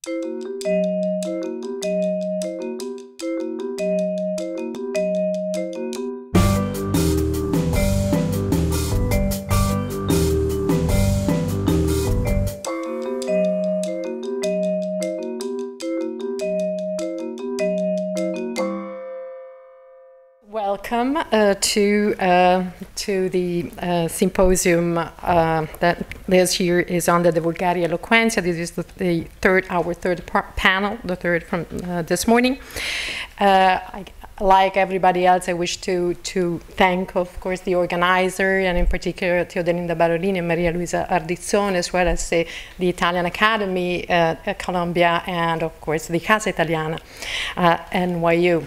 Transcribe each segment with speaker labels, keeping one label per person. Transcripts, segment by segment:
Speaker 1: Welcome to the symposium that this year is on the Vulgari Eloquentia. This is our third panel, the third from this morning. Like everybody else, I wish to thank, of course, the organizer, and in particular Teodelinda Barolini and Maria Luisa Ardizzone, as well as the Italian Academy at Columbia, and of course the Casa Italiana NYU.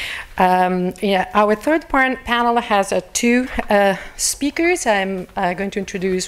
Speaker 1: Our third panel has two speakers. I'm going to introduce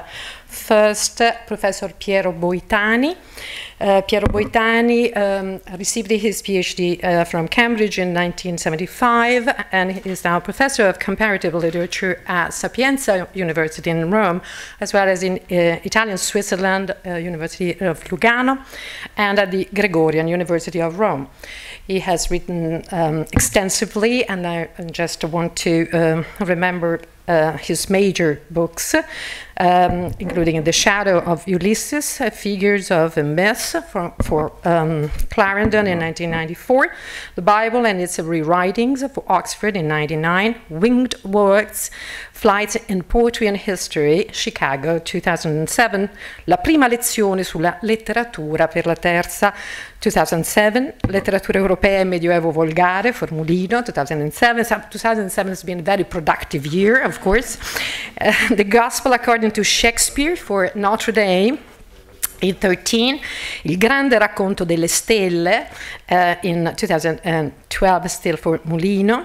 Speaker 1: first Professor Piero Boitani. Piero Boitani received his PhD from Cambridge in 1975, and he is now Professor of Comparative Literature at Sapienza University in Rome, as well as in Italian Switzerland, University of Lugano, and at the Gregorian University of Rome. He has written extensively, and I just want to remember his major books, including In the Shadow of Ulysses, Figures of a Myth for Clarendon in 1994, The Bible and its Rewritings for Oxford in 1999, Winged Words, Flights in Poetry and History, Chicago 2007, La prima lezione sulla letteratura per la terza, 2007, Letteratura Europea e Medioevo Volgare for Mulino, 2007. 2007 has been a very productive year, of course. The Gospel According to Shakespeare for Notre Dame, in 2013, Il grande racconto delle stelle, in 2012, still for Mulino,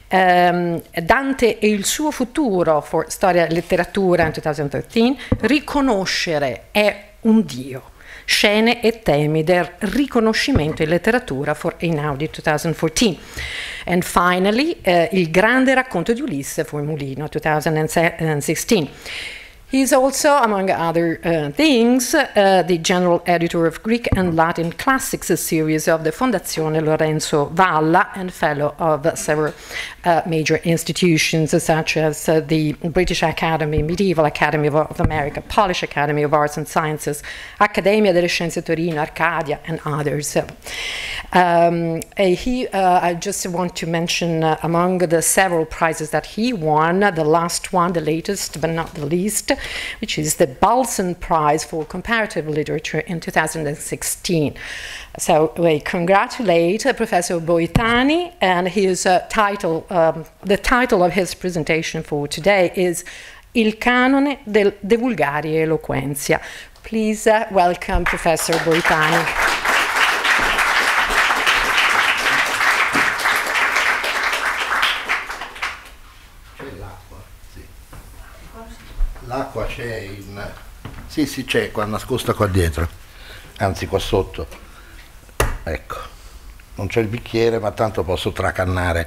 Speaker 1: Dante e il suo futuro for Storia e Letteratura in 2013, Riconoscere è un Dio, scene e temi del riconoscimento in letteratura for Einaudi 2014. And finally, Il grande racconto di Ulisse for Mulino 2016. He's also, among other things, the general editor of Greek and Latin Classics, a series of the Fondazione Lorenzo Valla, and fellow of several major institutions, such as the British Academy, Medieval Academy of America, Polish Academy of Arts and Sciences, Accademia delle Scienze Torino, Arcadia, and others. I just want to mention among the several prizes that he won, the last one, the latest but not the least, which is the Balzan Prize for Comparative Literature in 2016. So we congratulate Professor Boitani, and his title, the title of his presentation for today is Il canone de Vulgari Eloquentia. Please welcome Professor Boitani.
Speaker 2: L'acqua c'è in... Sì, c'è qua, nascosta qua dietro, anzi qua sotto. Ecco, non c'è il bicchiere, ma tanto posso tracannare.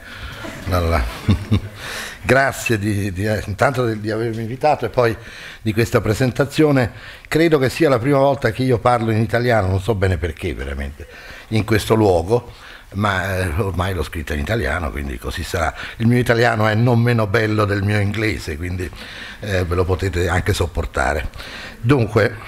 Speaker 2: Grazie intanto di avermi invitato e poi di questa presentazione. Credo che sia la prima volta che io parlo in italiano, non so bene perché veramente, in questo luogo, ma ormai l'ho scritta in italiano, quindi così sarà. Il mio italiano è non meno bello del mio inglese, quindi ve lo potete anche sopportare. Dunque,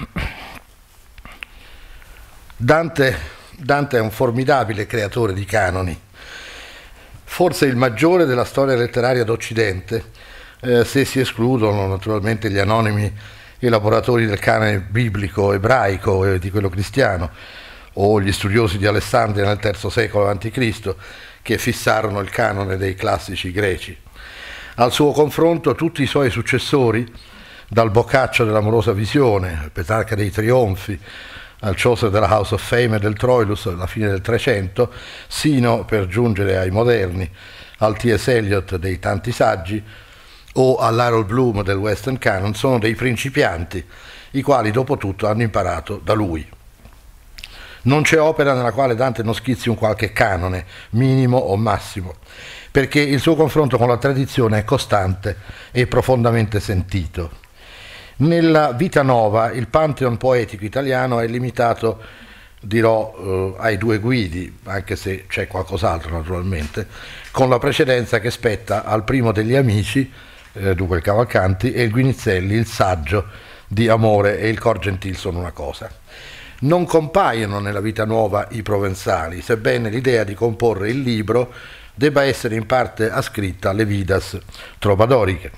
Speaker 2: Dante è un formidabile creatore di canoni, forse il maggiore della storia letteraria d'Occidente, se si escludono naturalmente gli anonimi elaboratori del canone biblico ebraico e di quello cristiano, o gli studiosi di Alessandria nel III secolo a.C., che fissarono il canone dei classici greci. Al suo confronto tutti i suoi successori, dal Boccaccio dell'Amorosa Visione, al Petrarca dei Trionfi, al Chaucer della House of Fame e del Troilus alla fine del Trecento, sino per giungere ai moderni, al T.S. Eliot dei Tanti Saggi o all'Harold Bloom del Western Canon, sono dei principianti, i quali dopo tutto hanno imparato da lui. Non c'è opera nella quale Dante non schizzi un qualche canone, minimo o massimo, perché il suo confronto con la tradizione è costante e profondamente sentito. Nella Vita Nova il pantheon poetico italiano è limitato dirò ai due Guidi, anche se c'è qualcos'altro naturalmente, con la precedenza che spetta al primo degli amici, dunque il Cavalcanti, e il Guinizelli, il saggio di Amore e il cor gentil sono una cosa. Non compaiono nella Vita Nuova i provenzali, sebbene l'idea di comporre il libro debba essere in parte ascritta alle Vidas trovadoriche.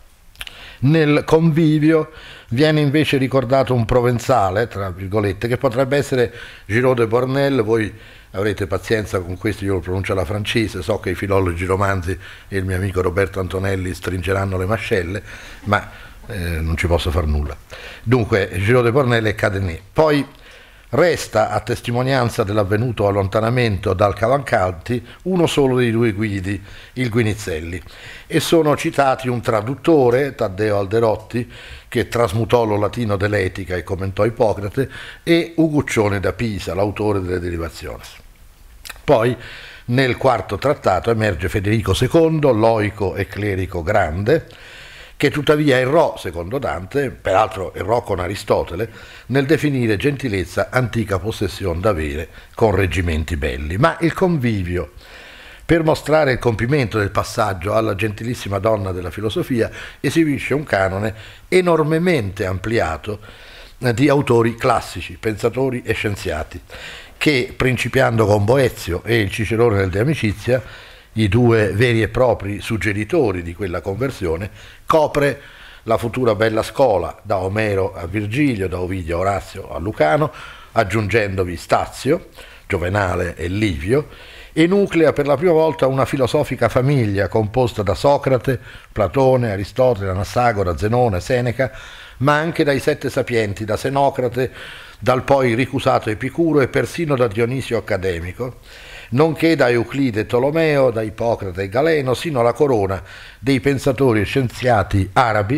Speaker 2: Nel Convivio viene invece ricordato un provenzale, tra virgolette, che potrebbe essere Giraud de Bornel. Voi avrete pazienza con questo, io lo pronuncio alla francese, so che i filologi romanzi e il mio amico Roberto Antonelli stringeranno le mascelle, ma non ci posso far nulla. Dunque Giraud de Bornel e Cadenet. Poi resta a testimonianza dell'avvenuto allontanamento dal Cavalcanti uno solo dei due Guidi, il Guinizelli, e sono citati un traduttore, Taddeo Alderotti, che trasmutò lo latino dell'Etica e commentò Ippocrate, e Uguccione da Pisa, l'autore delle Derivationes. Poi nel quarto trattato emerge Federico II, loico e clerico grande, che tuttavia errò, secondo Dante, peraltro errò con Aristotele, nel definire gentilezza antica possessione d'avere con reggimenti belli. Ma il Convivio, per mostrare il compimento del passaggio alla gentilissima donna della filosofia, esibisce un canone enormemente ampliato di autori classici, pensatori e scienziati, che, principiando con Boezio e il Cicerone del De Amicizia, i due veri e propri suggeritori di quella conversione, copre la futura bella scuola, da Omero a Virgilio, da Ovidio a Orazio a Lucano, aggiungendovi Stazio, Giovenale e Livio, e nuclea per la prima volta una filosofica famiglia composta da Socrate, Platone, Aristotele, Anassagora, Zenone, Seneca, ma anche dai sette sapienti, da Senocrate, dal poi ricusato Epicuro e persino da Dionisio Accademico, nonché da Euclide e Tolomeo, da Ippocrate e Galeno, sino alla corona dei pensatori e scienziati arabi,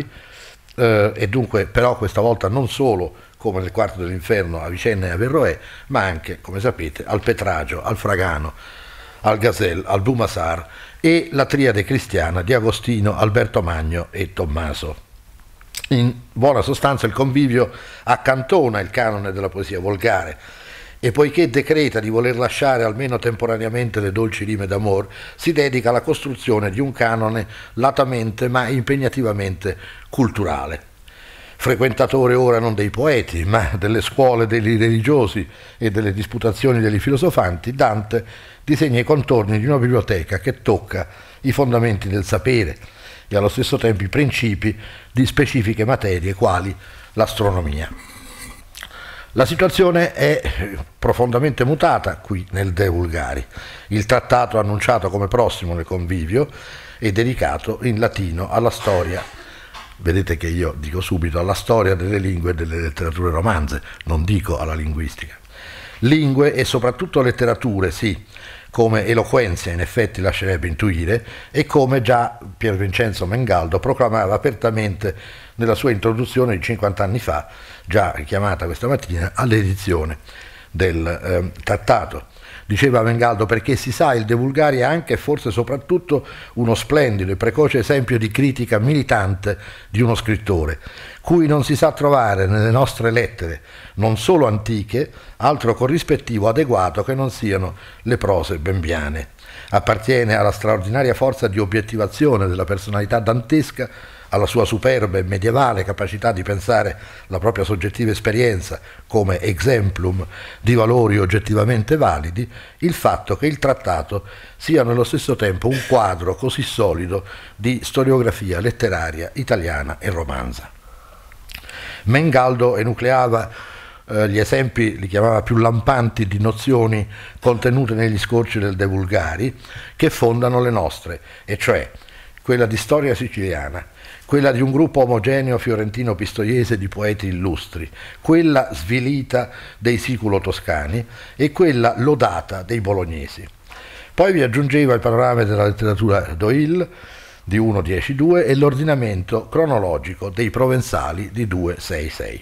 Speaker 2: e dunque però questa volta non solo, come nel Quarto dell'Inferno, Avicenna e Averroè, ma anche, come sapete, al Petragio, al Fragano, al Gasel, al Dumasar, e la triade cristiana di Agostino, Alberto Magno e Tommaso. In buona sostanza il Convivio accantona il canone della poesia volgare, e poiché decreta di voler lasciare almeno temporaneamente le dolci rime d'amor, si dedica alla costruzione di un canone latamente ma impegnativamente culturale. Frequentatore ora non dei poeti, ma delle scuole dei religiosi e delle disputazioni degli filosofanti, Dante disegna i contorni di una biblioteca che tocca i fondamenti del sapere e allo stesso tempo i principi di specifiche materie quali l'astronomia. La situazione è profondamente mutata qui nel De Vulgari. Il trattato annunciato come prossimo nel Convivio è dedicato in latino alla storia, vedete che io dico subito, alla storia delle lingue e delle letterature romanze, non dico alla linguistica. Lingue e soprattutto letterature, sì, come eloquenza in effetti lascerebbe intuire, e come già Pier Vincenzo Mengaldo proclamava apertamente nella sua introduzione di 50 anni fa, già richiamata questa mattina, all'edizione del trattato. Diceva Mengaldo: perché si sa, il De Vulgari è anche e forse soprattutto uno splendido e precoce esempio di critica militante di uno scrittore, cui non si sa trovare nelle nostre lettere, non solo antiche, altro corrispettivo adeguato che non siano le prose bembiane. Appartiene alla straordinaria forza di obiettivazione della personalità dantesca, alla sua superba e medievale capacità di pensare la propria soggettiva esperienza come exemplum di valori oggettivamente validi, il fatto che il trattato sia nello stesso tempo un quadro così solido di storiografia letteraria italiana e romanza. Mengaldo enucleava gli esempi, li chiamava più lampanti, di nozioni contenute negli scorci del De Vulgari che fondano le nostre, e cioè quella di storia siciliana, quella di un gruppo omogeneo fiorentino-pistoiese di poeti illustri, quella svilita dei siculo-toscani e quella lodata dei bolognesi. Poi vi aggiungeva il panorama della letteratura d'Oil di 1.10.2 e l'ordinamento cronologico dei provenzali di 2.6.6.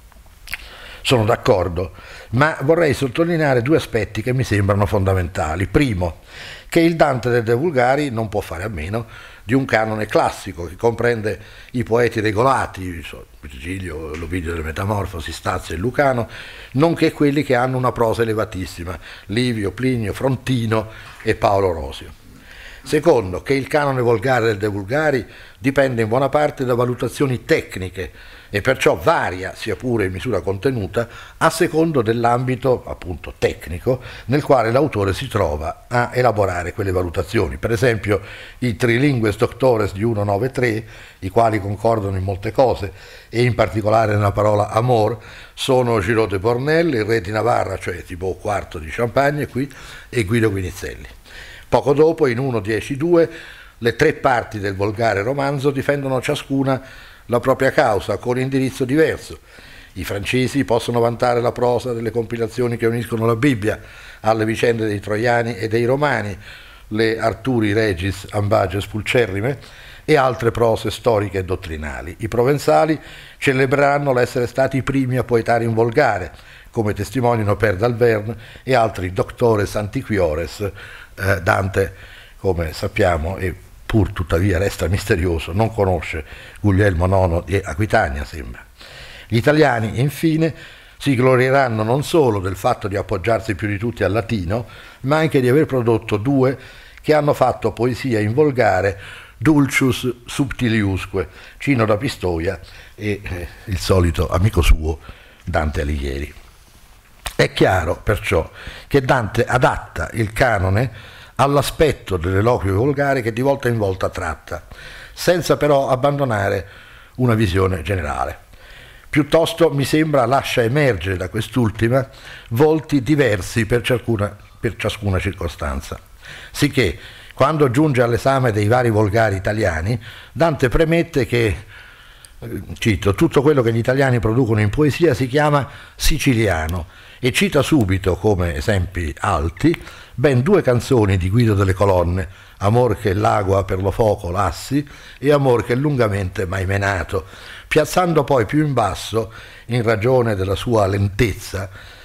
Speaker 2: Sono d'accordo, ma vorrei sottolineare due aspetti che mi sembrano fondamentali. Primo, che il Dante del De Vulgari non può fare a meno di un canone classico che comprende i poeti regolati, Virgilio, l'Ovidio delle Metamorfosi, Stazio e Lucano, nonché quelli che hanno una prosa elevatissima, Livio, Plinio, Frontino e Paolo Rosio. Secondo, che il canone volgare del De Vulgari dipende in buona parte da valutazioni tecniche e perciò varia, sia pure in misura contenuta, a secondo dell'ambito appunto tecnico nel quale l'autore si trova a elaborare quelle valutazioni. Per esempio i Trilingues Doctores di 193, i quali concordano in molte cose e in particolare nella parola amor, sono Giraud de Bornel, il re di Navarra, cioè Thibaut IV di Champagne qui, e Guido Guinizelli. Poco dopo, in 1.10.2, le tre parti del volgare romanzo difendono ciascuna la propria causa con indirizzo diverso. I francesi possono vantare la prosa delle compilazioni che uniscono la Bibbia alle vicende dei Troiani e dei Romani, le Arturi Regis Ambages Pulcerrime e altre prose storiche e dottrinali. I provenzali celebreranno l'essere stati i primi a poetare in volgare, come testimoniano Père d'Alverne e altri doctores antiquiores. Dante, come sappiamo, e pur tuttavia resta misterioso, non conosce Guglielmo IX di Aquitania, sembra. Gli italiani, infine, si glorieranno non solo del fatto di appoggiarsi più di tutti al latino, ma anche di aver prodotto due che hanno fatto poesia in volgare, Dulcius Subtiliusque, Cino da Pistoia e il solito amico suo Dante Alighieri. È chiaro perciò che Dante adatta il canone all'aspetto dell'eloquio volgare che di volta in volta tratta, senza però abbandonare una visione generale. Piuttosto, mi sembra, lascia emergere da quest'ultima volti diversi per ciascuna circostanza. Sicché, quando giunge all'esame dei vari volgari italiani, Dante premette che, cito, tutto quello che gli italiani producono in poesia si chiama siciliano, e cita subito, come esempi alti, ben due canzoni di Guido delle Colonne, Amor che l'agua per lo foco lassi e Amor che lungamente m'hai menato, piazzando poi più in basso, in ragione della sua lentezza,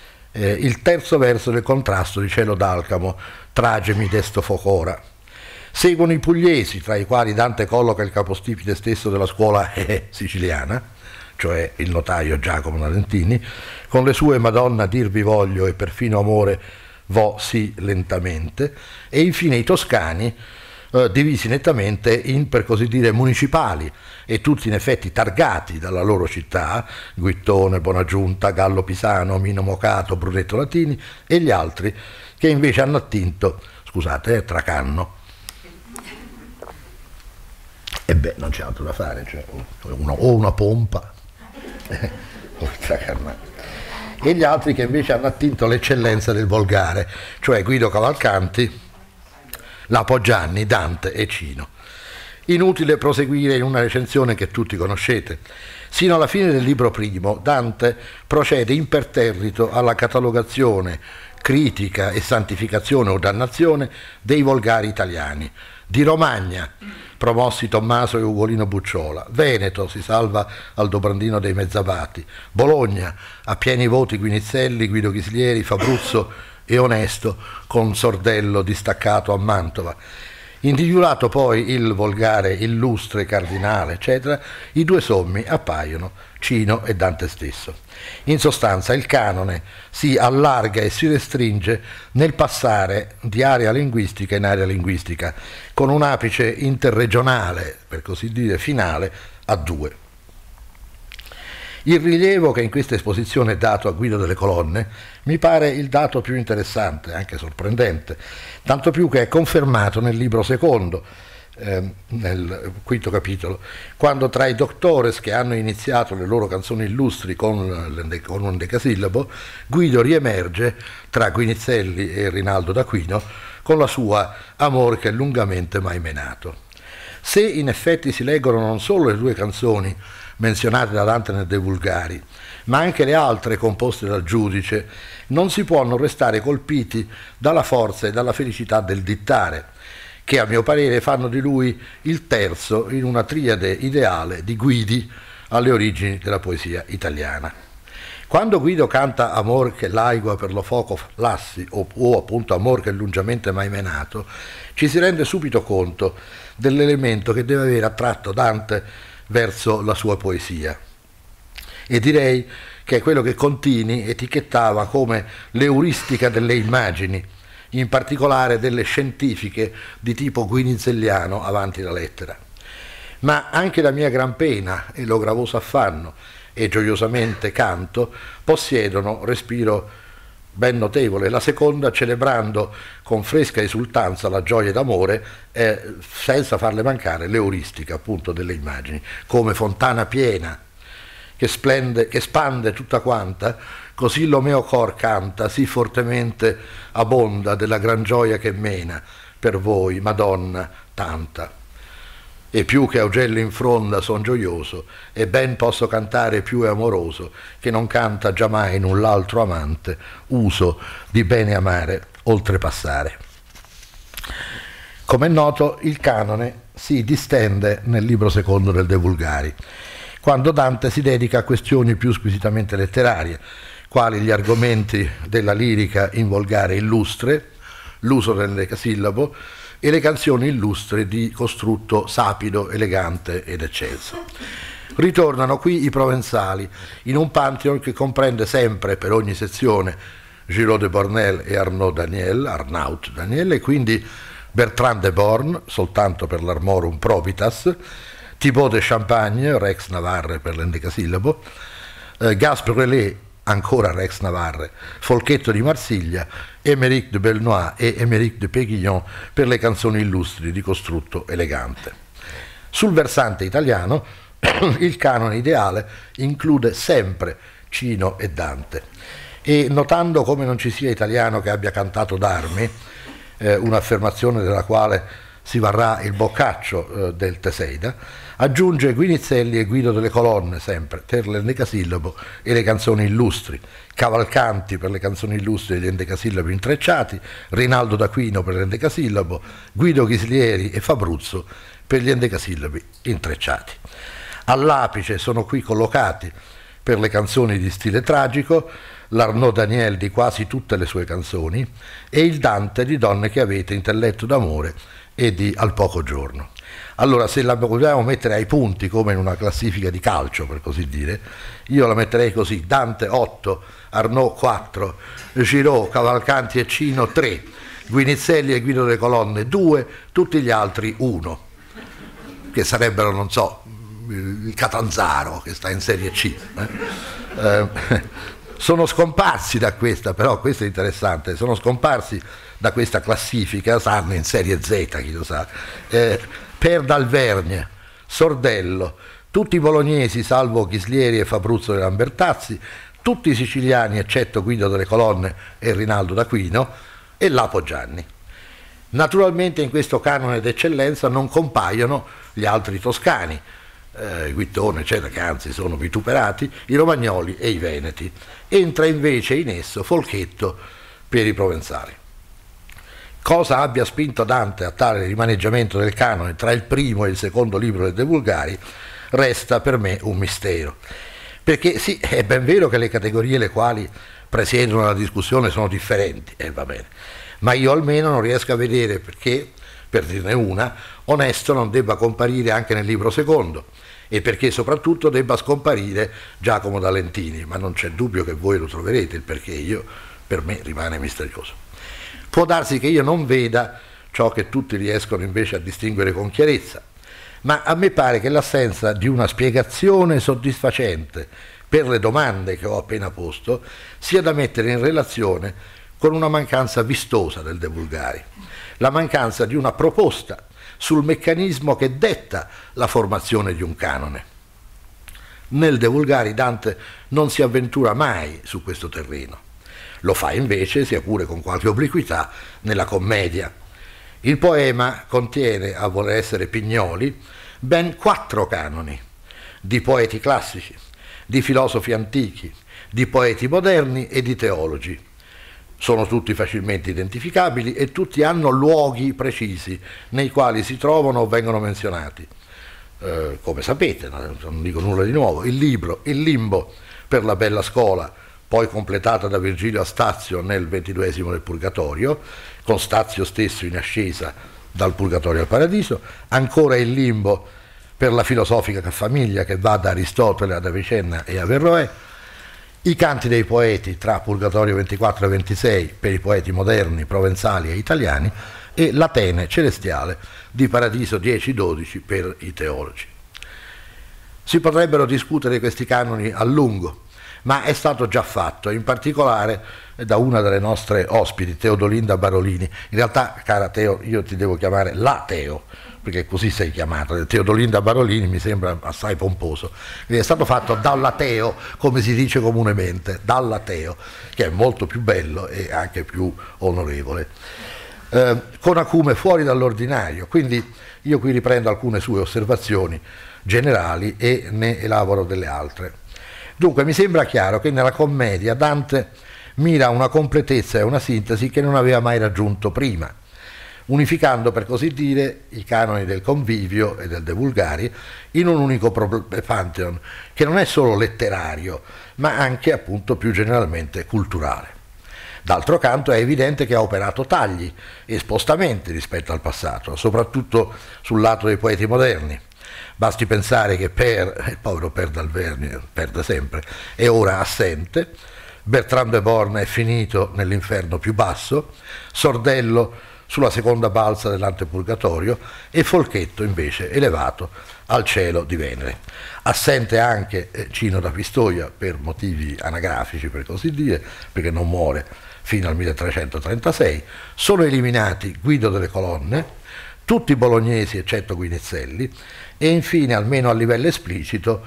Speaker 2: il terzo verso del contrasto di Cielo d'Alcamo, Tragemi desto focora. Seguono i pugliesi, tra i quali Dante colloca il capostipite stesso della scuola siciliana, cioè il notaio Giacomo Narentini, con le sue Madonna dir vi voglio e perfino amore vo sì lentamente, e infine i toscani, divisi nettamente in, per così dire, municipali, e tutti in effetti targati dalla loro città, Guittone, Bonaggiunta, Gallo Pisano, Mino Mocato, Brunetto Latini, e gli altri che invece hanno attinto, scusate, Tracanno. E beh, non c'è altro da fare, cioè, o una pompa, o Tracanno. E gli altri che invece hanno attinto l'eccellenza del volgare, cioè Guido Cavalcanti, Lapo Gianni, Dante e Cino. Inutile proseguire in una recensione che tutti conoscete. Sino alla fine del libro primo, Dante procede imperterrito alla catalogazione, critica e santificazione o dannazione dei volgari italiani. Di Romagna, promossi Tommaso e Ugolino Bucciola; Veneto, si salva Aldobrandino dei Mezzabati; Bologna, a pieni voti Guinizelli, Guido Ghislieri, Fabruzzo e Onesto, con Sordello distaccato a Mantova. Individuato poi il volgare illustre, cardinale, eccetera, i due sommi appaiono, Cino e Dante stesso. In sostanza il canone si allarga e si restringe nel passare di area linguistica in area linguistica, con un apice interregionale, per così dire finale, a due. Il rilievo che in questa esposizione è dato a Guido delle Colonne mi pare il dato più interessante, anche sorprendente, tanto più che è confermato nel libro secondo, nel quinto capitolo, quando tra i doctores che hanno iniziato le loro canzoni illustri con un decasillabo, Guido riemerge tra Guinizelli e Rinaldo d'Aquino con la sua Amor che lungamente m'hai menato. Se in effetti si leggono non solo le due canzoni menzionate da Dante nel De Vulgari, ma anche le altre composte dal giudice, non si può non restare colpiti dalla forza e dalla felicità del dittare, che a mio parere fanno di lui il terzo in una triade ideale di guidi alle origini della poesia italiana. Quando Guido canta Amor che l'aigua per lo fuoco lassi o appunto Amor che lungiamente mai menato, ci si rende subito conto dell'elemento che deve aver attratto Dante verso la sua poesia. E direi che è quello che Contini etichettava come l'euristica delle immagini, in particolare delle scientifiche di tipo guinizelliano avanti la lettera. Ma anche la mia gran pena e lo gravoso affanno e gioiosamente canto possiedono respiro ben notevole. La seconda celebrando con fresca esultanza la gioia d'amore senza farle mancare l'euristica appunto delle immagini, come fontana piena che spande tutta quanta, così lo mio cor canta, sì fortemente abbonda della gran gioia che mena per voi, Madonna, tanta. E più che augello in fronda son gioioso, e ben posso cantare più e amoroso, che non canta giammai null'altro amante, uso di bene amare oltrepassare. Come è noto, il canone si distende nel libro secondo del De Vulgari, quando Dante si dedica a questioni più squisitamente letterarie, quali gli argomenti della lirica in volgare illustre, l'uso dell'endecasillabo e le canzoni illustri di costrutto sapido, elegante ed eccelso. Ritornano qui i provenzali, in un pantheon che comprende sempre, per ogni sezione, Giraud de Bornel e Arnaud Daniel, e quindi Bertrand de Born, soltanto per l'Armorum Probitas, Thibaut de Champagne, Rex Navarre per l'endecasillabo, Gaspard Relais, ancora Rex Navarre, Folchetto di Marsiglia, Émeric de Belnois e Émeric de Péguillon per le canzoni illustri di costrutto elegante. Sul versante italiano, il canone ideale include sempre Cino e Dante, e notando come non ci sia italiano che abbia cantato d'armi, un'affermazione della quale si varrà il boccaccio del Teseida, aggiunge Guinizelli e Guido delle Colonne sempre per l'endecasillabo e le canzoni illustri, Cavalcanti per le canzoni illustri e gli endecasillabi intrecciati, Rinaldo d'Aquino per l'endecasillabo, Guido Ghislieri e Fabruzzo per gli endecasillabi intrecciati. All'apice sono qui collocati per le canzoni di stile tragico l'Arnaud Daniel di quasi tutte le sue canzoni e il Dante di Donne che avete intelletto d'amore e di Al poco giorno. Allora, se la vogliamo mettere ai punti come in una classifica di calcio, per così dire, io la metterei così: Dante 8, Arnaud 4, Giraud, Cavalcanti e Cino 3, Guinizelli e Guido delle Colonne 2, tutti gli altri 1, che sarebbero, non so, il Catanzaro che sta in Serie C. Sono scomparsi da questa, però questo è interessante, sono scomparsi da questa classifica, stanno in Serie Z, chi lo sa, Per Dalvergne, Sordello, tutti i bolognesi salvo Ghislieri e Fabruzzo de Lambertazzi, tutti i siciliani eccetto Guido delle Colonne e Rinaldo d'Aquino e Lapo Gianni. Naturalmente in questo canone d'eccellenza non compaiono gli altri toscani, Guittone, eccetera, che anzi sono vituperati, i romagnoli e i veneti. Entra invece in esso Folchetto per i provenzali. Cosa abbia spinto Dante a tale rimaneggiamento del canone tra il primo e il secondo libro del De Vulgari resta per me un mistero, perché sì, è ben vero che le categorie le quali presiedono la discussione sono differenti, va bene, ma io almeno non riesco a vedere perché, per dirne una, Onesto non debba comparire anche nel libro secondo, e perché soprattutto debba scomparire Giacomo da Lentini, ma non c'è dubbio che voi lo troverete, il perché per me rimane misterioso. Può darsi che io non veda ciò che tutti riescono invece a distinguere con chiarezza, ma a me pare che l'assenza di una spiegazione soddisfacente per le domande che ho appena posto sia da mettere in relazione con una mancanza vistosa del De Vulgari, la mancanza di una proposta sul meccanismo che detta la formazione di un canone. Nel De Vulgari Dante non si avventura mai su questo terreno, lo fa invece, sia pure con qualche obliquità, nella commedia. Il poema contiene, a voler essere Pignoli, ben 4 canoni, di poeti classici, di filosofi antichi, di poeti moderni e di teologi. Sono tutti facilmente identificabili e tutti hanno luoghi precisi nei quali si trovano o vengono menzionati. Come sapete, non dico nulla di nuovo, il libro, il limbo, per la Bella Scola, poi completata da Virgilio a Stazio nel 22esimo del Purgatorio, con Stazio stesso in ascesa dal Purgatorio al Paradiso, ancora il Limbo per la filosofica famiglia che va da Aristotele ad Avicenna e Averroè, i Canti dei Poeti tra Purgatorio 24 e 26 per i poeti moderni, provenzali e italiani, e l'Atene celestiale di Paradiso 10-12 per i teologi. Si potrebbero discutere questi canoni a lungo, ma è stato già fatto, in particolare da una delle nostre ospiti, Teodolinda Barolini. In realtà, cara Teo, io ti devo chiamare la Teo, perché così sei chiamata. Teodolinda Barolini mi sembra assai pomposo. Quindi è stato fatto dalla Teo, come si dice comunemente, dalla Teo, che è molto più bello e anche più onorevole. Con acume fuori dall'ordinario, quindi io qui riprendo alcune sue osservazioni generali e ne elaboro delle altre. Dunque mi sembra chiaro che nella commedia Dante mira a una completezza e una sintesi che non aveva mai raggiunto prima, unificando per così dire i canoni del Convivio e del De Vulgari in un unico pantheon che non è solo letterario ma anche appunto più generalmente culturale. D'altro canto è evidente che ha operato tagli e spostamenti rispetto al passato, soprattutto sul lato dei poeti moderni. Basti pensare che il povero Per d'Alverni perde sempre, è ora assente, Bertrand de Born è finito nell'inferno più basso, Sordello sulla seconda balza dell'antepurgatorio e Folchetto invece elevato al cielo di Venere. Assente anche Cino da Pistoia per motivi anagrafici, per così dire, perché non muore fino al 1336, sono eliminati Guido delle Colonne, tutti i bolognesi eccetto Guinizelli, e infine, almeno a livello esplicito,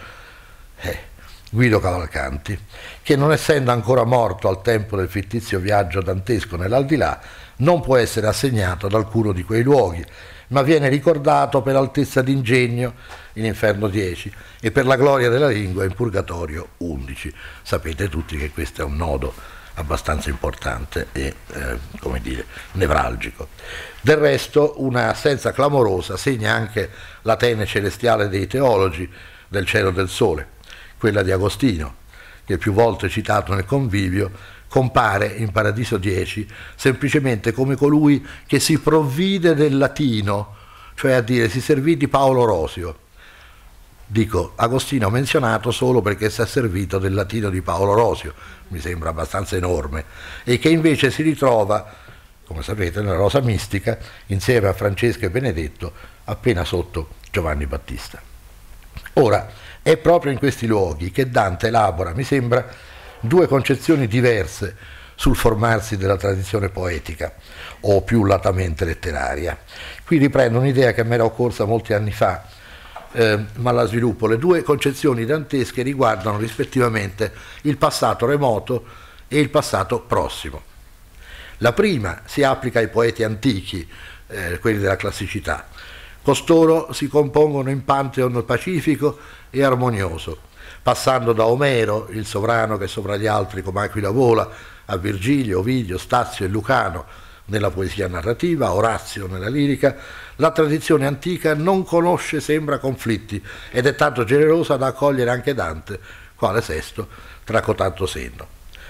Speaker 2: Guido Cavalcanti, che non essendo ancora morto al tempo del fittizio viaggio dantesco nell'aldilà, non può essere assegnato ad alcuno di quei luoghi, ma viene ricordato per altezza d'ingegno in Inferno 10 e per la gloria della lingua in Purgatorio 11. Sapete tutti che questo è un nodo abbastanza importante e, come dire, nevralgico. Del resto, una assenza clamorosa segna anche l'Atene celestiale dei teologi del cielo del sole, quella di Agostino, che più volte citato nel Convivio, compare in Paradiso 10 semplicemente come colui che si provvide del latino, cioè a dire si servì di Paolo Rosio. Dico Agostino menzionato solo perché si è servito del latino di Paolo Rosio, mi sembra abbastanza enorme, e che invece si ritrova, come sapete, nella Rosa Mistica insieme a Francesco e Benedetto appena sotto Giovanni Battista. Ora, è proprio in questi luoghi che Dante elabora, mi sembra, due concezioni diverse sul formarsi della tradizione poetica, o più latamente letteraria. Qui riprendo un'idea che mi era occorsa molti anni fa, ma la sviluppo. Le due concezioni dantesche riguardano rispettivamente il passato remoto e il passato prossimo. La prima si applica ai poeti antichi, quelli della classicità. Costoro si compongono in pantheon pacifico e armonioso, passando da Omero, il sovrano che sopra gli altri come aquila vola, a Virgilio, Ovidio, Stazio e Lucano nella poesia narrativa, Orazio nella lirica. La tradizione antica non conosce, sembra, conflitti ed è tanto generosa da accogliere anche Dante, quale sesto, tra cotanto senno.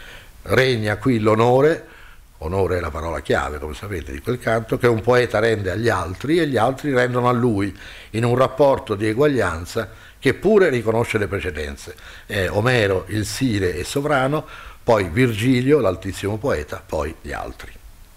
Speaker 2: Regna qui l'onore, onore è la parola chiave, come sapete, di quel canto, che un poeta rende agli altri e gli altri rendono a lui, in un rapporto di eguaglianza che pure riconosce le precedenze. Omero, il sire e sovrano, poi Virgilio, l'altissimo poeta, poi gli altri.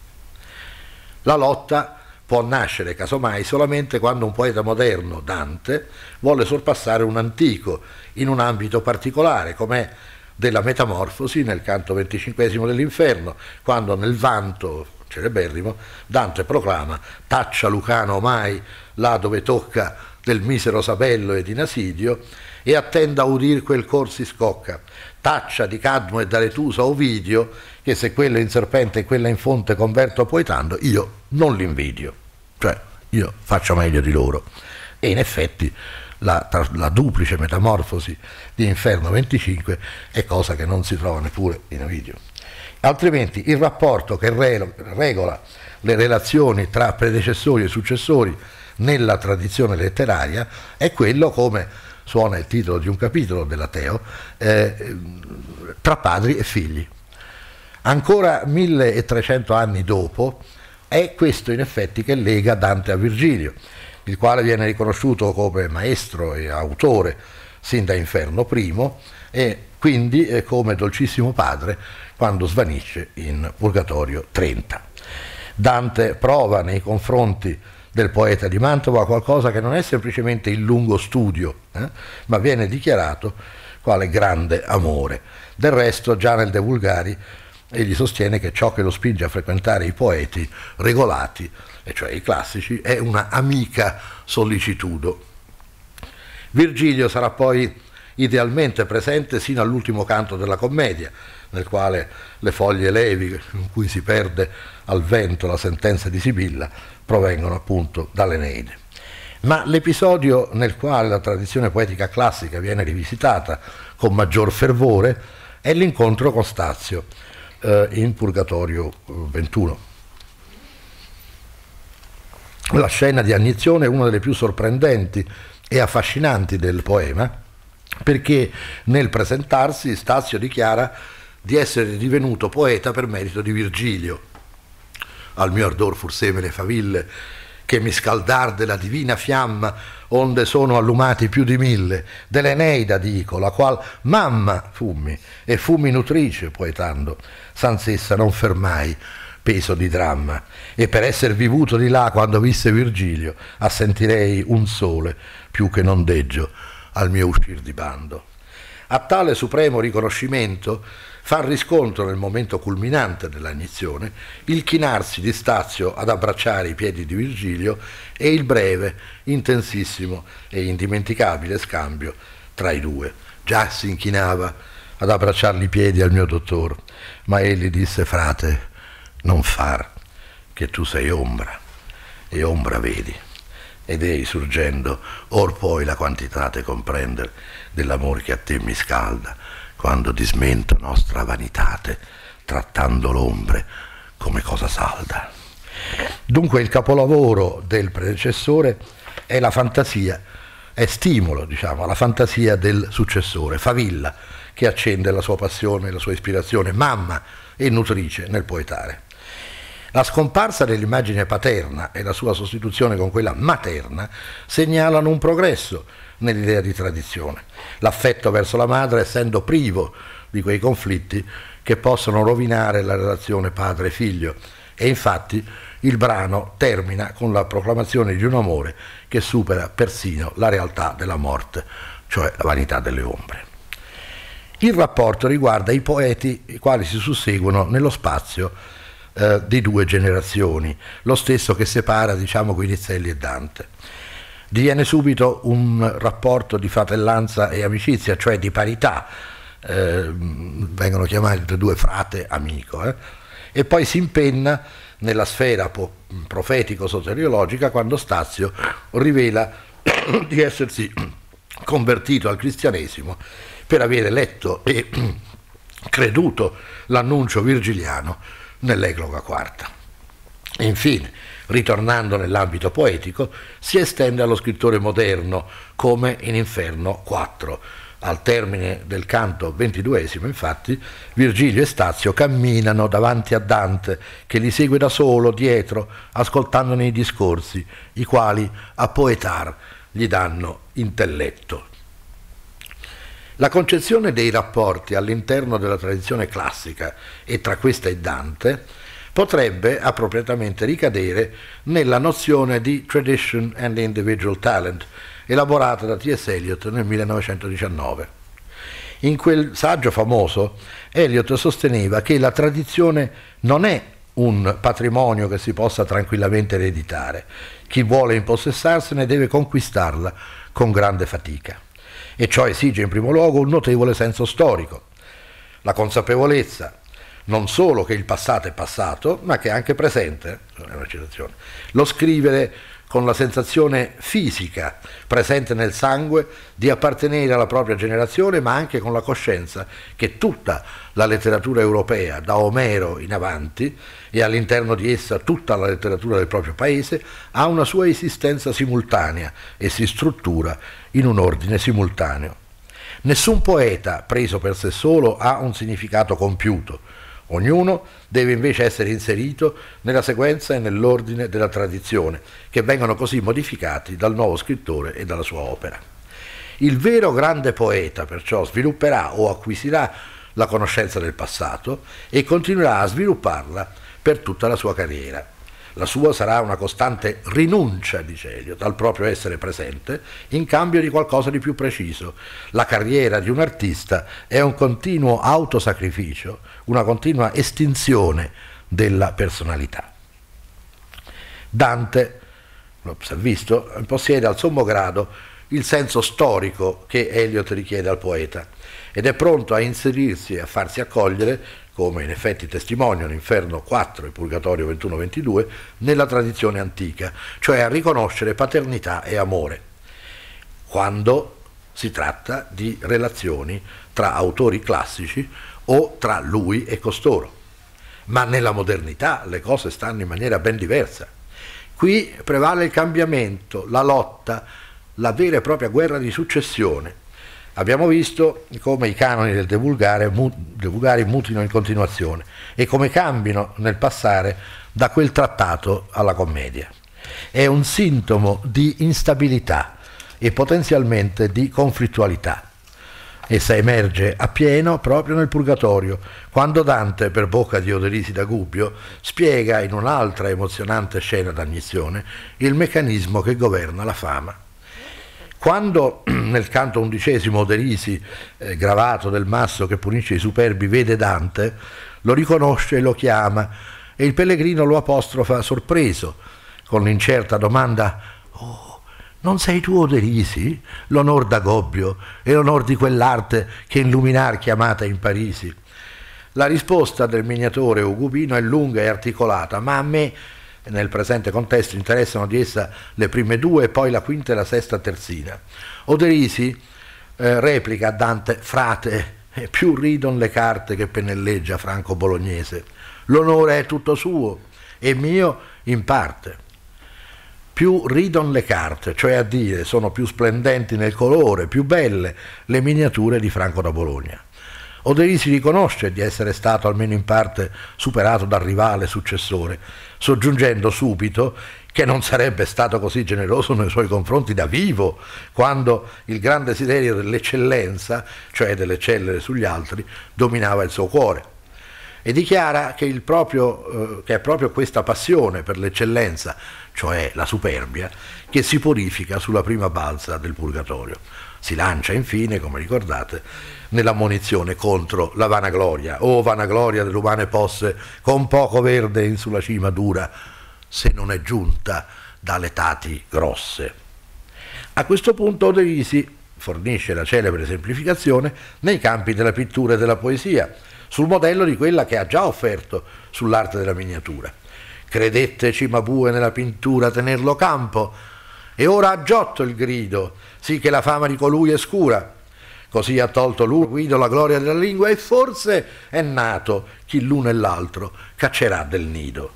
Speaker 2: La lotta può nascere casomai solamente quando un poeta moderno, Dante, vuole sorpassare un antico in un ambito particolare, com'è della Metamorfosi nel canto 25esimo dell'Inferno, quando nel vanto celeberrimo Dante proclama «Taccia Lucano omai là dove tocca del misero Sabello e di Nasidio e attenda a udir quel cor si scocca, taccia di Cadmo e d'Aretusa Ovidio, che se quella in serpente e quella in fonte converto poetando, io non l'invidio». Cioè, io faccio meglio di loro. E in effetti la duplice metamorfosi di Inferno 25 è cosa che non si trova neppure in Ovidio. Altrimenti il rapporto che regola le relazioni tra predecessori e successori nella tradizione letteraria è quello, come suona il titolo di un capitolo della Teo, tra padri e figli. Ancora 1300 anni dopo è questo in effetti che lega Dante a Virgilio, il quale viene riconosciuto come maestro e autore sin da Inferno I e quindi come dolcissimo padre quando svanisce in Purgatorio 30. Dante prova nei confronti del poeta di Mantova qualcosa che non è semplicemente il lungo studio, ma viene dichiarato quale grande amore. Del resto, già nel De Vulgari, egli sostiene che ciò che lo spinge a frequentare i poeti regolati, e cioè i classici, è una amica sollicitudo. Virgilio sarà poi idealmente presente sino all'ultimo canto della commedia, nel quale le foglie levi, in cui si perde al vento la sentenza di Sibilla, provengono appunto dall'Eneide. Ma l'episodio nel quale la tradizione poetica classica viene rivisitata con maggior fervore è l'incontro con Stazio in Purgatorio 21. La scena di agnizione è una delle più sorprendenti e affascinanti del poema, perché nel presentarsi Stazio dichiara di essere divenuto poeta per merito di Virgilio. Al mio ardor furseme le faville, che mi scaldar della divina fiamma, onde sono allumati più di 1000, dell'Eneida dico, la qual mamma fummi, e fummi nutrice poetando, sans'essa non fermai peso di dramma, e per esser vivuto di là quando visse Virgilio, assentirei un sole, più che non deggio, al mio uscir di bando. A tale supremo riconoscimento fa riscontro nel momento culminante dell'agnizione il chinarsi di Stazio ad abbracciare i piedi di Virgilio e il breve, intensissimo e indimenticabile scambio tra i due. Già si inchinava ad abbracciargli i piedi al mio dottor, ma egli disse: frate, non far, che tu sei ombra, e ombra vedi. Ed ei surgendo, or poi la quantità te comprender dell'amor che a te mi scalda, quando dismento nostra vanitate, trattando l'ombre come cosa salda. Dunque il capolavoro del predecessore è la fantasia, è stimolo, diciamo, alla fantasia del successore, favilla, che accende la sua passione, la sua ispirazione, mamma e nutrice nel poetare. La scomparsa dell'immagine paterna e la sua sostituzione con quella materna segnalano un progresso nell'idea di tradizione. L'affetto verso la madre essendo privo di quei conflitti che possono rovinare la relazione padre-figlio, e infatti il brano termina con la proclamazione di un amore che supera persino la realtà della morte, cioè la vanità delle ombre. Il rapporto riguarda i poeti i quali si susseguono nello spazio di 2 generazioni, lo stesso che separa, diciamo, Guinizelli e Dante. Diviene subito un rapporto di fratellanza e amicizia, cioè di parità, vengono chiamati da 2 frate amico, e poi si impenna nella sfera profetico-soteriologica quando Stazio rivela di essersi convertito al cristianesimo per avere letto e creduto l'annuncio virgiliano nell'Egloga quarta. E infine, ritornando nell'ambito poetico, si estende allo scrittore moderno, come in Inferno 4. Al termine del canto 22esimo, infatti, Virgilio e Stazio camminano davanti a Dante, che li segue da solo, dietro, ascoltandone i discorsi, i quali a poetar gli danno intelletto. La concezione dei rapporti all'interno della tradizione classica e tra questa e Dante potrebbe appropriatamente ricadere nella nozione di tradition and individual talent, elaborata da T.S. Eliot nel 1919. In quel saggio famoso, Eliot sosteneva che la tradizione non è un patrimonio che si possa tranquillamente ereditare. Chi vuole impossessarsene deve conquistarla con grande fatica. E ciò esige in primo luogo un notevole senso storico, la consapevolezza non solo che il passato è passato, ma che è anche presente, è una citazione. Lo scrivere con la sensazione fisica presente nel sangue di appartenere alla propria generazione, ma anche con la coscienza che tutta la letteratura europea, da Omero in avanti, e all'interno di essa tutta la letteratura del proprio paese, ha una sua esistenza simultanea e si struttura in un ordine simultaneo. Nessun poeta, preso per sé solo, ha un significato compiuto. Ognuno deve invece essere inserito nella sequenza e nell'ordine della tradizione, che vengono così modificati dal nuovo scrittore e dalla sua opera. Il vero grande poeta, perciò, svilupperà o acquisirà la conoscenza del passato e continuerà a svilupparla per tutta la sua carriera. La sua sarà una costante rinuncia, dice Eliot, al proprio essere presente in cambio di qualcosa di più preciso. La carriera di un artista è un continuo autosacrificio, una continua estinzione della personalità. Dante, lo si è visto, possiede al sommo grado il senso storico che Eliot richiede al poeta ed è pronto a inserirsi e a farsi accogliere, come in effetti testimoniano Inferno 4 e Purgatorio 21-22, nella tradizione antica, cioè a riconoscere paternità e amore, quando si tratta di relazioni tra autori classici o tra lui e costoro. Ma nella modernità le cose stanno in maniera ben diversa. Qui prevale il cambiamento, la lotta, la vera e propria guerra di successione. Abbiamo visto come i canoni del De Vulgari mutino in continuazione e come cambino nel passare da quel trattato alla commedia. È un sintomo di instabilità e potenzialmente di conflittualità. Essa emerge appieno proprio nel Purgatorio, quando Dante, per bocca di Oderisi da Gubbio, spiega in un'altra emozionante scena d'agnizione il meccanismo che governa la fama. Quando nel canto 11 Oderisi, gravato del masso che punisce i superbi, vede Dante, lo riconosce e lo chiama, e il pellegrino lo apostrofa sorpreso, con l'incerta domanda: «Oh, non sei tu Oderisi, l'onor da Gobbio e l'onor di quell'arte che in luminar chiamata in Parisi?» La risposta del miniatore Ugubino è lunga e articolata, ma a me nel presente contesto interessano di essa le prime due e poi la quinta e la sesta terzina. Oderisi replica a Dante: «Frate, più ridon le carte che pennelleggia Franco Bolognese. L'onore è tutto suo e mio in parte. Più ridon le carte, cioè a dire sono più splendenti nel colore, più belle le miniature di Franco da Bologna». Oderisi riconosce di essere stato almeno in parte superato dal rivale successore, soggiungendo subito che non sarebbe stato così generoso nei suoi confronti da vivo, quando il gran desiderio dell'eccellenza, cioè dell'eccellere sugli altri, dominava il suo cuore. E dichiara che è proprio questa passione per l'eccellenza, cioè la superbia, che si purifica sulla prima balza del Purgatorio. Si lancia infine, come ricordate, nell'ammonizione contro la vanagloria. «O vanagloria dell'umane posse, con poco verde in sulla cima dura, se non è giunta dalle tati grosse». A questo punto Oderisi fornisce la celebre semplificazione nei campi della pittura e della poesia, sul modello di quella che ha già offerto sull'arte della miniatura. «Credette Cimabue nella pittura tenerlo campo, e ora ha giotto il grido, sì che la fama di colui è scura. Così ha tolto Guido la gloria della lingua, e forse è nato chi l'uno e l'altro caccerà del nido».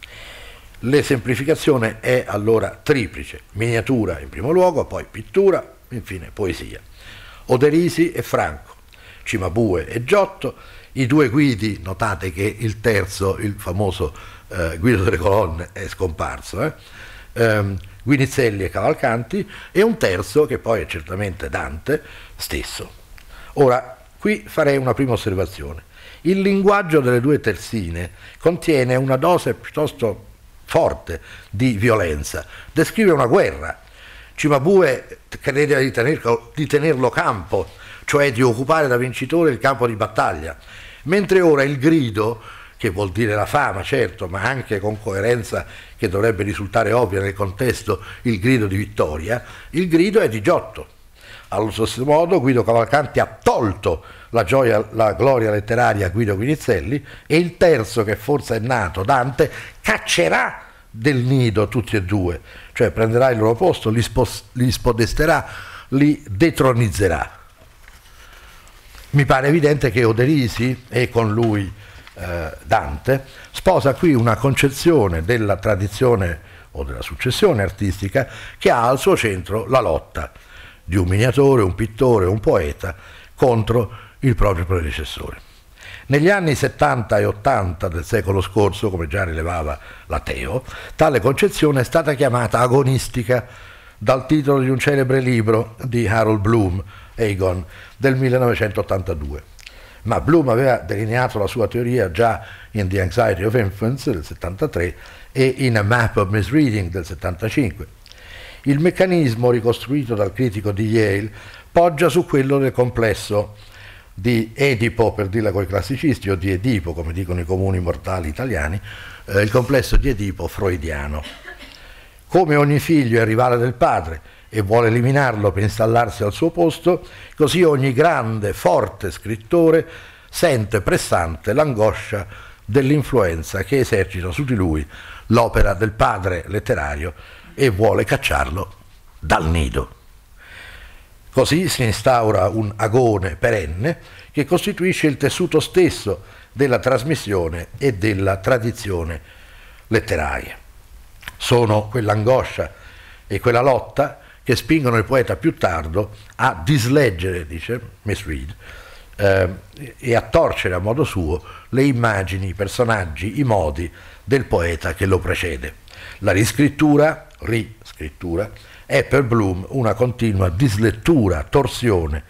Speaker 2: L'esemplificazione è allora triplice: miniatura in primo luogo, poi pittura, infine poesia. Oderisi e Franco, Cimabue e Giotto, i due Guidi. Notate che il terzo, il famoso Guido delle Colonne, è scomparso, Guinizelli e Cavalcanti, e un terzo che poi è certamente Dante stesso. Ora, qui farei una prima osservazione. Il linguaggio delle due terzine contiene una dose piuttosto forte di violenza, descrive una guerra. Cimabue crede di tenerlo campo, cioè di occupare da vincitore il campo di battaglia, mentre ora il grido, che vuol dire la fama, certo, ma anche con coerenza che dovrebbe risultare ovvia nel contesto, il grido di vittoria, il grido è di Giotto. Allo stesso modo Guido Cavalcanti ha tolto la gloria letteraria a Guido Guinizelli, e il terzo, che forse è nato, Dante, caccerà del nido tutti e due, cioè prenderà il loro posto, li spodesterà, li detronizzerà. Mi pare evidente che Oderisi, e con lui Dante, sposa qui una concezione della tradizione o della successione artistica che ha al suo centro la lotta di un miniatore, un pittore, un poeta contro il proprio predecessore. Negli anni 70 e 80 del secolo scorso, come già rilevava l'Ateo, tale concezione è stata chiamata agonistica dal titolo di un celebre libro di Harold Bloom, Agon, del 1982. Ma Bloom aveva delineato la sua teoria già in The Anxiety of Infants del 73 e in A Map of Misreading del 75. Il meccanismo ricostruito dal critico di Yale poggia su quello del complesso di Edipo, per dirla coi classicisti, o di Edipo, come dicono i comuni mortali italiani, il complesso di Edipo freudiano. Come ogni figlio è rivale del padre e vuole eliminarlo per installarsi al suo posto, così ogni grande, forte scrittore sente pressante l'angoscia dell'influenza che esercita su di lui l'opera del padre letterario e vuole cacciarlo dal nido. Così si instaura un agone perenne che costituisce il tessuto stesso della trasmissione e della tradizione letteraria. Sono quell'angoscia e quella lotta che spingono il poeta più tardo a disleggere, dice Misread, e a torcere a modo suo le immagini, i personaggi, i modi del poeta che lo precede. La riscrittura è per Bloom una continua dislettura, torsione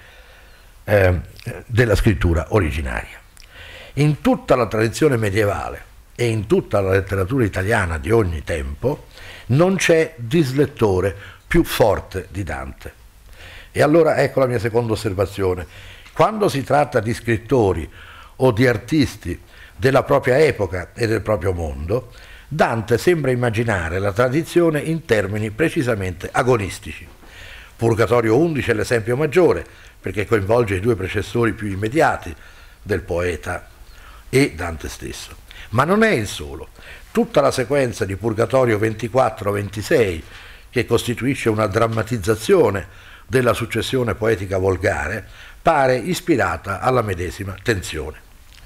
Speaker 2: della scrittura originaria. In tutta la tradizione medievale e in tutta la letteratura italiana di ogni tempo non c'è dislettore più forte di Dante. E allora ecco la mia seconda osservazione. Quando si tratta di scrittori o di artisti della propria epoca e del proprio mondo, Dante sembra immaginare la tradizione in termini precisamente agonistici. Purgatorio 11 è l'esempio maggiore, perché coinvolge i due predecessori più immediati del poeta e Dante stesso. Ma non è il solo. Tutta la sequenza di Purgatorio 24-26, che costituisce una drammatizzazione della successione poetica volgare, pare ispirata alla medesima tensione.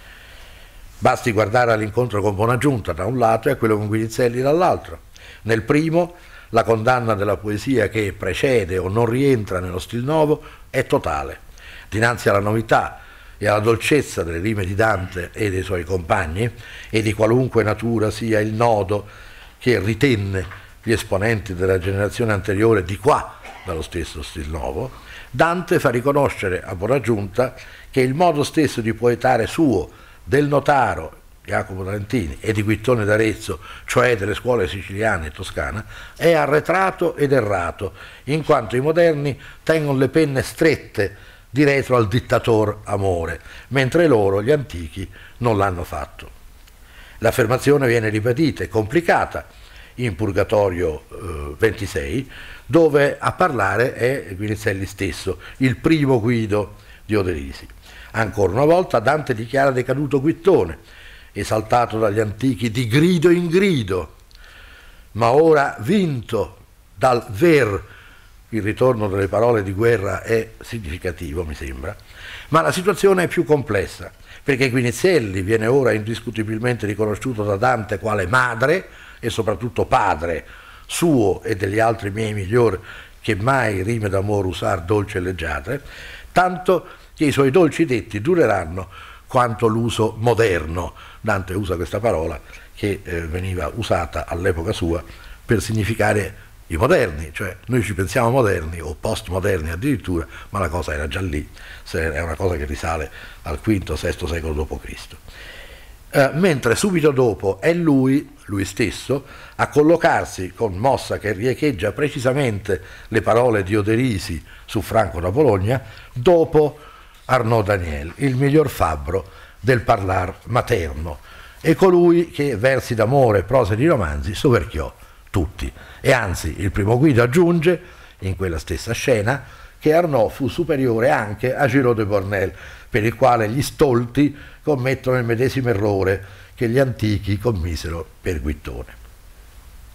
Speaker 2: Basti guardare all'incontro con Buonaggiunta da un lato e a quello con Guinizelli dall'altro. Nel primo, la condanna della poesia che precede o non rientra nello stil nuovo è totale. Dinanzi alla novità e alla dolcezza delle rime di Dante e dei suoi compagni, e di qualunque natura sia il nodo che ritenne gli esponenti della generazione anteriore di qua dallo stesso stil nuovo, Dante fa riconoscere a Buonaggiunta che il modo stesso di poetare suo, del Notaro, Jacopo Tarantini, e di Guittone d'Arezzo, cioè delle scuole siciliane e toscana, è arretrato ed errato, in quanto i moderni tengono le penne strette dietro al dittator amore, mentre loro, gli antichi, non l'hanno fatto. L'affermazione viene ripetita e complicata in Purgatorio 26, dove a parlare è Guinizelli stesso, il primo Guido di Oderisi. Ancora una volta Dante dichiara decaduto Guittone, esaltato dagli antichi di grido in grido, ma ora vinto dal ver. Il ritorno delle parole di guerra è significativo, mi sembra, ma la situazione è più complessa, perché Guinizelli viene ora indiscutibilmente riconosciuto da Dante quale madre e soprattutto padre suo e degli altri miei miglior che mai rime d'amore usar dolci e leggiadre, tanto che i suoi dolci detti dureranno quanto l'uso moderno. Dante usa questa parola che veniva usata all'epoca sua per significare i moderni, cioè noi ci pensiamo moderni o postmoderni addirittura, ma la cosa era già lì, è una cosa che risale al V-VI secolo d.C. Mentre subito dopo è lui stesso a collocarsi con mossa che riecheggia precisamente le parole di Oderisi su Franco da Bologna, dopo Arnaud Daniel, il miglior fabbro del parlar materno, e colui che versi d'amore, prose di romanzi soverchiò tutti. E anzi, il primo Guido aggiunge, in quella stessa scena, che Arnaud fu superiore anche a Giraud de Bornel, per il quale gli stolti commettono il medesimo errore che gli antichi commisero per Guittone.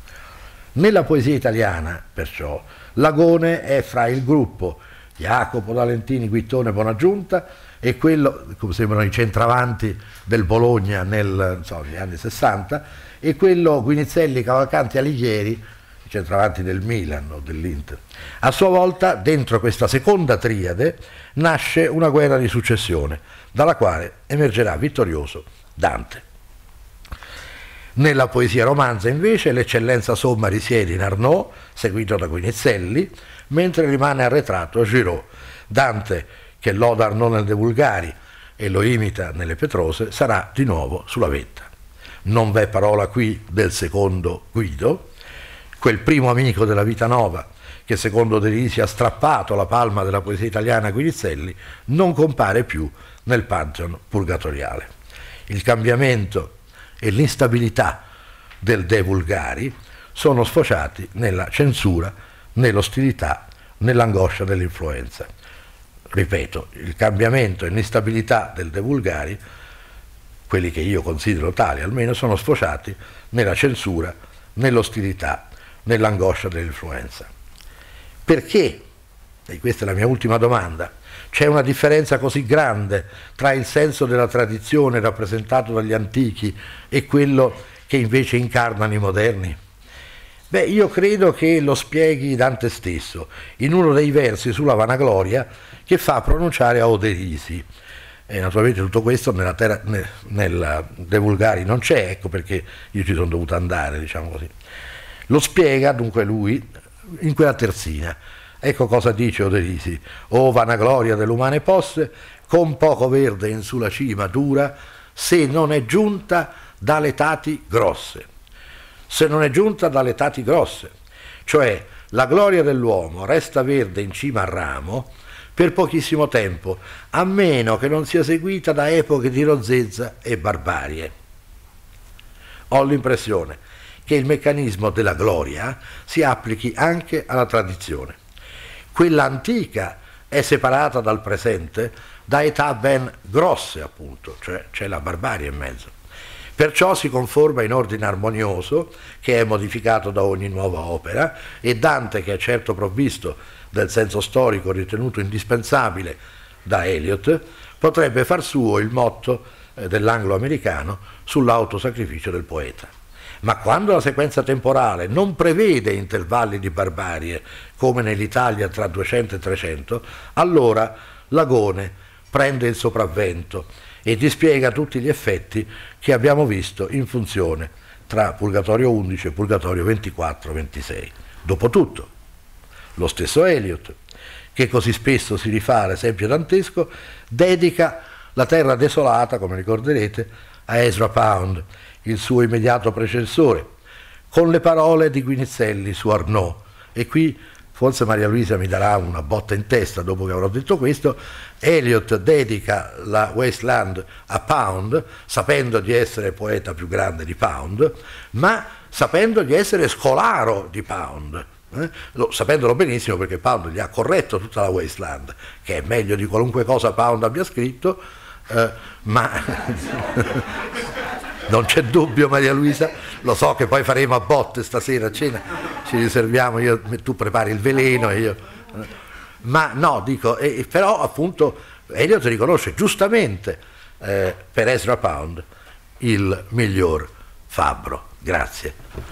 Speaker 2: Nella poesia italiana, perciò, l'agone è fra il gruppo Jacopo, Valentini, Guittone, Bonaggiunta e quello, come sembrano i centravanti del Bologna negli anni 60, e quello Guinizelli, Cavalcanti, Alighieri, i centravanti del Milan o dell'Inter. A sua volta, dentro questa seconda triade, nasce una guerra di successione, dalla quale emergerà vittorioso Dante. Nella poesia romanza, invece, l'eccellenza somma risiede in Arnaud, seguito da Guinizelli, mentre rimane arretrato Giraud. Dante, che loda Arnaud nel De Vulgari e lo imita nelle Petrose, sarà di nuovo sulla vetta. Non v'è parola qui del secondo Guido, quel primo amico della Vita Nova che secondo De Risi ha strappato la palma della poesia italiana a Guinizelli, non compare più nel Pantheon purgatoriale. Il cambiamento e l'instabilità del De Vulgari sono sfociati nella censura, nell'ostilità, nell'angoscia dell'influenza. Ripeto, il cambiamento e l'instabilità del De Vulgari, quelli che io considero tali almeno, sono sfociati nella censura, nell'ostilità, nell'angoscia dell'influenza. Perché, e questa è la mia ultima domanda, c'è una differenza così grande tra il senso della tradizione rappresentato dagli antichi e quello che invece incarnano i moderni? Beh, io credo che lo spieghi Dante stesso in uno dei versi sulla vanagloria che fa pronunciare a Oderisi. E naturalmente tutto questo nella De Vulgari non c'è, ecco perché io ci sono dovuto andare, diciamo così. Lo spiega dunque lui in quella terzina. Ecco cosa dice Oderisi: «O vanagloria dell'umane posse, con poco verde in sulla cima dura, se non è giunta dalle tati grosse». Se non è giunta dalle tati grosse, cioè la gloria dell'uomo resta verde in cima al ramo per pochissimo tempo, a meno che non sia seguita da epoche di rozzezza e barbarie. Ho l'impressione che il meccanismo della gloria si applichi anche alla tradizione. Quella antica è separata dal presente da età ben grosse, appunto, cioè c'è la barbarie in mezzo. Perciò si conforma in ordine armonioso, che è modificato da ogni nuova opera, e Dante, che è certo provvisto del senso storico ritenuto indispensabile da Eliot, potrebbe far suo il motto dell'anglo-americano sull'autosacrificio del poeta. Ma quando la sequenza temporale non prevede intervalli di barbarie, come nell'Italia tra 200 e 300, allora l'agone prende il sopravvento e dispiega tutti gli effetti che abbiamo visto in funzione tra Purgatorio 11 e Purgatorio 24-26. Dopotutto, lo stesso Eliot, che così spesso si rifà all'esempio dantesco, dedica la terra desolata, come ricorderete, a Ezra Pound, il suo immediato predecessore, con le parole di Guinizelli su Arnaud. E qui forse Maria Luisa mi darà una botta in testa dopo che avrò detto questo. Eliot dedica la Wasteland a Pound, sapendo di essere poeta più grande di Pound, ma sapendo di essere scolaro di Pound, sapendolo benissimo, perché Pound gli ha corretto tutta la Wasteland, che è meglio di qualunque cosa Pound abbia scritto, ma non c'è dubbio, Maria Luisa, lo so che poi faremo a botte stasera a cena, ci riserviamo, tu prepari il veleno e io... Ma no, dico, però appunto Eliot riconosce giustamente per Ezra Pound il miglior fabbro. Grazie.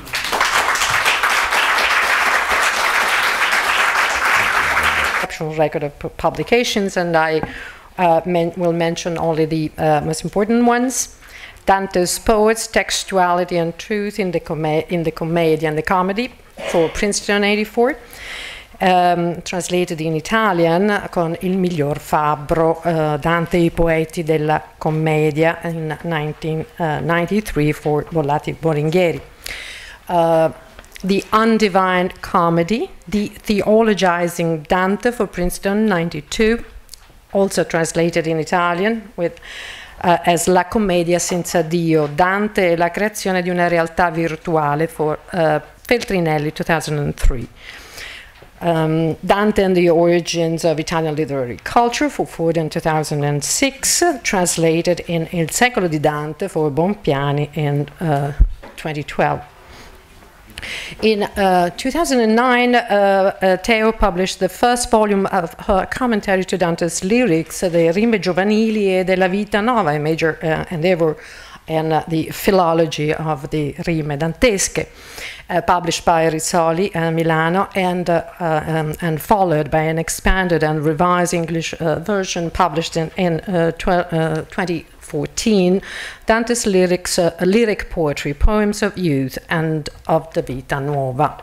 Speaker 1: Record of publications, and I will mention only the most important ones. Dante's Poets, Textuality and Truth in the Commedia and the Comedy for Princeton 84, translated in Italian con Il miglior fabbro, Dante e i poeti della commedia in 1993 for Bollati Boringhieri. The Undivine Comedy, The Theologizing Dante for Princeton 92, also translated in Italian with as La commedia senza Dio, Dante e la creazione di una realtà virtuale for Feltrinelli 2003. Dante and the Origins of Italian Literary Culture for Forden 2006, translated in Il secolo di Dante for Bompiani in 2012. In 2009, Teo published the first volume of her commentary to Dante's lyrics, the Rime Giovanili e della Vita Nova, a major endeavor in the philology of the Rime Dantesche, published by Rizzoli, Milano, and followed by an expanded and revised English version published in 2014, Dante's lyrics, lyric poetry, poems of youth and of the Vita Nuova.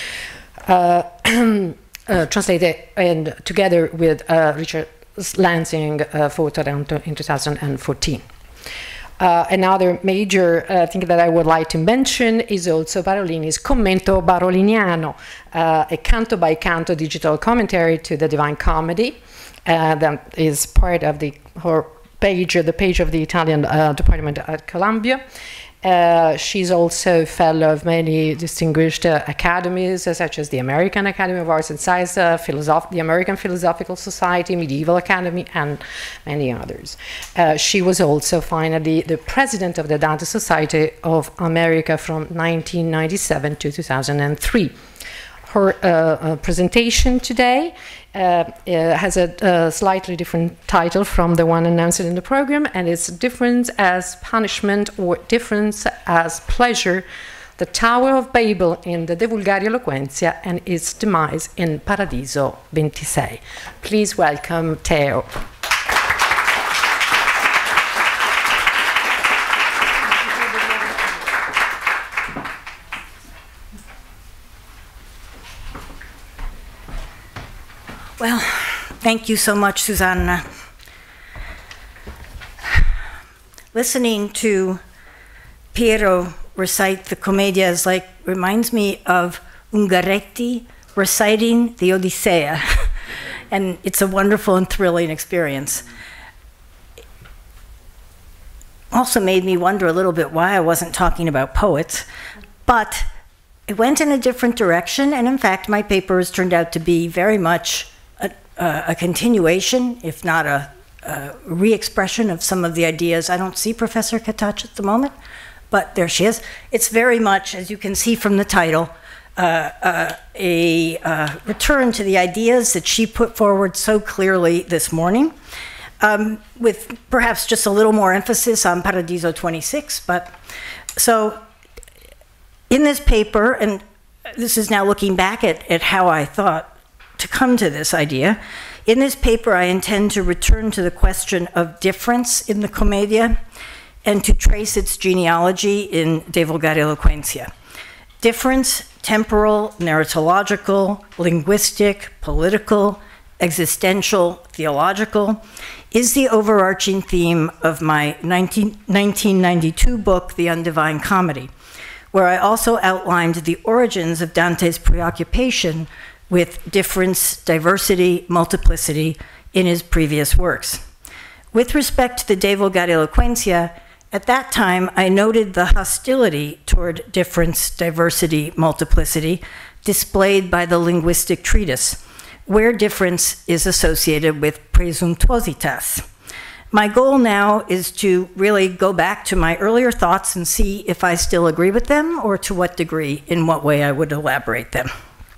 Speaker 1: Translated and together with Richard Lansing for Toronto in 2014. Another major thing that I would like to mention is also Barolini's Commento Baroliniano, a canto by canto digital commentary to the Divine Comedy that is part of her page, the page of the Italian department at Columbia. She's also a fellow of many distinguished academies, such as the American Academy of Arts and Science, the American Philosophical Society, Medieval Academy, and many others. She was also finally the president of the Dante Society of America from 1997 to 2003. Her presentation today has a slightly different title from the one announced in the program, and it's Difference as Punishment or Difference as Pleasure, the Tower of Babel in the De Vulgari Eloquentia and its demise in Paradiso 26. Please welcome Teo.
Speaker 3: Well, thank you so much, Susanna. Listening to Piero recite the Commedias reminds me of Ungaretti reciting the Odyssea, and it's a wonderful and thrilling experience. Also made me wonder a little bit why I wasn't talking about poets, but it went in a different direction, and in fact, my paper has turned out to be very much a continuation, if not a re-expression of some of the ideas. I don't see Professor Katach at the moment, but there she is. It's very much, as you can see from the title, a return to the ideas that she put forward so clearly this morning, with perhaps just a little more emphasis on Paradiso 26. But so in this paper, and this is now looking back at how I thought to come to this idea. In this paper, I intend to return to the question of difference in the Commedia and to trace its genealogy in De Vulgari Eloquentia. Difference, temporal, narratological, linguistic, political, existential, theological, is the overarching theme of my 1992 book, The Undivine Comedy, where I also outlined the origins of Dante's preoccupation with difference, diversity, multiplicity in his previous works. With respect to the De Vulgari Eloquentia, at that time I noted the hostility toward difference, diversity, multiplicity displayed by the linguistic treatise, where difference is associated with presumptuositas. My goal now is to really go back to my earlier thoughts and see if I still agree with them, or to what degree, in what way I would elaborate them.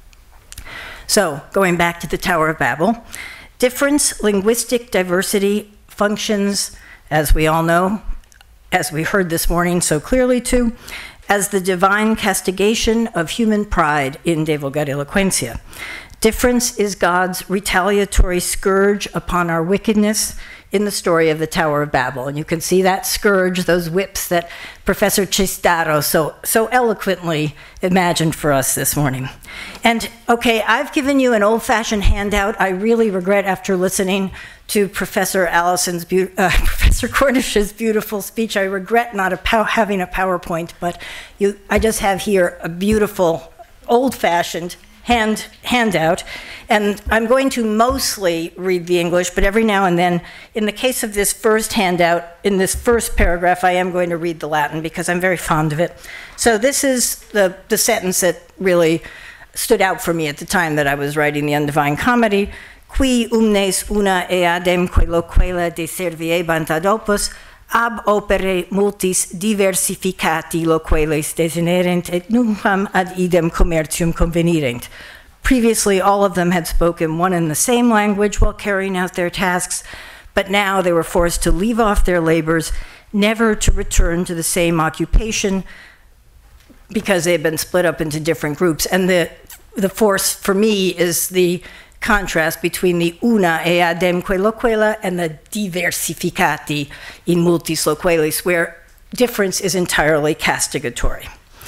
Speaker 3: So, going back to the Tower of Babel, difference, linguistic diversity functions, as we all know, as we heard this morning so clearly too, as the divine castigation of human pride in De Vulgari Eloquentia. Difference is God's retaliatory scourge upon our wickedness in the story of the Tower of Babel. And you can see that scourge, those whips that Professor Cestaro so eloquently imagined for us this morning. And okay, I've given you an old-fashioned handout. I really regret, after listening to Professor Professor Cornish's beautiful speech, I regret not having a PowerPoint, but I just have here a beautiful old-fashioned handout, and I'm going to mostly read the English, but every now and then, in the case of this first handout, in this first paragraph, I am going to read the Latin because I'm very fond of it. So this is the sentence that really stood out for me at the time that I was writing the Undivine Comedy. Qui umnes una eadem queloquela de serviebant ad opus, ab opere multis diversificati loqueles desinerent et nunquam ad idem commercium convenirent. Previously, all of them had spoken one and the same language while carrying out their tasks, but now they were forced to leave off their labors, never to return to the same occupation because they had been split up into different groups. And the force for me is the contrast between the una e ademque loquela and the diversificati in multis loquelis, where difference is entirely castigatory.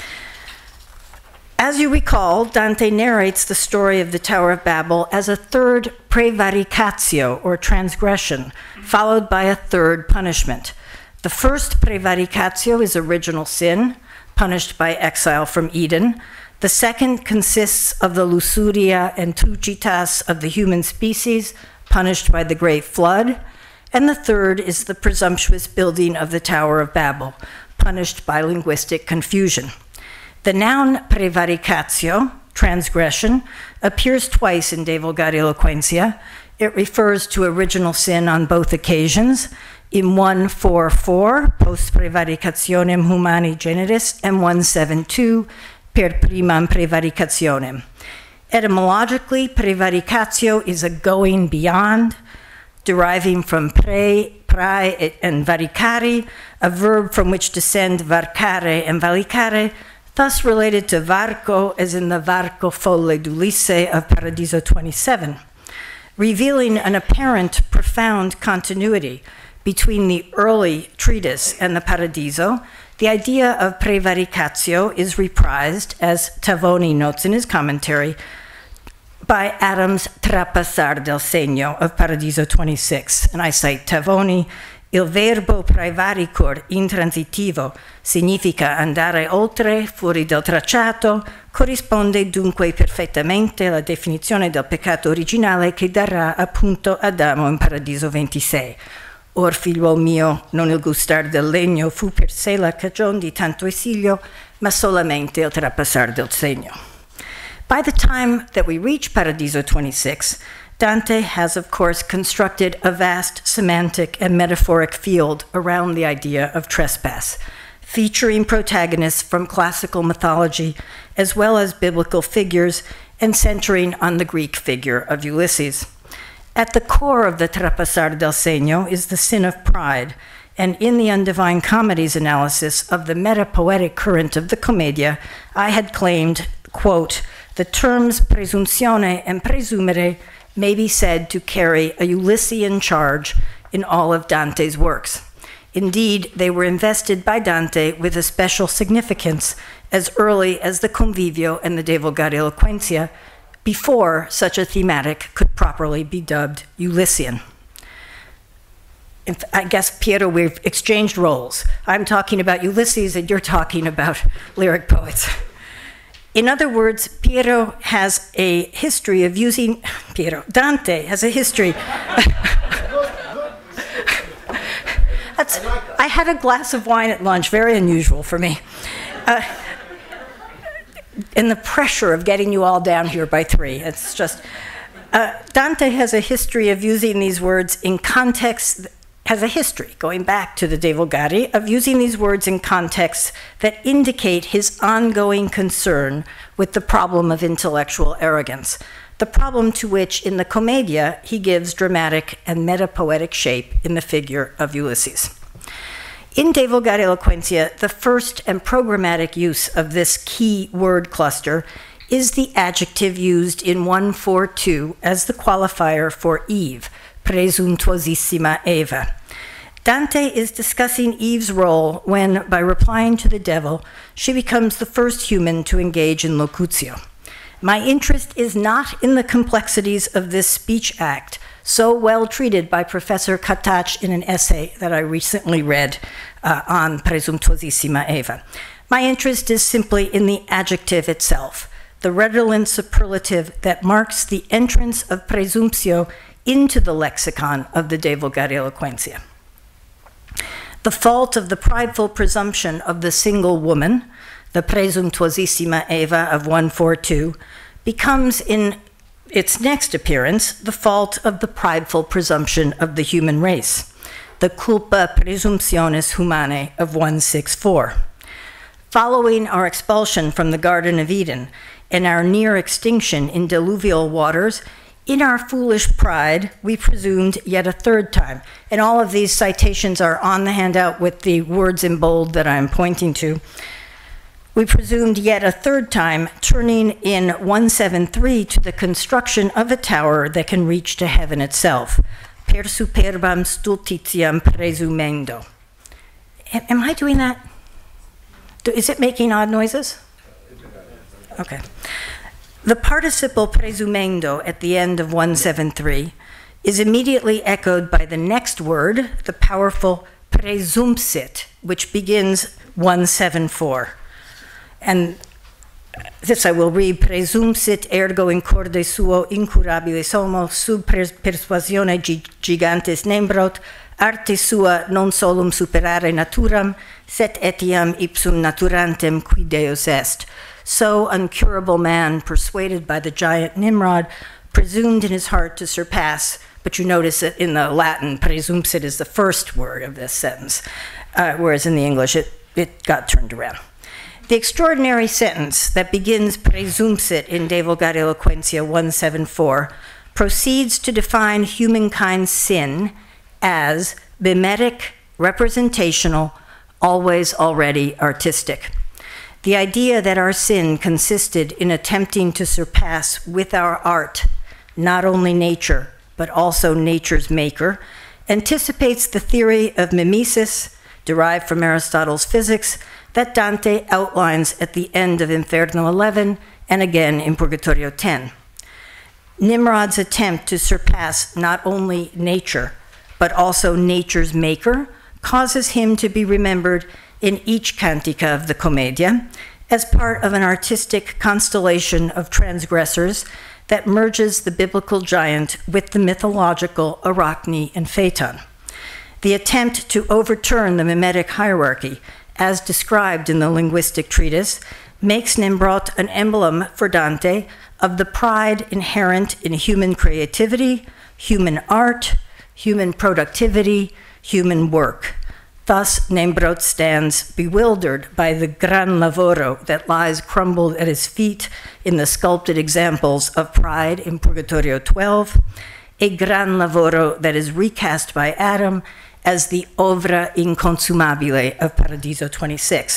Speaker 3: As you recall, Dante narrates the story of the Tower of Babel as a third prevaricatio, or transgression, followed by a third punishment. The first prevaricatio is original sin, punished by exile from Eden. The second consists of the lusuria and trucitas of the human species, punished by the Great Flood. And the third is the presumptuous building of the Tower of Babel, punished by linguistic confusion. The noun prevaricatio, transgression, appears twice in De Vulgari Eloquentia. It refers to original sin on both occasions, in 144, post prevaricationem humani generis, and 172, per primam prevaricationem. Etymologically, prevaricatio is a going beyond, deriving from prae, and varicari, a verb from which descend varcare and valicare, thus related to varco, as in the varco folle d'Ulisse of Paradiso 27, revealing an apparent profound continuity between the early treatise and the Paradiso. The idea of prevaricatio is reprised, as Tavoni notes in his commentary, by Adam's trapassar del segno of Paradiso 26. And I cite Tavoni, il verbo prevaricor intransitivo significa andare oltre, fuori del tracciato, corrisponde dunque perfettamente alla definizione del peccato originale che darà appunto Adamo in Paradiso 26. Or, figliuol mio, non il gustar del legno fu per sé la cagion di tanto esilio, ma solamente il trapassar del segno. By the time that we reach Paradiso 26, Dante has, of course, constructed a vast semantic and metaphoric field around the idea of trespass, featuring protagonists from classical mythology as well as biblical figures, and centering on the Greek figure of Ulysses. At the core of the trapassar del segno is the sin of pride, and in the Undivine Comedy's analysis of the meta-poetic current of the Commedia, I had claimed, quote, the terms presunzione and presumere may be said to carry a Ulyssian charge in all of Dante's works. Indeed, they were invested by Dante with a special significance as early as the Convivio and the De Vulgari Eloquentia, before such a thematic could properly be dubbed Ulyssian. I guess, Piero, we've exchanged roles. I'm talking about Ulysses and you're talking about lyric poets. In other words, Dante has a history. I had a glass of wine at lunch, very unusual for me. And the pressure of getting you all down here by 3. It's just, Dante has a history of using these words in context, has a history, going back to the De Vulgari, of using these words in contexts that indicate his ongoing concern with the problem of intellectual arrogance, the problem to which, in the Commedia, he gives dramatic and metapoetic shape in the figure of Ulysses. In De Vulgari Eloquentia, the first and programmatic use of this key word cluster is the adjective used in 142 as the qualifier for Eve, presuntuosissima Eva. Dante is discussing Eve's role when, by replying to the devil, she becomes the first human to engage in locutio. My interest is not in the complexities of this speech act, so well treated by Professor Katach in an essay that I recently read on presuntuosissima Eva. My interest is simply in the adjective itself, the redolent superlative that marks the entrance of presumptio into the lexicon of the De Vulgari Eloquentia. The fault of the prideful presumption of the single woman, the presuntuosissima Eva of 142, becomes in its next appearance the fault of the prideful presumption of the human race. the culpa presumptionis humanae of 164. Following our expulsion from the Garden of Eden and our near extinction in diluvial waters, in our foolish pride, we presumed yet a third time. And all of these citations are on the handout with the words in bold that I'm pointing to. We presumed yet a third time, turning in 173 to the construction of a tower that can reach to heaven itself. Per superbam stultitiam presumendo. Am I doing that? Is it making odd noises? Okay. The participle presumendo at the end of 173 is immediately echoed by the next word, the powerful presumpsit, which begins 174. And this I will read: Presumpsit ergo in corde suo incurabiles homo sub persuasione gigantes nembrot, arte sua non solum superare naturam, set etiam ipsum naturantem qui Deus est. So uncurable man, persuaded by the giant Nimrod, presumed in his heart to surpass, but you notice that in the Latin, presumpsit is the first word of this sentence, whereas in the English it got turned around. The extraordinary sentence that begins presumpsit in De Vulgare Eloquentia 174 proceeds to define humankind's sin as mimetic, representational, always already artistic. The idea that our sin consisted in attempting to surpass with our art not only nature, but also nature's maker, anticipates the theory of mimesis, derived from Aristotle's physics, that Dante outlines at the end of Inferno 11 and again in Purgatorio 10. Nimrod's attempt to surpass not only nature, but also nature's maker, causes him to be remembered in each cantica of the Commedia as part of an artistic constellation of transgressors that merges the biblical giant with the mythological Arachne and Phaeton. The attempt to overturn the mimetic hierarchy, as described in the linguistic treatise, makes Nimrod an emblem for Dante of the pride inherent in human creativity, human art, human productivity, human work. Thus, Nimrod stands bewildered by the gran lavoro that lies crumbled at his feet in the sculpted examples of pride in Purgatorio 12, a gran lavoro that is recast by Adam as the obra inconsumabile of Paradiso 26.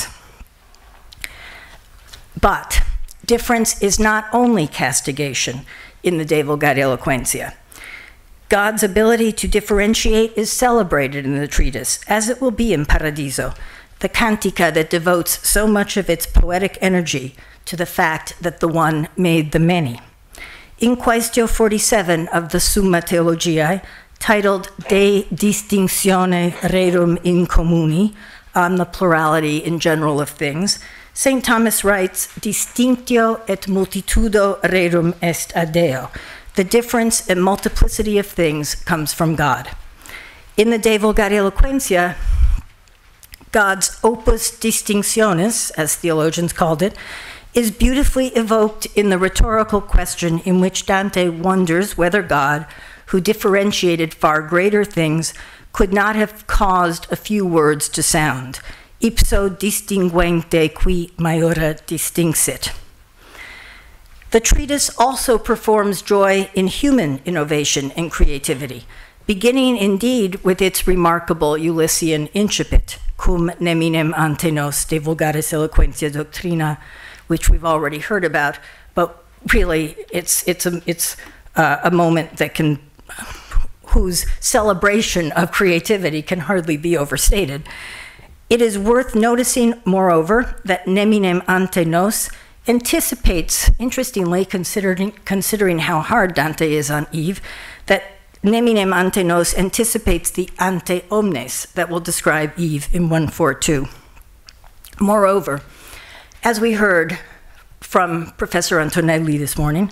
Speaker 3: But difference is not only castigation in the De Vulgare Eloquentia. God's ability to differentiate is celebrated in the treatise, as it will be in Paradiso, the cantica that devotes so much of its poetic energy to the fact that the one made the many. In Quaestio 47 of the Summa Theologiae, titled De Distinctione Rerum in Communi, on the plurality in general of things, St. Thomas writes, Distinctio et multitudo rerum est ad Deo. The difference and multiplicity of things comes from God. In the De Vulgare Eloquentia, God's opus distinctionis, as theologians called it, is beautifully evoked in the rhetorical question in which Dante wonders whether God, who differentiated far greater things, could not have caused a few words to sound. Ipso distinguente qui maiora distinxit. The treatise also performs joy in human innovation and creativity, beginning indeed with its remarkable Ulyssian incipit, cum neminem ante nos de vulgaris eloquentia doctrina, which we've already heard about, but really it's a moment that can, whose celebration of creativity can hardly be overstated. It is worth noticing, moreover, that neminem ante nos anticipates, interestingly, considering how hard Dante is on Eve, that neminem ante nos anticipates the ante omnes that will describe Eve in 142. Moreover, as we heard from Professor Antonelli this morning,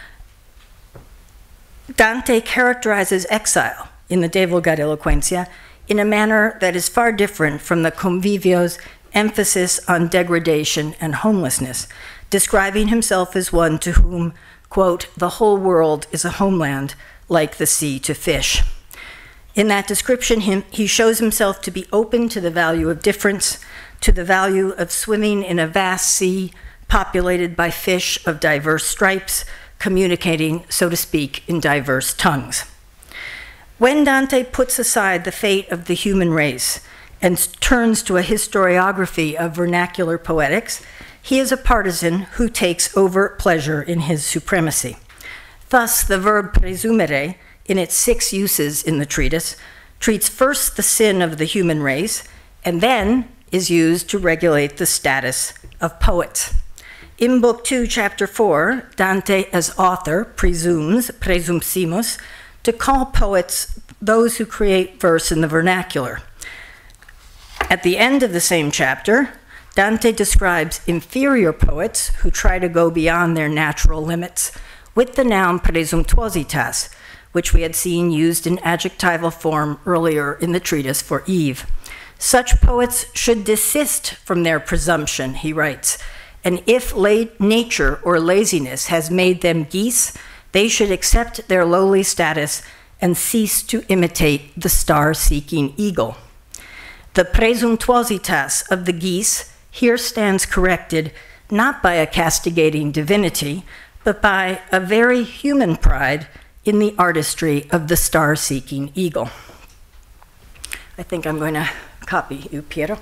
Speaker 3: Dante characterizes exile in the De Vulgare Eloquentia in a manner that is far different from the Convivio's emphasis on degradation and homelessness, describing himself as one to whom, quote, the whole world is a homeland like the sea to fish. In that description, he shows himself to be open to the value of difference, to the value of swimming in a vast sea populated by fish of diverse stripes, communicating, so to speak, in diverse tongues. When Dante puts aside the fate of the human race and turns to a historiography of vernacular poetics, he is a partisan who takes overt pleasure in his supremacy. Thus, the verb presumere, in its 6 uses in the treatise, treats first the sin of the human race and then is used to regulate the status of poets. In Book 2, Chapter 4, Dante, as author, presumes, presumsimus, to call poets those who create verse in the vernacular. At the end of the same chapter, Dante describes inferior poets who try to go beyond their natural limits with the noun presumptuositas, which we had seen used in adjectival form earlier in the treatise for Eve. Such poets should desist from their presumption, he writes, and if nature or laziness has made them geese, they should accept their lowly status and cease to imitate the star-seeking eagle. The presumptuositas of the geese here stands corrected not by a castigating divinity, but by a very human pride in the artistry of the star-seeking eagle. I think I'm going to copy you, Piero.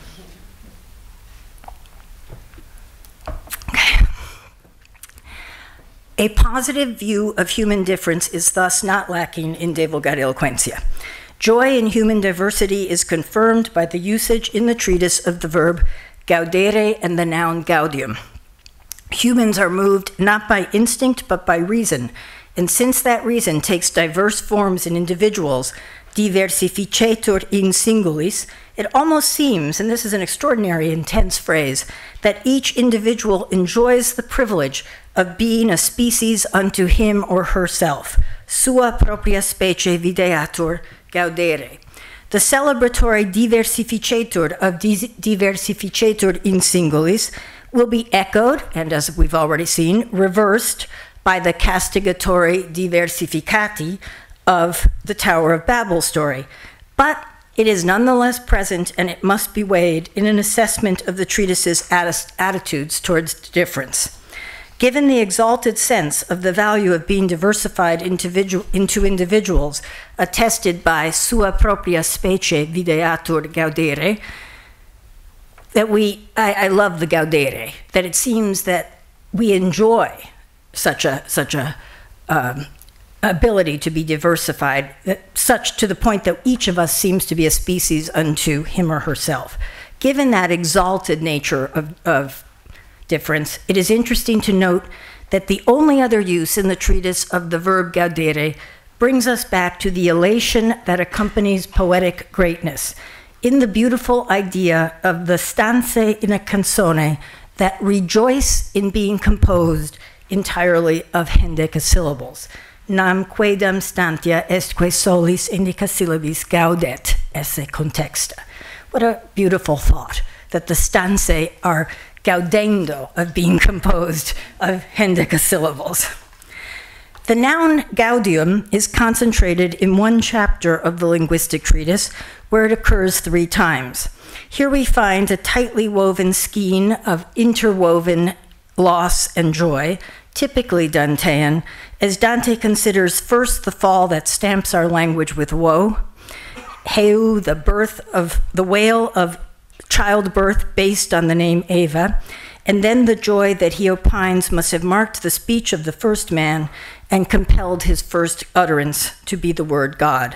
Speaker 3: Okay. A positive view of human difference is thus not lacking in De Vulgare Eloquentia. Joy in human diversity is confirmed by the usage in the treatise of the verb gaudere and the noun gaudium. Humans are moved not by instinct but by reason, and since that reason takes diverse forms in individuals, diversificetur in singulis, it almost seems, and this is an extraordinary intense phrase, that each individual enjoys the privilege of being a species unto him or herself, sua propria specie videatur gaudere. The celebratory diversificetur of diversificetur in singulis will be echoed, and as we've already seen, reversed by the castigatory diversificati of the Tower of Babel story. But it is nonetheless present, and it must be weighed in an assessment of the treatise's attitudes towards difference. Given the exalted sense of the value of being diversified into individuals, attested by sua propria specie videatur gaudere, that I love the gaudere, that it seems that we enjoy such a ability to be diversified, such to the point that each of us seems to be a species unto him or herself. Given that exalted nature of difference, it is interesting to note that the only other use in the treatise of the verb gaudere brings us back to the elation that accompanies poetic greatness, in the beautiful idea of the stanze in a canzone that rejoice in being composed entirely of hendecasyllables. Nam quaedam stantia estque solis indicasyllabis gaudet esse contexta. What a beautiful thought, that the stanze are gaudendo of being composed of hendecasyllables. The noun gaudium is concentrated in one chapter of the linguistic treatise, where it occurs 3 times. Here we find a tightly woven skein of interwoven loss and joy, typically Dantean, as Dante considers first the fall that stamps our language with woe, heu, the wail of childbirth based on the name Eva, and then the joy that he opines must have marked the speech of the first man and compelled his first utterance to be the word God.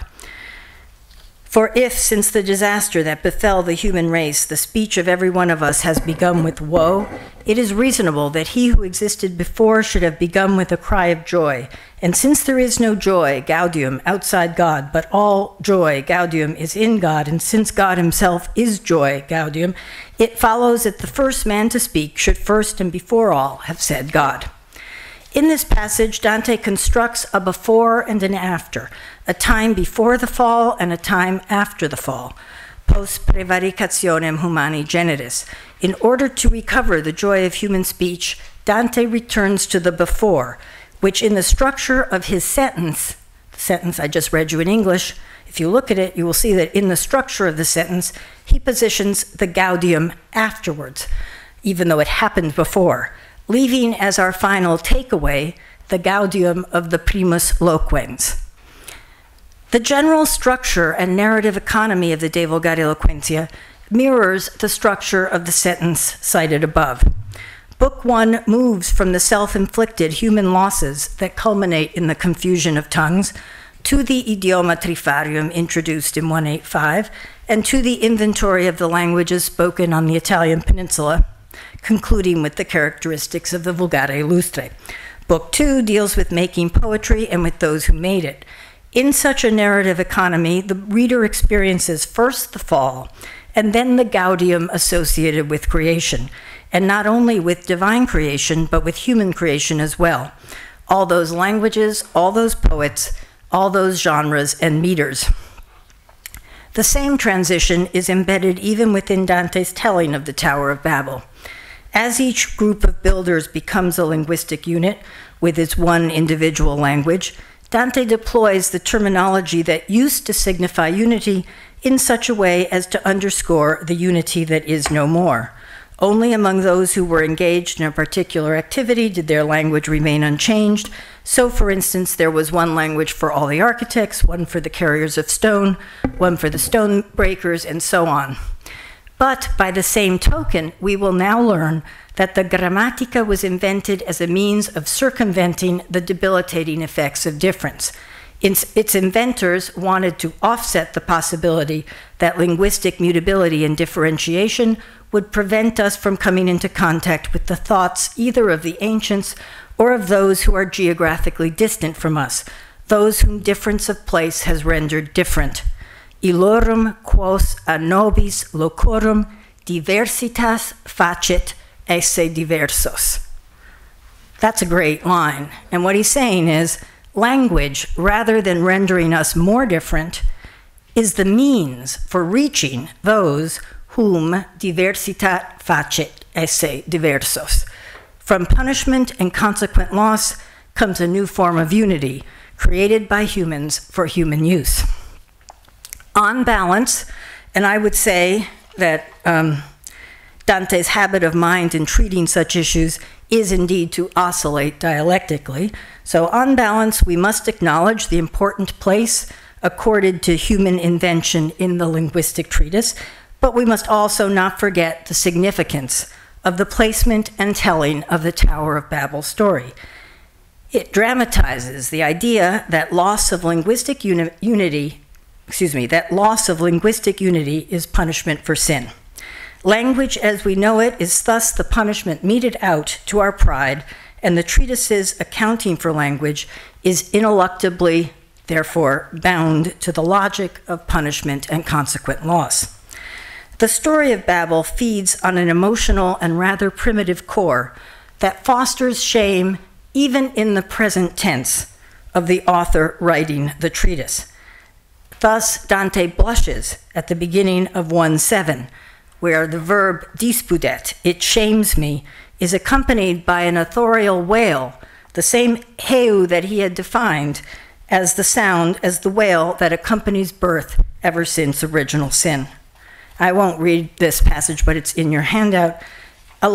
Speaker 3: For if, since the disaster that befell the human race, the speech of every one of us has begun with woe, it is reasonable that he who existed before should have begun with a cry of joy. And since there is no joy, gaudium, outside God, but all joy, gaudium, is in God, and since God himself is joy, gaudium, it follows that the first man to speak should first and before all have said God. In this passage, Dante constructs a before and an after, a time before the fall and a time after the fall, post prevaricationem humani generis. In order to recover the joy of human speech, Dante returns to the before, which in the structure of his sentence, the sentence I just read you in English, if you look at it, you will see that in the structure of the sentence, he positions the gaudium afterwards, even though it happened before, leaving as our final takeaway the gaudium of the primus loquens. The general structure and narrative economy of the De Vulgare Eloquentia mirrors the structure of the sentence cited above. Book 1 moves from the self-inflicted human losses that culminate in the confusion of tongues to the idioma trifarium introduced in 185 and to the inventory of the languages spoken on the Italian peninsula, concluding with the characteristics of the Vulgare Illustre. Book 2 deals with making poetry and with those who made it. In such a narrative economy, the reader experiences first the fall and then the gaudium associated with creation, and not only with divine creation, but with human creation as well. All those languages, all those poets, all those genres and meters. The same transition is embedded even within Dante's telling of the Tower of Babel. As each group of builders becomes a linguistic unit with its one individual language, Dante deploys the terminology that used to signify unity in such a way as to underscore the unity that is no more. Only among those who were engaged in a particular activity did their language remain unchanged. So, for instance, there was one language for all the architects, one for the carriers of stone, one for the stone breakers, and so on. But by the same token, we will now learn that the grammatica was invented as a means of circumventing the debilitating effects of difference. Its inventors wanted to offset the possibility that linguistic mutability and differentiation would prevent us from coming into contact with the thoughts either of the ancients or of those who are geographically distant from us, those whom difference of place has rendered different. Illorum quos a nobis locorum diversitas facit esse diversos. That's a great line. And what he's saying is, language, rather than rendering us more different, is the means for reaching those whom diversitat facit esse diversos. From punishment and consequent loss comes a new form of unity, created by humans for human use. On balance, and I would say that Dante's habit of mind in treating such issues is indeed to oscillate dialectically. So on balance, we must acknowledge the important place accorded to human invention in the linguistic treatise, but we must also not forget the significance of the placement and telling of the Tower of Babel story. It dramatizes the idea that loss of linguistic unity is punishment for sin. Language as we know it is thus the punishment meted out to our pride, and the treatise's accounting for language is ineluctably, therefore, bound to the logic of punishment and consequent loss. The story of Babel feeds on an emotional and rather primitive core that fosters shame even in the present tense of the author writing the treatise. Thus, Dante blushes at the beginning of 1:7, where the verb dispudet, it shames me, is accompanied by an authorial wail, the same heu that he had defined as the sound, as the wail that accompanies birth ever since original sin. I won't read this passage, but it's in your handout. I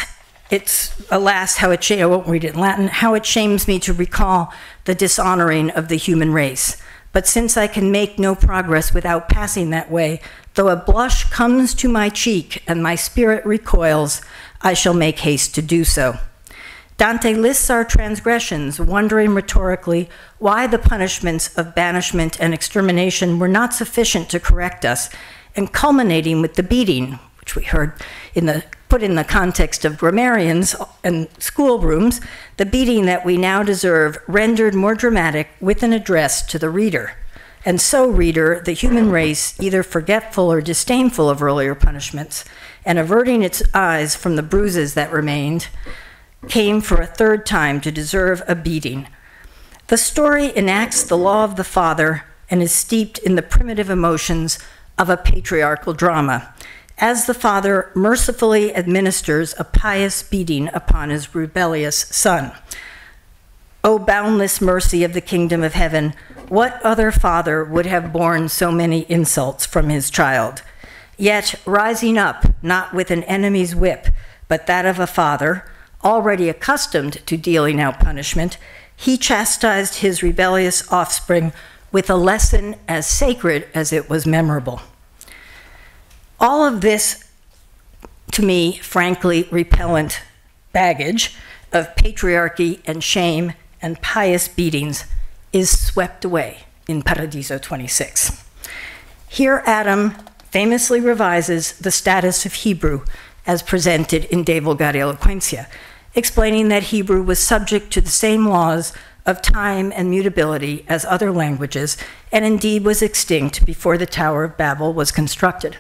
Speaker 3: won't read it in Latin, how it shames me to recall the dishonoring of the human race. But since I can make no progress without passing that way, though a blush comes to my cheek and my spirit recoils, I shall make haste to do so. Dante lists our transgressions, wondering rhetorically why the punishments of banishment and extermination were not sufficient to correct us, and culminating with the beating, which we heard put in the context of grammarians and schoolrooms, the beating that we now deserve rendered more dramatic with an address to the reader. And so, reader, the human race, either forgetful or disdainful of earlier punishments, and averting its eyes from the bruises that remained, came for a third time to deserve a beating. The story enacts the law of the father and is steeped in the primitive emotions of a patriarchal drama, as the father mercifully administers a pious beating upon his rebellious son. O boundless mercy of the kingdom of heaven, What other father would have borne so many insults from his child? Yet, rising up, not with an enemy's whip, but that of a father, already accustomed to dealing out punishment, he chastised his rebellious offspring with a lesson as sacred as it was memorable. All of this, to me, frankly repellent baggage of patriarchy and shame and pious beatings is swept away in Paradiso 26. Here Adam famously revises the status of Hebrew as presented in De Vulgare Eloquentia, explaining that Hebrew was subject to the same laws of time and mutability as other languages, and indeed was extinct before the Tower of Babel was constructed.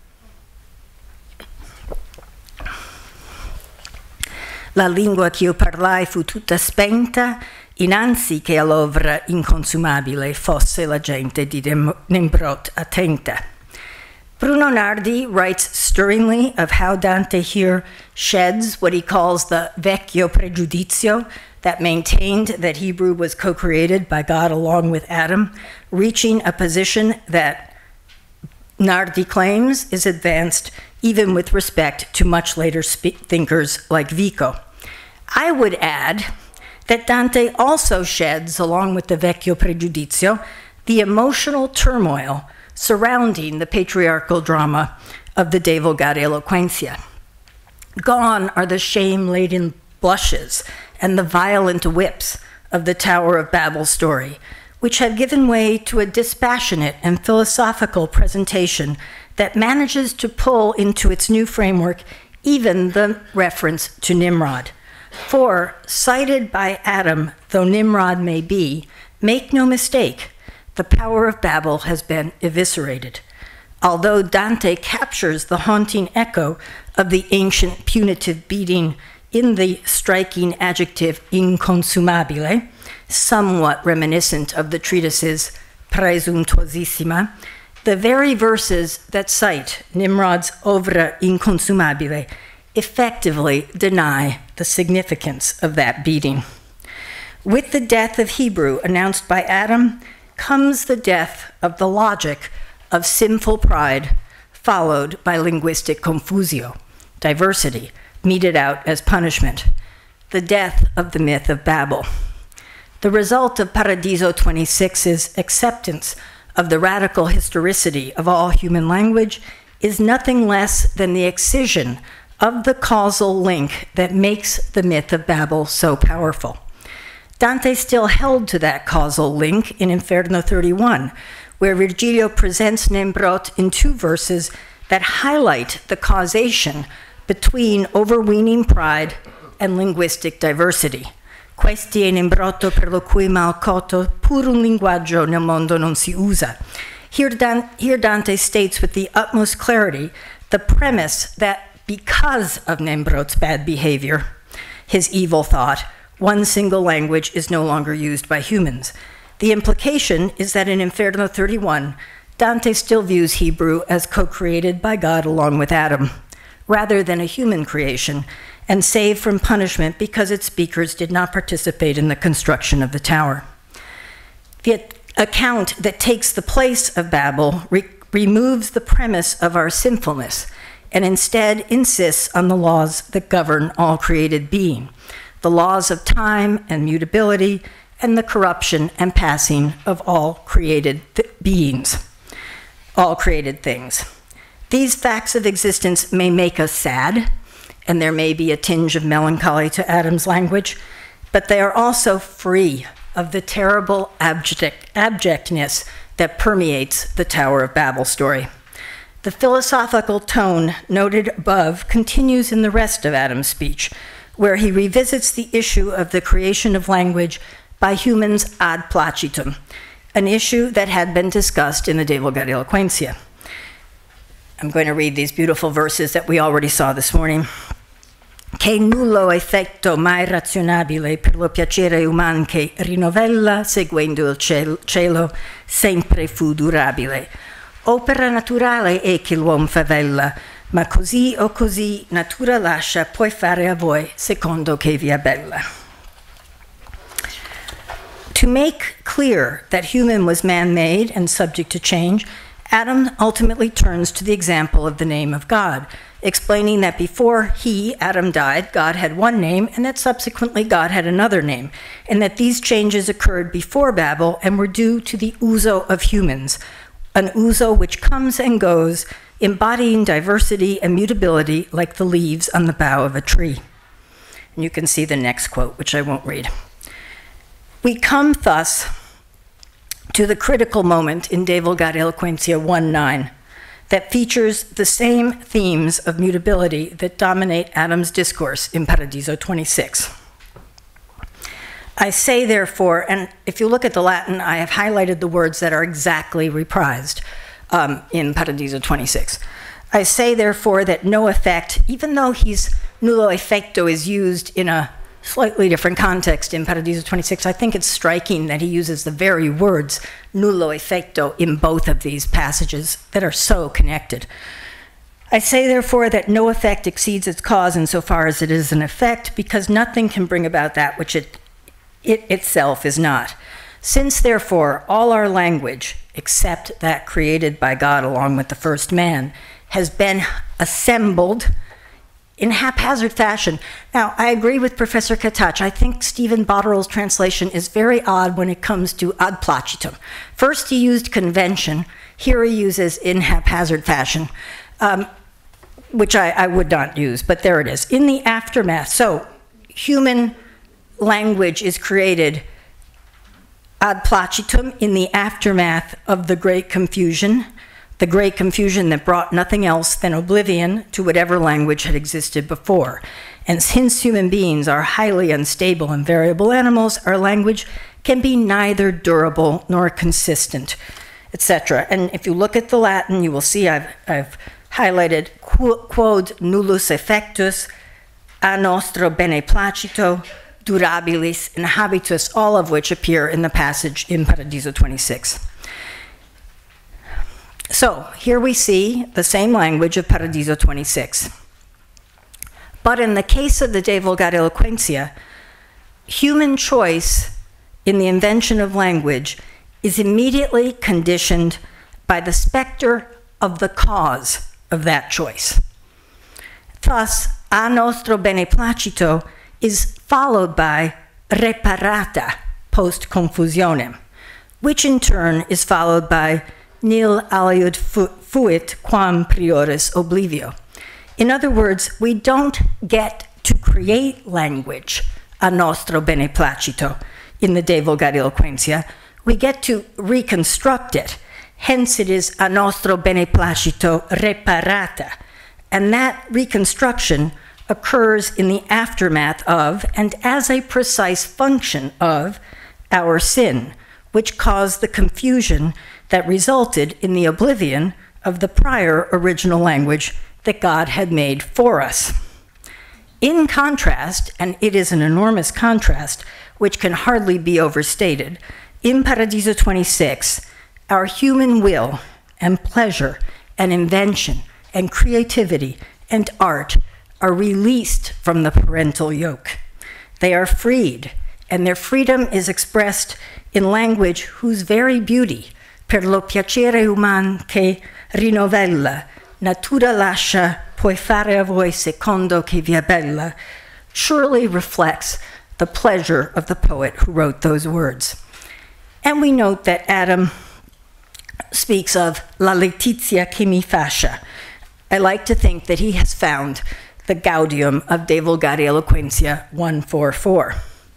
Speaker 3: La lingua che io parlai fu tutta spenta, innanzi che all'ovra inconsumabile fosse la gente di Nembrot attenta. Bruno Nardi writes stirringly of how Dante here sheds what he calls the vecchio pregiudizio that maintained that Hebrew was co-created by God along with Adam, reaching a position that Nardi claims is advanced even with respect to much later thinkers like Vico. I would add that Dante also sheds, along with the vecchio pregiudizio, the emotional turmoil surrounding the patriarchal drama of the De Vulgare Eloquentia. Gone are the shame-laden blushes and the violent whips of the Tower of Babel story, which have given way to a dispassionate and philosophical presentation that manages to pull into its new framework even the reference to Nimrod. For, cited by Adam, though Nimrod may be, make no mistake, the power of Babel has been eviscerated. Although Dante captures the haunting echo of the ancient punitive beating in the striking adjective inconsumabile, somewhat reminiscent of the treatise's Praesuntuosissima, the very verses that cite Nimrod's ovra inconsumabile effectively deny the significance of that beating. With the death of Hebrew announced by Adam comes the death of the logic of sinful pride, followed by linguistic confusio, diversity, meted out as punishment, the death of the myth of Babel. The result of Paradiso 26's acceptance of the radical historicity of all human language is nothing less than the excision of the causal link that makes the myth of Babel so powerful. Dante still held to that causal link in Inferno 31, where Virgilio presents Nembrot in two verses that highlight the causation between overweening pride and linguistic diversity. Questi è Nembrotto per lo cui malcoto pur un linguaggio nel mondo non si usa. Here Dante states with the utmost clarity the premise that because of Nembrot's bad behavior, his evil thought, one single language is no longer used by humans. The implication is that in Inferno 31, Dante still views Hebrew as co-created by God along with Adam, rather than a human creation, and saved from punishment because its speakers did not participate in the construction of the tower. The account that takes the place of Babel removes the premise of our sinfulness and instead insists on the laws that govern all created being, the laws of time and mutability, and the corruption and passing of all created beings, all created things. These facts of existence may make us sad, and there may be a tinge of melancholy to Adam's language, but they are also free of the terrible abjectness that permeates the Tower of Babel story. The philosophical tone noted above continues in the rest of Adam's speech, where he revisits the issue of the creation of language by humans ad placitum, an issue that had been discussed in the De Vulgare Eloquentia. I'm going to read these beautiful verses that we already saw this morning. Che nullo effetto mai razionabile per lo piacere uman che rinovella seguendo il cielo sempre fu durabile. Opera naturale è che l'uom favella, ma così o così natura lascia poi fare a voi secondo che vi è bella. To make clear that human was man-made and subject to change, Adam ultimately turns to the example of the name of God, explaining that before he, Adam, died, God had one name, and that subsequently God had another name, and that these changes occurred before Babel and were due to the ouzo of humans, an ouzo which comes and goes, embodying diversity and mutability like the leaves on the bough of a tree. And you can see the next quote, which I won't read. We come thus to the critical moment in De Vulgare Eloquentia 1:9 that features the same themes of mutability that dominate Adam's discourse in Paradiso 26. I say, therefore, and if you look at the Latin, I have highlighted the words that are exactly reprised in Paradiso 26. I say, therefore, that no effect, even though nullo effecto is used in a slightly different context in Paradiso 26, I think it's striking that he uses the very words nullo effecto in both of these passages that are so connected. I say, therefore, that no effect exceeds its cause insofar as it is an effect, because nothing can bring about that which it itself is not. Since, therefore, all our language, except that created by God along with the first man, has been assembled in haphazard fashion. Now, I agree with Professor Katach. I think Stephen Botterell's translation is very odd when it comes to ad placitum. First, he used convention. Here he uses in haphazard fashion, which I would not use, but there it is. In the aftermath, so human language is created ad placitum in the aftermath of the Great Confusion, the Great Confusion that brought nothing else than oblivion to whatever language had existed before. And since human beings are highly unstable and variable animals, our language can be neither durable nor consistent, etc. And if you look at the Latin, you will see I've highlighted quod nullus effectus a nostro beneplacito durabilis and habitus, all of which appear in the passage in Paradiso 26. So here we see the same language of Paradiso 26. But in the case of the De Vulgare Eloquentia, human choice in the invention of language is immediately conditioned by the specter of the cause of that choice. Thus, a nostro beneplacito is followed by reparata post confusionem, which in turn is followed by nil aliud fuit quam prioris oblivio. In other words, we don't get to create language a nostro beneplacito in the De Vulgare Eloquentia. We get to reconstruct it. Hence it is a nostro beneplacito reparata. And that reconstruction occurs in the aftermath of and as a precise function of our sin, which caused the confusion that resulted in the oblivion of the prior original language that God had made for us. In contrast, and it is an enormous contrast, which can hardly be overstated, in Paradiso 26, our human will and pleasure and invention and creativity and art are released from the parental yoke. They are freed, and their freedom is expressed in language whose very beauty, per lo piacere uman che rinovella, natura lascia puoi fare a voi secondo che via bella, surely reflects the pleasure of the poet who wrote those words. And we note that Adam speaks of la letizia che mi fascia. I like to think that he has found the gaudium of De Vulgare Eloquentia 144.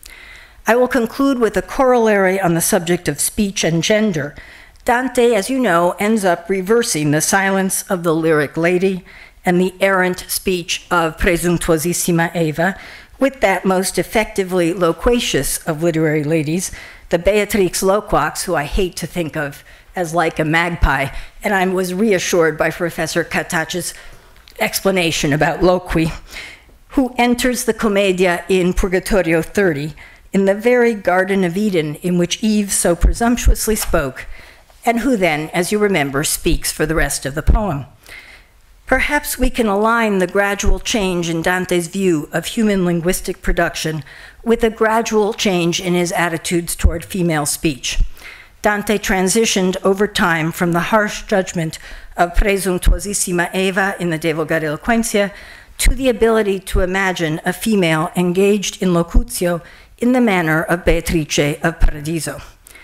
Speaker 3: I will conclude with a corollary on the subject of speech and gender. Dante, as you know, ends up reversing the silence of the lyric lady and the errant speech of presuntuosissima Eva with that most effectively loquacious of literary ladies, the Beatrix Loquax, who I hate to think of as like a magpie, and I was reassured by Professor Katach's explanation about loqui, who enters the Commedia in Purgatorio 30, in the very Garden of Eden in which Eve so presumptuously spoke, and who then, as you remember, speaks for the rest of the poem. Perhaps we can align the gradual change in Dante's view of human linguistic production with a gradual change in his attitudes toward female speech. Dante transitioned over time from the harsh judgment of presuntuosissima Eva in the De Volgareloquentia to the ability to imagine a female engaged in locutio in the manner of Beatrice of Paradiso.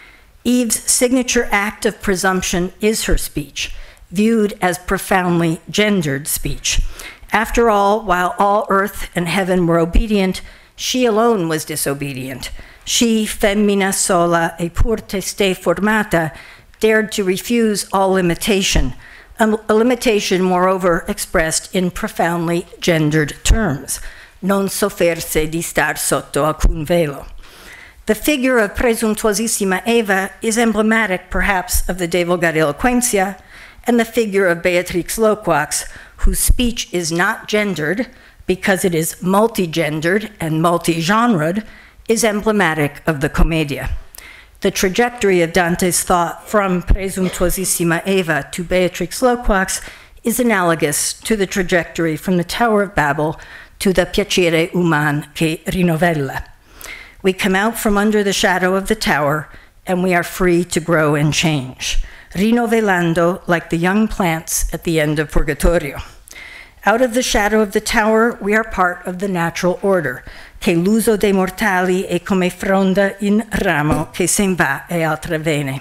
Speaker 3: Eve's signature act of presumption is her speech, viewed as profoundly gendered speech. After all, while all earth and heaven were obedient, she alone was disobedient. She, femmina sola e pur teste formata, dared to refuse all limitation, a limitation moreover expressed in profoundly gendered terms, non sofferse di star sotto alcun velo. The figure of presuntuosissima Eva is emblematic perhaps of the De Volgareloquentia, and the figure of Beatrix Loquax, whose speech is not gendered because it is multi-gendered and multi-genred, is emblematic of the Commedia. The trajectory of Dante's thought from presuntuosissima Eva to Beatrix Loquax is analogous to the trajectory from the Tower of Babel to the piacere uman che rinovella. We come out from under the shadow of the tower, and we are free to grow and change, rinovellando like the young plants at the end of Purgatorio. Out of the shadow of the tower, we are part of the natural order, che l'uso dei mortali è come fronda in ramo che sen va e altre vene.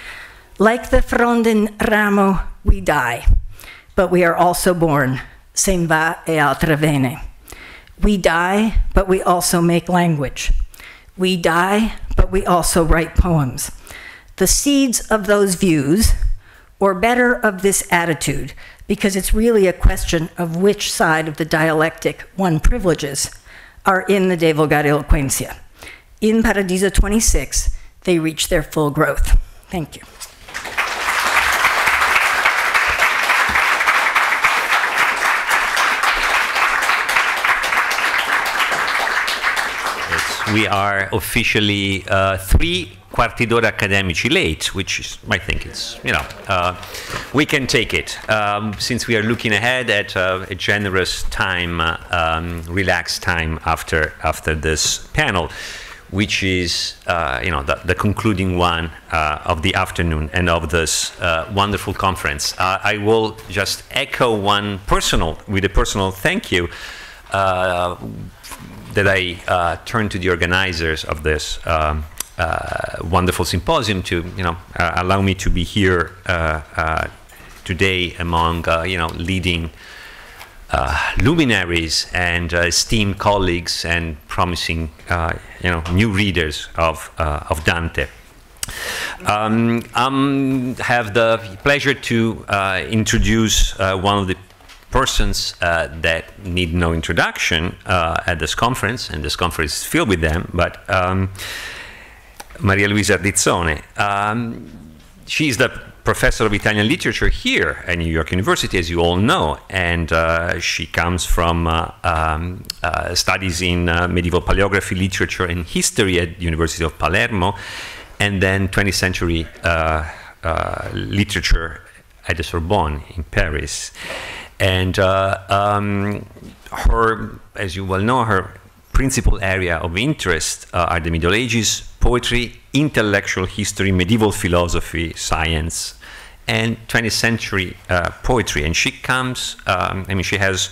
Speaker 3: Like the fronda in ramo, we die, but we are also born, sen va e altre vene. We die, but we also make language. We die, but we also write poems. The seeds of those views, or better, of this attitude, because it's really a question of which side of the dialectic one privileges, are in the De Volgareloquentia. In Paradiso 26, they reach their full growth. Thank you.
Speaker 4: We are officially 3 quarti d'ora academici late, which is, I think it's, we can take it. Since we are looking ahead at a generous time, relaxed time after this panel, which is, the concluding one of the afternoon and of this wonderful conference. I will just echo with a personal thank you that I turn to the organizers of this wonderful symposium to, allow me to be here today among, leading luminaries and esteemed colleagues and promising, new readers of Dante. Have the pleasure to introduce one of the persons that need no introduction at this conference, and this conference is filled with them, but Maria Luisa Ardizzone. She's the professor of Italian literature here at New York University, as you all know, and she comes from studies in medieval paleography, literature, and history at the University of Palermo, and then 20th century literature at the Sorbonne in Paris. And her, as you well know, her principal area of interest are the Middle Ages, poetry, intellectual history, medieval philosophy, science, and 20th century poetry. And she comes, she has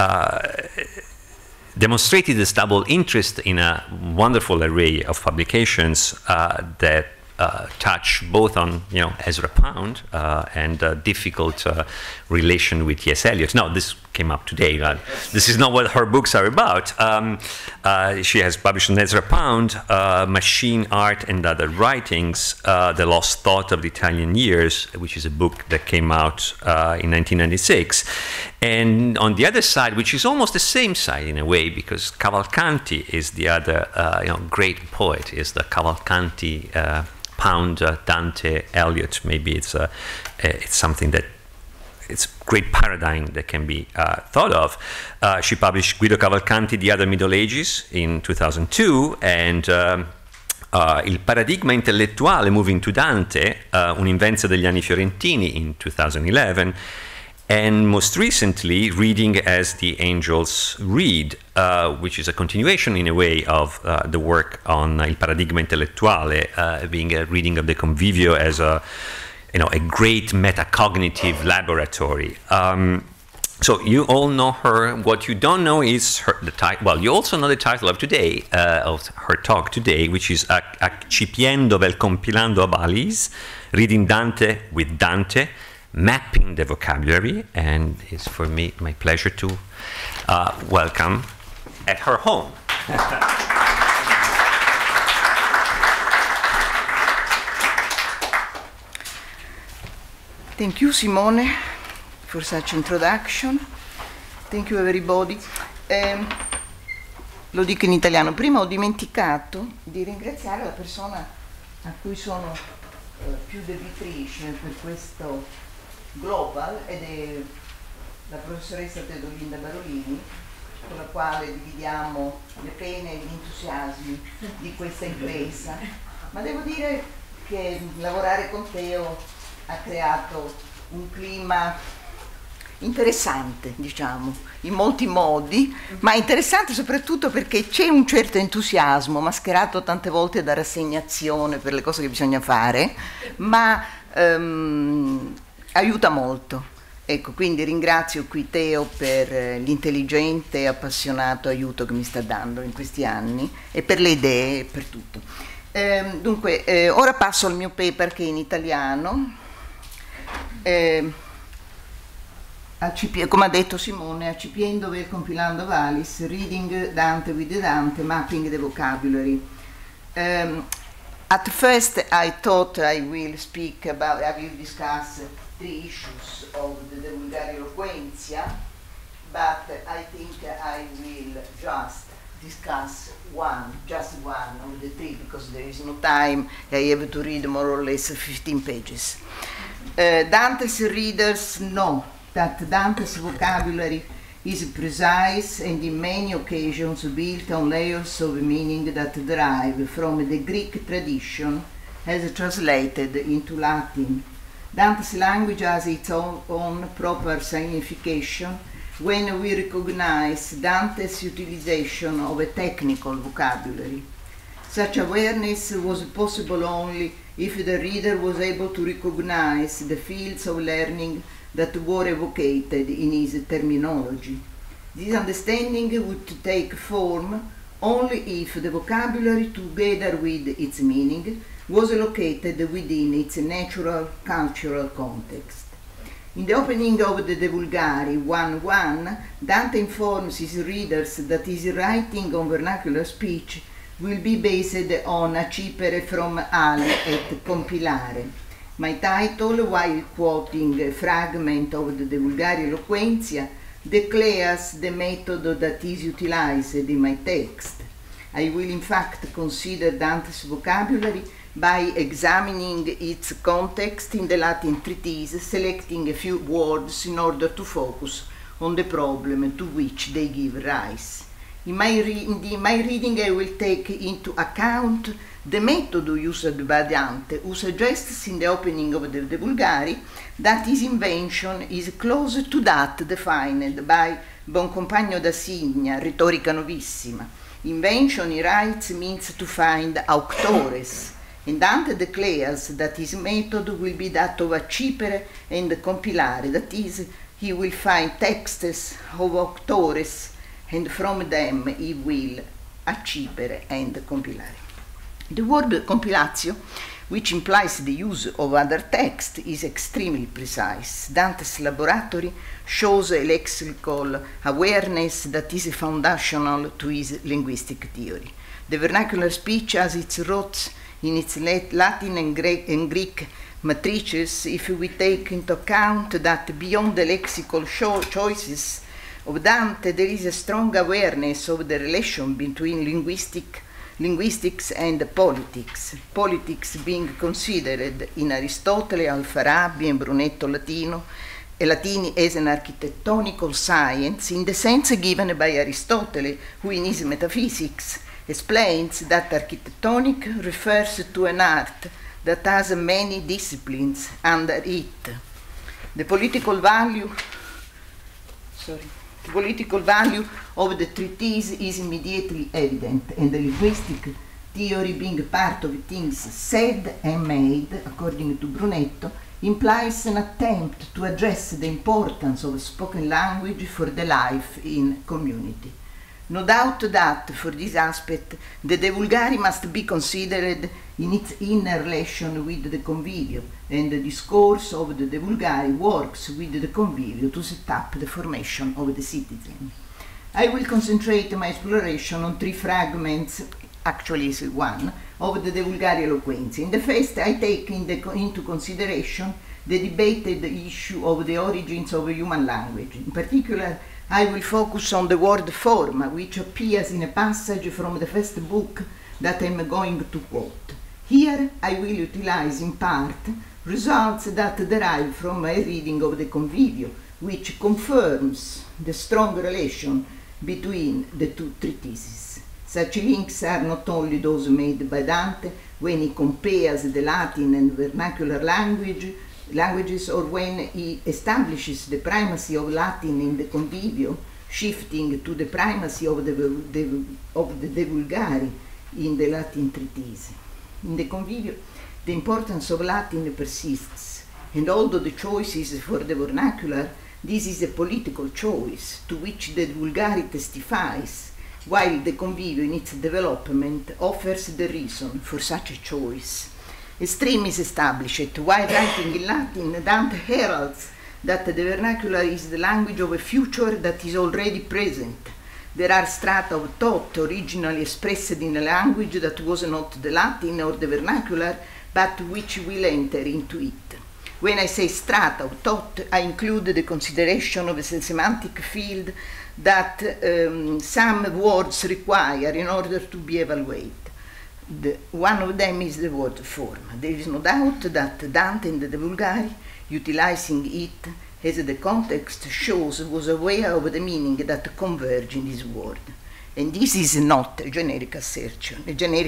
Speaker 4: demonstrated this double interest in a wonderful array of publications that touch both on, Ezra Pound and difficult relation with T.S. Eliot. No, this came up today. This is not what her books are about. She has published on Ezra Pound, Machine, Art, and Other Writings, The Lost Thought of the Italian Years, which is a book that came out in 1996. And on the other side, which is almost the same side in a way, because Cavalcanti is the other great poet, is the Cavalcanti Pound, Dante, Eliot. Maybe it's something that it's a great paradigm that can be thought of. She published Guido Cavalcanti, The Other Middle Ages in 2002, and Il paradigma intellettuale moving to Dante, un'invenzione degli anni fiorentini in 2011, and most recently, Reading as the Angels Read, which is a continuation in a way of the work on Il Paradigma Intellettuale, being a reading of the Convivio as a great metacognitive laboratory. So you all know her. What you don't know is the title. Well, you also know the title of today, of her talk today, which is Accipiendo vel compilando a Valis, Reading Dante with Dante, Mapping the Vocabulary, and it's for me my pleasure to welcome at her home.
Speaker 5: Thank you, Simone, for such introduction. Thank you, everybody. Lo dico in italiano. Prima ho dimenticato di ringraziare la persona a cui sono più debitrice per questo Global, ed è la professoressa Teodolinda Barolini, con la quale dividiamo le pene e gli entusiasmi di questa impresa. Ma devo dire che lavorare con Teo ha creato un clima interessante, diciamo, in molti modi, ma interessante soprattutto perché c'è un certo entusiasmo mascherato tante volte da rassegnazione per le cose che bisogna fare, ma aiuta molto. Ecco, quindi ringrazio qui Teo per l'intelligente e appassionato aiuto che mi sta dando in questi anni e per le idee e per tutto. Dunque, ora passo al mio paper che è in italiano. Come ha detto Simone, Accipiendo vel compilando Valis, Reading Dante with Dante, Mapping the Vocabulary. At first I thought I will discuss three issues of the Vulgare Eloquentia, but I think I will just discuss just one of the three, because there is no time. I have to read more or less 15 pages. Dante's readers know that Dante's vocabulary is precise and in many occasions built on layers of meaning that derive from the Greek tradition as translated into Latin. Dante's language has its own proper signification when we recognize Dante's utilization of a technical vocabulary. Such awareness was possible only if the reader was able to recognize the fields of learning that were evocated in his terminology. This understanding would take form only if the vocabulary, together with its meaning, was located within its natural cultural context. In the opening of the De Vulgari 1.1, Dante informs his readers that his writing on vernacular speech will be based on accipere from ale et compilare. My title, while quoting a fragment of the De Vulgari Eloquentia, declares the method that is utilized in my text. I will in fact consider Dante's vocabulary by examining its context in the Latin treatise, selecting a few words in order to focus on the problem to which they give rise. In my reading, I will take into account the method used by Dante, who suggests in the opening of the De Vulgari that his invention is close to that defined by Boncompagno da Signa, Retorica Novissima. Invention, he writes, means to find auctores, and Dante declares that his method will be that of accipere and compilare, that is, he will find texts of auctores, and from them he will accipere and compilare. The word compilatio, which implies the use of other text, is extremely precise. Dante's laboratory shows a lexical awareness that is foundational to his linguistic theory. The vernacular speech has its roots in its Latin and Greek matrices, if we take into account that beyond the lexical choices of Dante, there is a strong awareness of the relation between linguistics and politics. Politics being considered in Aristotele, Alfarabi, and Brunetto Latini as an architectonical science in the sense given by Aristotle, who in his Metaphysics explains that architectonic refers to an art that has many disciplines under it. The political value The political value of the treatise is immediately evident, and the linguistic theory being part of things said and made, according to Brunetto, implies an attempt to address the importance of spoken language for the life in community. No doubt that, for this aspect, the De Vulgari must be considered in its inner relation with the Convivio, and the discourse of the De Vulgari works with the Convivio to set up the formation of the citizen. I will concentrate my exploration on three fragments, actually is one, of the De Vulgari Eloquentia. In the first, I take into consideration the debated issue of the origins of human language. In particular, I will focus on the word forma, which appears in a passage from the first book that I am going to quote. Here I will utilize in part results that derive from my reading of the Convivio, which confirms the strong relation between the two treatises. Such links are not only those made by Dante when he compares the Latin and vernacular languages, or when he establishes the primacy of Latin in the Convivio, shifting to the primacy of the De Vulgari in the Latin treatise. In the Convivio, the importance of Latin persists, and although the choice is for the vernacular, this is a political choice to which the De Vulgari testifies, while the Convivio in its development offers the reason for such a choice. Extreme is established. While writing in Latin, Dante heralds that the vernacular is the language of a future that is already present. There are strata of thought originally expressed in a language that was not the Latin or the vernacular, but which will enter into it. When I say strata of thought, I include the consideration of a semantic field that some words require in order to be evaluated. One of them is the word forma. There is no doubt that Dante in the De Vulgari, utilizing it as the context shows, was aware of the meaning that converge in this word. And this is not a generic assertion.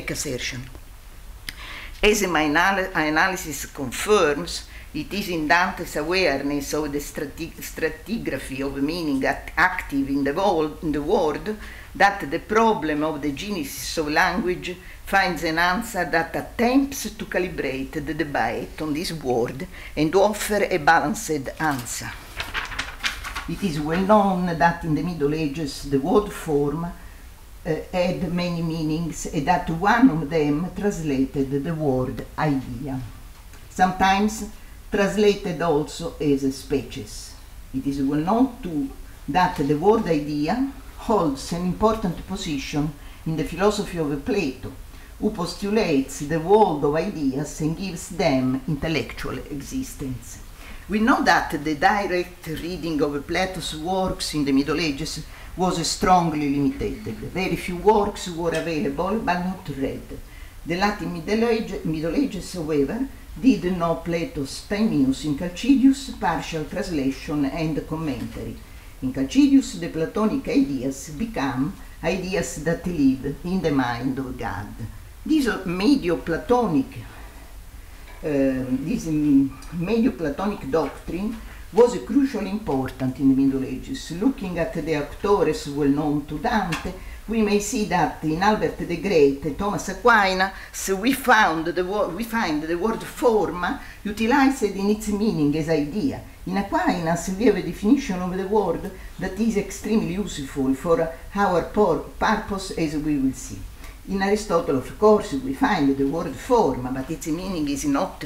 Speaker 5: As my analysis confirms, it is in Dante's awareness of the stratigraphy of meaning active in the word that the problem of the genesis of language finds an answer that attempts to calibrate the debate on this word and to offer a balanced answer. It is well known that in the Middle Ages the word form had many meanings, and that one of them translated the word idea, sometimes translated also as a species. It is well known too that the word idea holds an important position in the philosophy of Plato, who postulates the world of ideas and gives them intellectual existence. We know that the direct reading of Plato's works in the Middle Ages was strongly limited. Very few works were available but not read. The Latin Middle Ages, however, did know Plato's Timaeus in Chalcidius, partial translation and commentary. In Chalcidius, the Platonic ideas become ideas that live in the mind of God. This Medio-Platonic doctrine was crucially important in the Middle Ages. Looking at the authors well known to Dante, we may see that in Albert the Great and Thomas Aquinas we find the word forma utilized in its meaning as idea. In Aquinas we have a definition of the word that is extremely useful for our purpose, as we will see. In Aristotle, of course, we find the word forma, but its meaning is not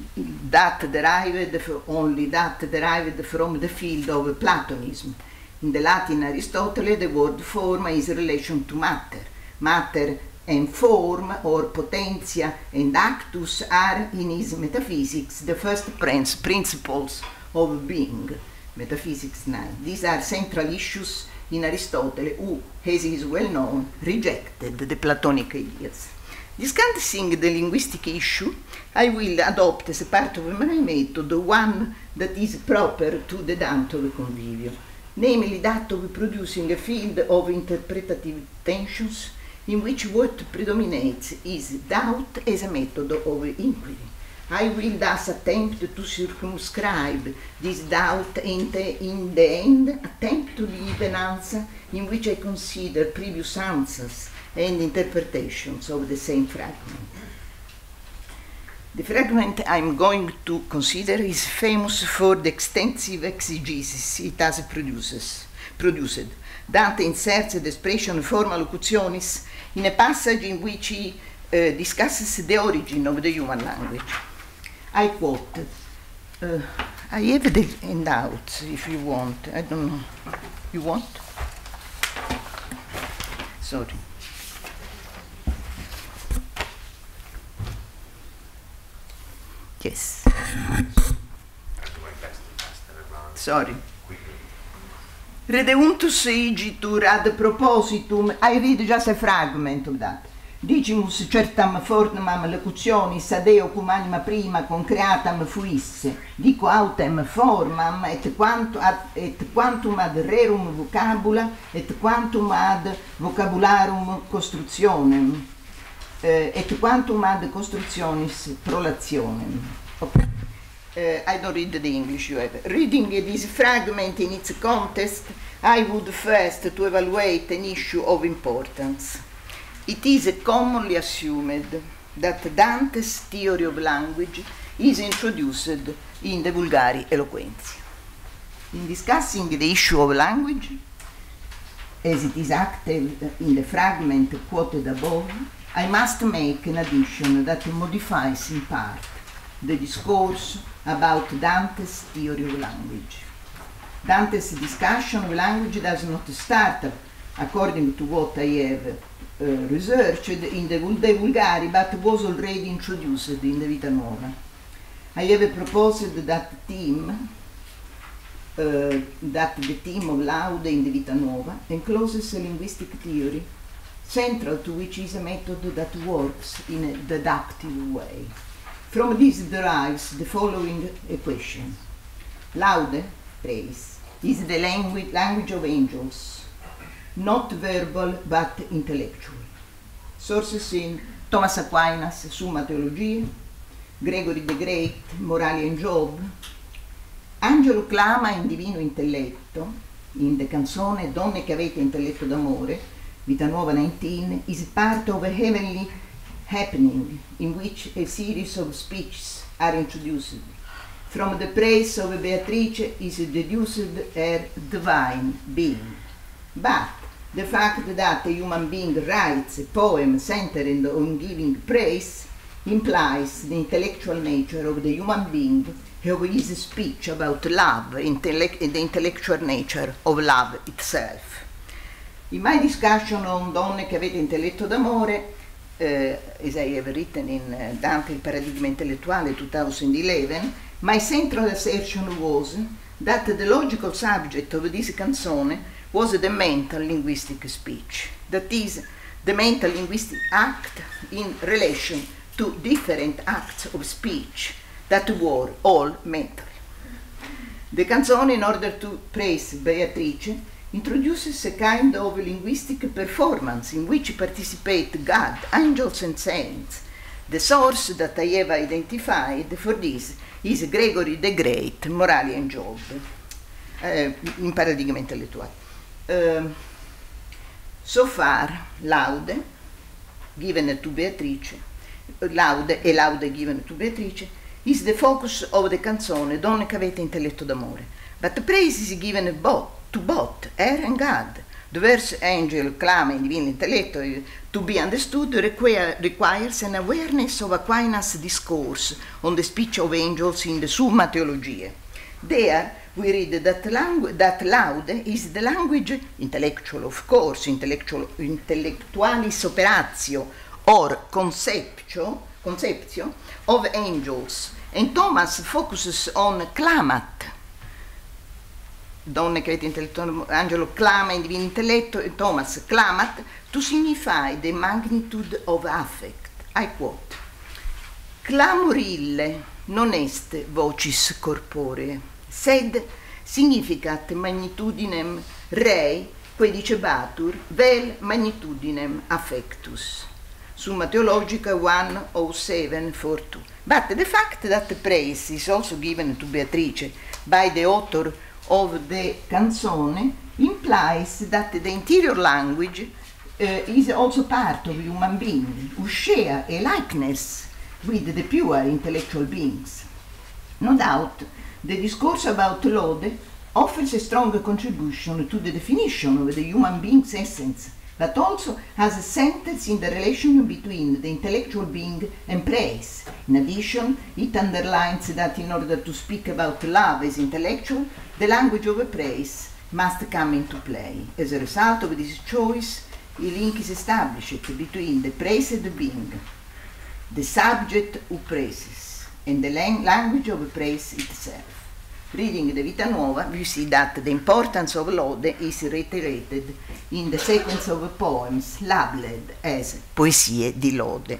Speaker 5: only that derived from the field of Platonism. In the Latin Aristotle, the word forma is in relation to matter. Matter and form, or potentia and actus, are in his metaphysics the first principles of being. Metaphysics 9. These are central issues in Aristotle, who, as is well known, rejected the Platonic ideas. Discussing the linguistic issue, I will adopt as a part of my method one that is proper to the Dante of Convivio, namely that of producing a field of interpretative tensions in which what predominates is doubt as a method of inquiry. I will thus attempt to circumscribe this doubt and in the end attempt to leave an answer in which I consider previous answers and interpretations of the same fragment. The fragment I'm going to consider is famous for the extensive exegesis it has produced. Dante inserts the expression forma locutionis in a passage in which he discusses the origin of the human language. I quote, I have the handouts if you want. I don't know. You want? Sorry. Yes. Sorry. Redeunctus igitur ad propositum. I read just a fragment of that. Dicimus certam formam locutionis ad eo cum anima prima concreatam fuisse, dico autem formam et quantum ad rerum vocabula et quantum ad vocabularum constructionem et quantum ad constructionis prolationem. Okay. I don't read the English, you have. Reading this fragment in its context, I would first to evaluate an issue of importance. It is commonly assumed that Dante's theory of language is introduced in the Vulgari Eloquentia. In discussing the issue of language, as it is acted in the fragment quoted above, I must make an addition that modifies in part the discourse about Dante's theory of language. Dante's discussion of language does not start, according to what I have researched, in the Vulgari, but was already introduced in the Vita Nuova. I have proposed that the theme of Laude in the Vita Nuova encloses a linguistic theory, central to which is a method that works in a deductive way. From this derives the following equation. Laude, praise, is the language of angels, not verbal but intellectual. Sources in Thomas Aquinas, Summa Theologiae, Gregory the Great, Morali and Job. Angelo clama in divino intelletto, in the canzone Donne che avete intelletto d'amore, Vita Nuova 19, is part of a heavenly happening in which a series of speeches are introduced. From the praise of Beatrice is deduced her divine being. But the fact that a human being writes a poem centered on giving praise implies the intellectual nature of the human being of his speech about love, the intellectual nature of love itself. In my discussion on Donne che avete intelletto d'amore, as I have written in Dante il paradigma intellettuale 2011, my central assertion was that the logical subject of this canzone was the mental linguistic speech, that is, the mental linguistic act in relation to different acts of speech that were all mental. The canzone, in order to praise Beatrice, introduces a kind of linguistic performance in which participate God, angels and saints. The source that I have identified for this is Gregory the Great, Morali and Job, in paradigma intellettuale. So far, Laude, given to Beatrice, Laude given to Beatrice, is the focus of the canzone Donne che avete intelletto d'amore. But the praise is given to both her and God. The verse angel clama in divino intelletto to be understood requires an awareness of Aquinas' discourse on the speech of angels in the Summa Theologiae. There we read that Laude is the language, intellectual of course, intellectualis operatio or conceptio of angels, and Thomas focuses on clamat. Donne che avete intelletto, Angelo clama in divino intelletto, e Thomas clamat, to signify the magnitude of affect. I quote: Clamor ille non est vocis corporee, sed significat magnitudinem rei, quae dicebatur, vel magnitudinem affectus. Summa Theologica 10742. But the fact that the praise is also given to Beatrice by the author of the canzone implies that the interior language is also part of human beings who share a likeness with the pure intellectual beings. No doubt, the discourse about Lode offers a strong contribution to the definition of the human being's essence, but also has a sentence in the relation between the intellectual being and praise. In addition, it underlines that in order to speak about love as intellectual, the language of praise must come into play. As a result of this choice, a link is established between the praised being, the subject who praises, and the language of praise itself. Reading the Vita Nuova, we see that the importance of Lode is reiterated in the sequence of poems labeled as Poesie di Lode.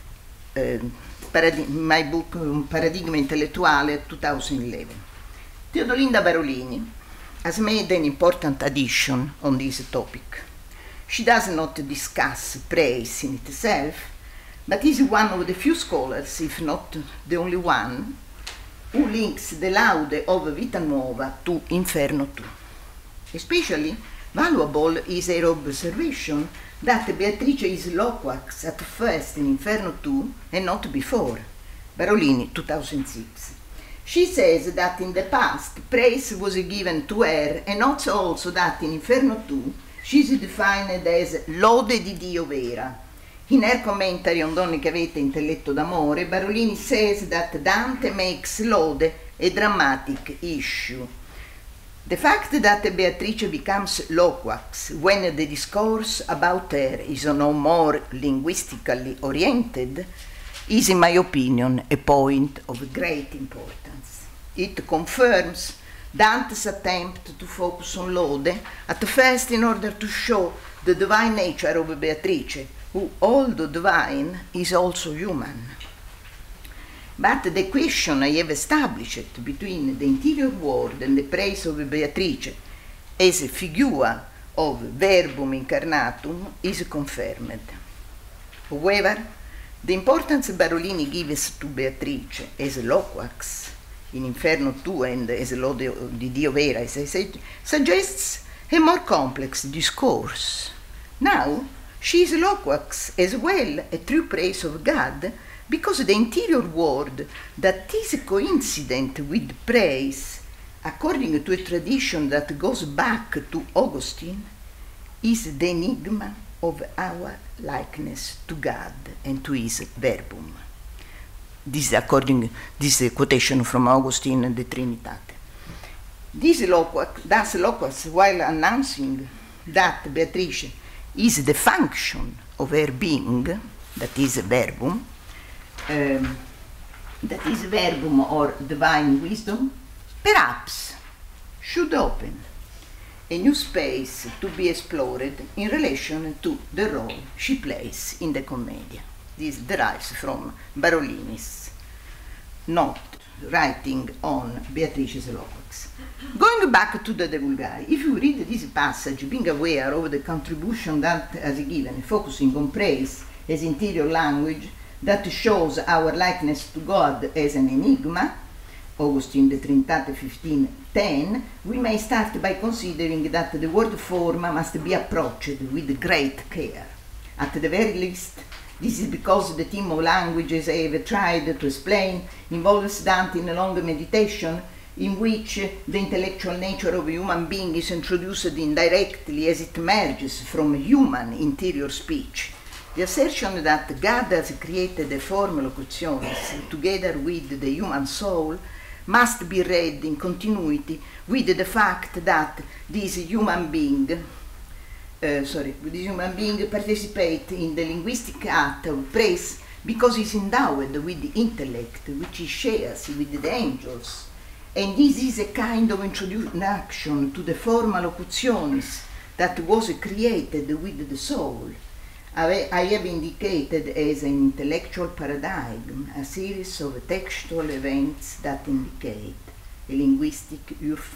Speaker 5: My book, Paradigma Intellettuale, 2011. Teodolinda Barolini has made an important addition on this topic. She does not discuss praise in itself, but is one of the few scholars, if not the only one, who links the Laude of Vita Nuova to Inferno 2. Especially valuable is her observation that Beatrice is loquax at first in Inferno 2 and not before. Barolini, 2006. She says that in the past praise was given to her, and also that in Inferno 2 she is defined as lode di Dio vera. In her commentary on Donne che avete intelletto d'amore, Barolini says that Dante makes lode a dramatic issue. The fact that Beatrice becomes loquax when the discourse about her is no more linguistically oriented is, in my opinion, a point of great importance. It confirms Dante's attempt to focus on Lode, at first in order to show the divine nature of Beatrice, who, although divine, is also human. But the equation I have established between the interior world and the praise of Beatrice as a figure of verbum incarnatum is confirmed. However, the importance Barolini gives to Beatrice as loquax in Inferno 2 and as Lode di Dio vera, as I said, suggests a more complex discourse. Now, she is loquax as well, a true praise of God, because the interior world that is coincident with praise, according to a tradition that goes back to Augustine, is the enigma of our likeness to God and to his verbum. This is a quotation from Augustine and the Trinitate. This loquax, while announcing that Beatrice is the function of her being, that is verbum or divine wisdom, perhaps should open a new space to be explored in relation to the role she plays in the Commedia. This derives from Barolini's note writing on Beatrice's loquax. Going back to the De Vulgari, if you read this passage, being aware of the contribution that has given, focusing on praise as interior language that shows our likeness to God as an enigma, Augustine de Trinitate 15:10, we may start by considering that the word form must be approached with great care. At the very least, this is because the theme of language, as I have tried to explain, involves Dante in a long meditation in which the intellectual nature of a human being is introduced indirectly as it emerges from human interior speech. The assertion that God has created the form locutionis together with the human soul must be read in continuity with the fact that this human being participates in the linguistic act of praise because he is endowed with the intellect which he shares with the angels. And this is a kind of introduction to the forma locutionis that was created with the soul. I have indicated as an intellectual paradigm a series of textual events that indicate a linguistic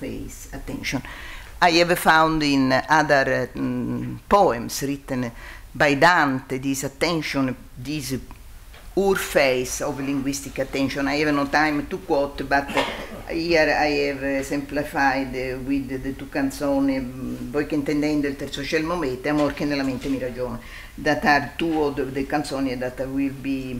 Speaker 5: urphase attention. I have found in other poems written by Dante, this attention, this face of linguistic attention. I have no time to quote, but here I have exemplified with the two canzoni, Voi che intendendo il terzo cielo momete, Amor che nella mente mi ragiona, that are two of the canzoni that will be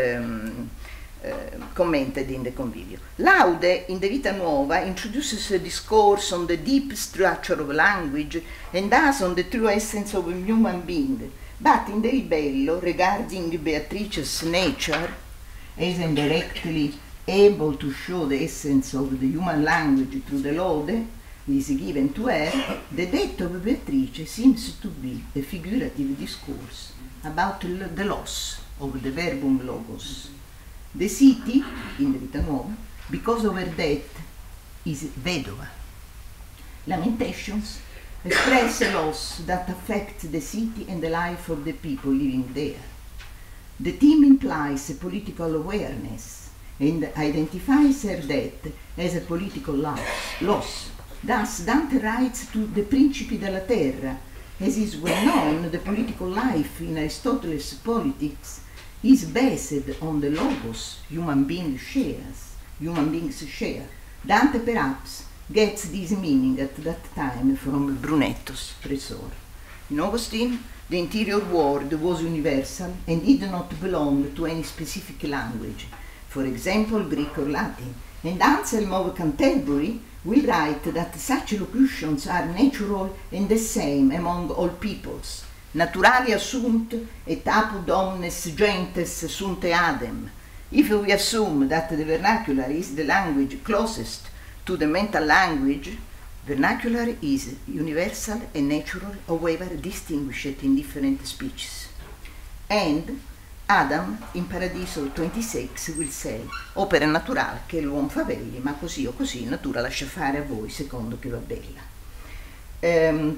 Speaker 5: commented in the convivio. Laude, in the Vita Nuova, introduces a discourse on the deep structure of language and thus on the true essence of a human being. But in the Libello, regarding Beatrice's nature as indirectly able to show the essence of the human language through the lode is given to her, the death of Beatrice seems to be a figurative discourse about the loss of the verbum logos. The city, in the Vita Nuova, because of her death, is vedova. Lamentations express a loss that affects the city and the life of the people living there. The theme implies a political awareness and identifies her death as a political loss. Thus, Dante writes to the Principi della Terra. As is well known, the political life in Aristotle's politics is based on the logos human beings share. Dante perhaps gets this meaning at that time from Brunetto's Tresor. In Augustine, the interior world was universal and did not belong to any specific language, for example, Greek or Latin. And Anselm of Canterbury will write that such locutions are natural and the same among all peoples. Naturali assunt et apud omnes gentes sunt eadem. If we assume that the vernacular is the language closest to the mental language, vernacular is universal and natural, however distinguished in different speeches. And Adam in Paradiso 26 will say, opera naturale che l'uomo fa belli, ma così o così natura lascia fare a voi secondo che va bella.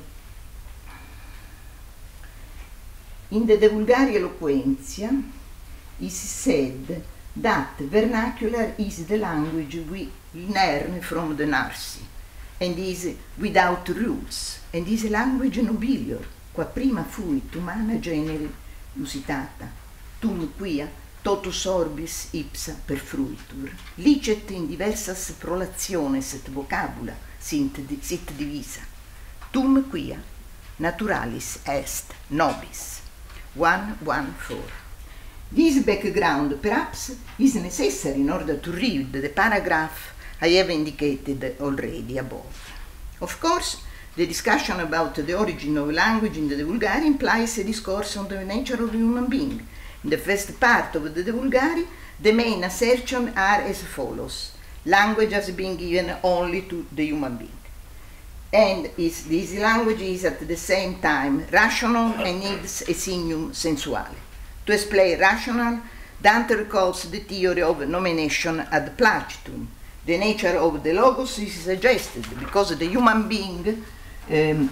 Speaker 5: In the De Vulgari Eloquentia, it is said that vernacular is the language we learn from the Narsi, and is without rules, and is a language nobilior, qua prima fuit humana genere usitata, tum quia totus orbis ipsa perfruitur, licet in diversas prolationes et vocabula sit divisa, tum quia naturalis est nobis. 1:1:4. This background perhaps is necessary in order to read the paragraph I have indicated already above. Of course, the discussion about the origin of language in the De Vulgari implies a discourse on the nature of the human being. In the first part of the De Vulgari, the main assertions are as follows. Language has been given only to the human being. And this language is at the same time rational and needs a signum sensuale. To explain rational, Dante recalls the theory of nomination ad placitum. The nature of the logos is suggested because the human being is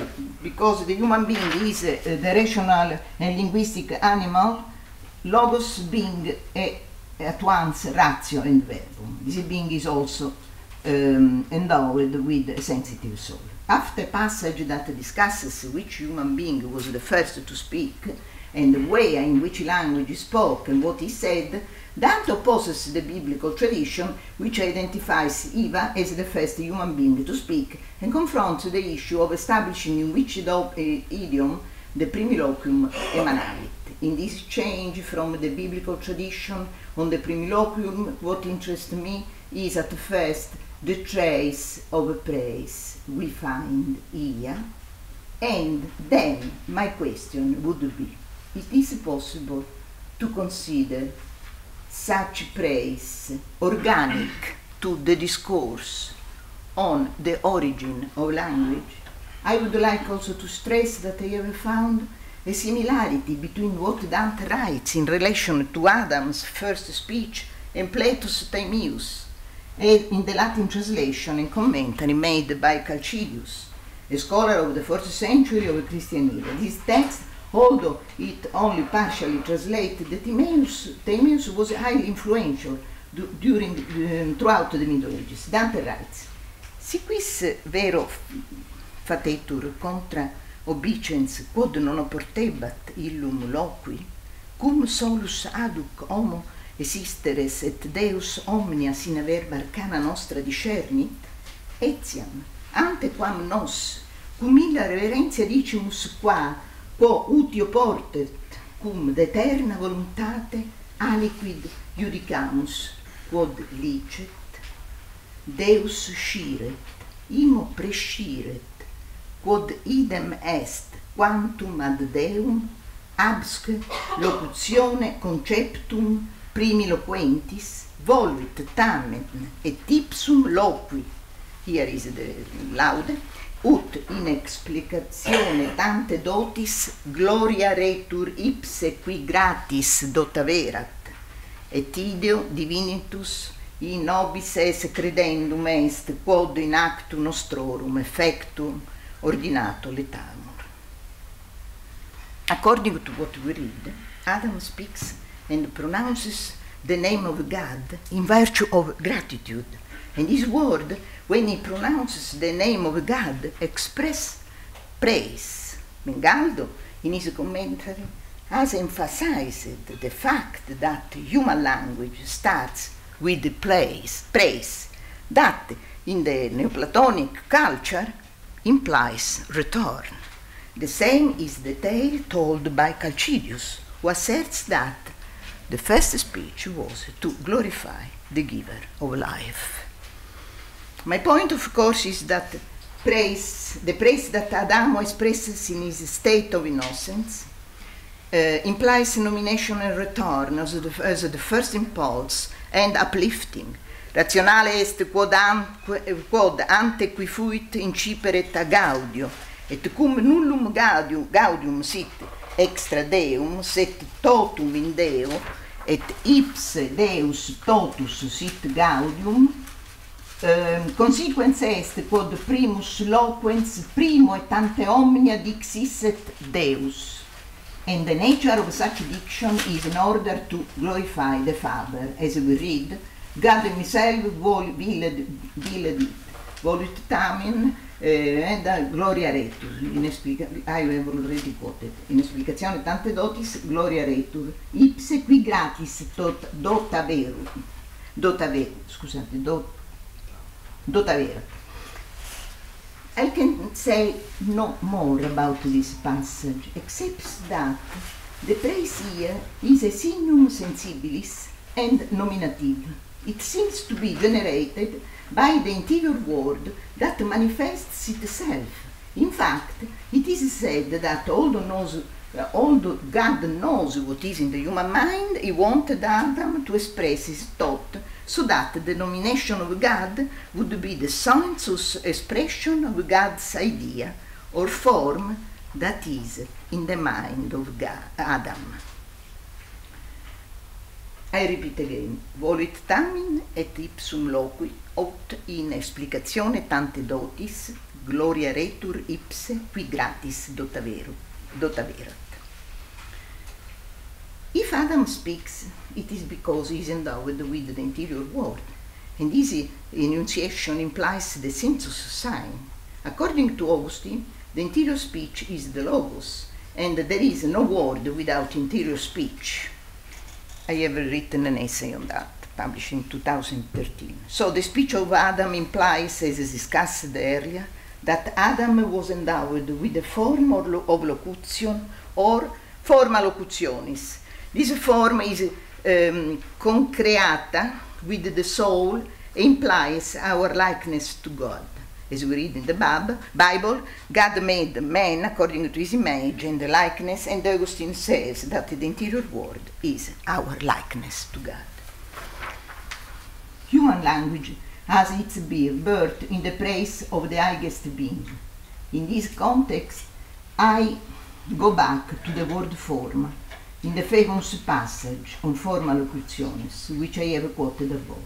Speaker 5: the rational and linguistic animal, logos being at once ratio and verbum. This being is also endowed with a sensitive soul. After a passage that discusses which human being was the first to speak and the way in which language is spoken and what is said, Dante opposes the biblical tradition which identifies Eva as the first human being to speak and confronts the issue of establishing in which idiom the primiloquium emanated. In this change from the biblical tradition on the primiloquium, what interests me is at first the trace of praise we find here, and then my question would be, it is possible to consider such praise organic to the discourse on the origin of language? I would like also to stress that I have found a similarity between what Dante writes in relation to Adam's first speech and Plato's Timaeus, in the Latin translation and commentary made by Calcidius, a scholar of the 4th century of Christian era. This text, although it only partially translated the Timaeus was highly influential throughout the Middle Ages. Dante writes, Si quis vero fatetur contra obicens quod non oportebat illum loqui, cum solus aduc homo esisteres et Deus omnia sine verba arcana nostra discernit, etiam, ante quam nos, cum illa reverentia dicimus quo utio portet, cum d'eterna voluntate aliquid judicamus, quod licet, Deus sciret, imo presciret, quod idem est quantum ad Deum absque locutione conceptum primi loquentis voluit tamen et ipsum loqui, here is the laude, ut in explicatione tante dotis gloria retur ipse qui gratis dotaverat, et ideo divinitus in nobis es credendum est quod in actu nostrorum effectum ordinato letamur. According to what we read, Adam speaks and pronounces the name of God in virtue of gratitude. And his word, when he pronounces the name of God, express praise. Mengaldo, in his commentary, has emphasized the fact that human language starts with the praise, that in the Neoplatonic culture implies return. The same is the tale told by Chalcidius, who asserts that the first speech was to glorify the giver of life. My point, of course, is that the praise that Adamo expresses in his state of innocence implies nomination and return as the first impulse and uplifting. Rationale est quod ante qui fuit inciperet a gaudio, et cum nullum gaudium sit extra Deum, set totum in Deo, et ipse Deus totus sit gaudium, consequens est quod primus loquens primo et ante omnia dixisset Deus. And the nature of such diction is in order to glorify the Father, as we read, God himself willed it, voluit tamen and gloria retur, I have already quoted, in explicazione tante dotis, gloria retur, ipse qui gratis dotaverat. I can say no more about this passage, except that the praise here is a signum sensibilis and nominative. It seems to be generated by the interior world that manifests itself. In fact, it is said that although God knows what is in the human mind, he wanted Adam to express his thought so that the nomination of God would be the sensuous expression of God's idea or form that is in the mind of Adam. I repeat again, voluit tamen et ipsum loqui, aut in explicatione tante dotis, gloria retur ipse qui gratis dotaverat. If Adam speaks, it is because he is endowed with the interior world, and this enunciation implies the sensus sign. According to Augustine, the interior speech is the logos, and there is no word without interior speech. I have written an essay on that, published in 2013. So the speech of Adam implies, as discussed earlier, that Adam was endowed with a form of locution or forma locutionis. This form is concreata with the soul, implies our likeness to God. As we read in the Bible, God made man according to his image and the likeness, and Augustine says that the interior world is our likeness to God. Human language has its birth in the praise of the highest being. In this context, I go back to the word form, in the famous passage on forma locutionis, which I have quoted above.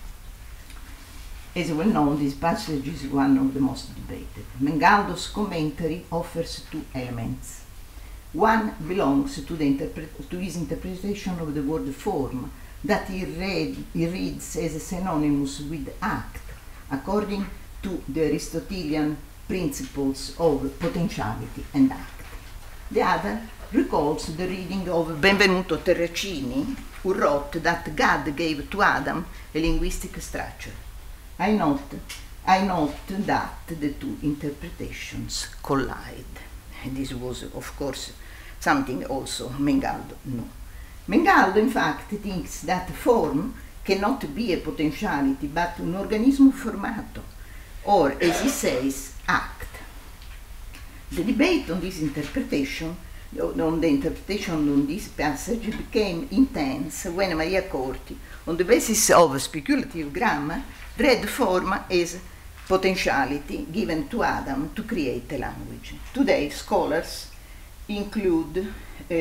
Speaker 5: As well known, this passage is one of the most debated. Mengaldo's commentary offers two elements. One belongs to his interpretation of the word form, that he reads as synonymous with act, according to the Aristotelian principles of potentiality and act. The other recalls the reading of Benvenuto Terracini, who wrote that God gave to Adam a linguistic structure. I note that the two interpretations collide. And this was, of course, something also Mengaldo knew. Mengaldo, in fact, thinks that form cannot be a potentiality, but un organismo formato, or, as he says, act. The debate on this interpretation, on the interpretation on this passage, became intense when Maria Corti, on the basis of speculative grammar, read form as potentiality given to Adam to create a language. Today, scholars incline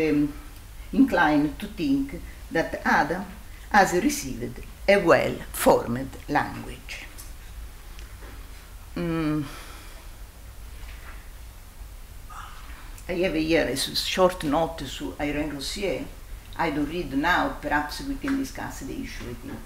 Speaker 5: to think that Adam has received a well-formed language. I have here a short note to Irene Rossier. I don't read now, perhaps we can discuss the issue, I think.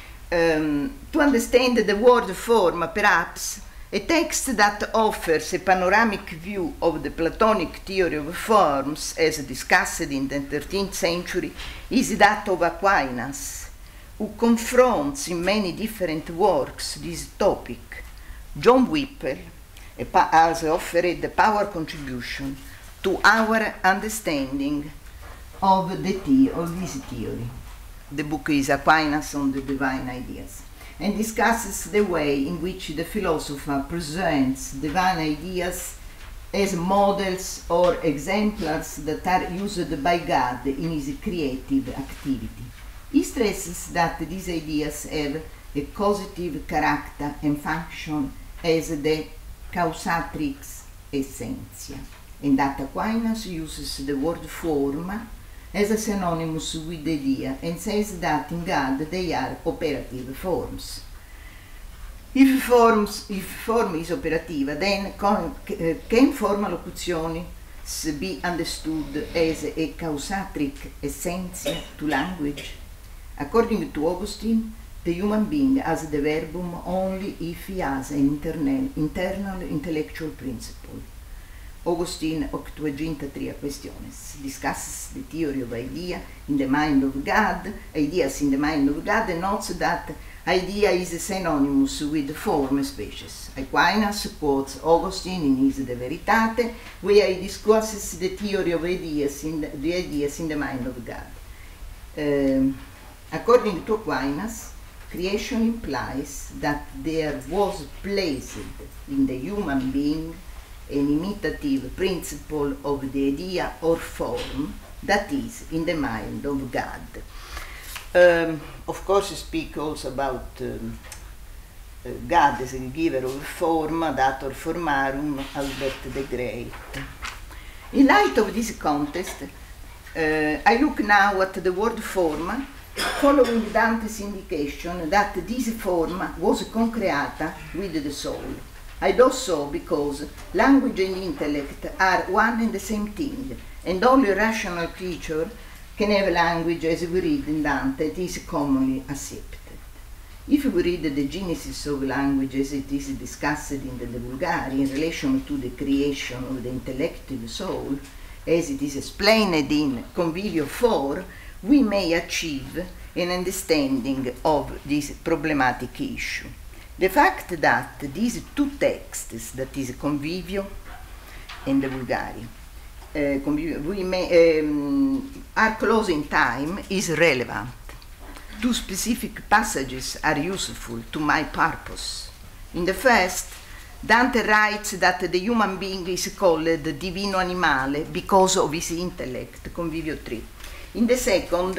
Speaker 5: To understand the word form, perhaps, a text that offers a panoramic view of the Platonic theory of forms as discussed in the 13th century is that of Aquinas, who confronts in many different works this topic. John Whipple has offered a power contribution to our understanding of this theory. The book is Aquinas on the Divine Ideas, and discusses the way in which the philosopher presents divine ideas as models or exemplars that are used by God in his creative activity. He stresses that these ideas have a causative character and function as the causatrix essentia, and that Aquinas uses the word form as a synonymous with the idea and says that in God they are operative forms. If form is operativa, then can formal locuzioni be understood as a causatric essentia to language? According to Augustine, the human being has the verbum only if he has an internal intellectual principle. Augustine, Octuaginta Tria Questiones, discusses the theory of idea in the mind of God, ideas in the mind of God, and notes that idea is synonymous with form species. Aquinas quotes Augustine in his De Veritate, where he discusses the theory of ideas in the mind of God. According to Aquinas, creation implies that there was placed in the human being an imitative principle of the idea or form that is in the mind of God. Of course, we speak also about God as a giver of form, dator formarum, Albert the Great. In light of this context, I look now at the word form, following Dante's indication that this form was concreata with the soul. I do so because language and intellect are one and the same thing, and only a rational creature can have language as we read in Dante. It is commonly accepted. If we read the genesis of language as it is discussed in the Vulgari in relation to the creation of the intellective soul, as it is explained in Convivio 4, we may achieve an understanding of this problematic issue. The fact that these two texts, that is Convivio and the Vulgari, are close in time is relevant. Two specific passages are useful to my purpose. In the first, Dante writes that the human being is called divino animale because of his intellect, Convivio 3. In the second,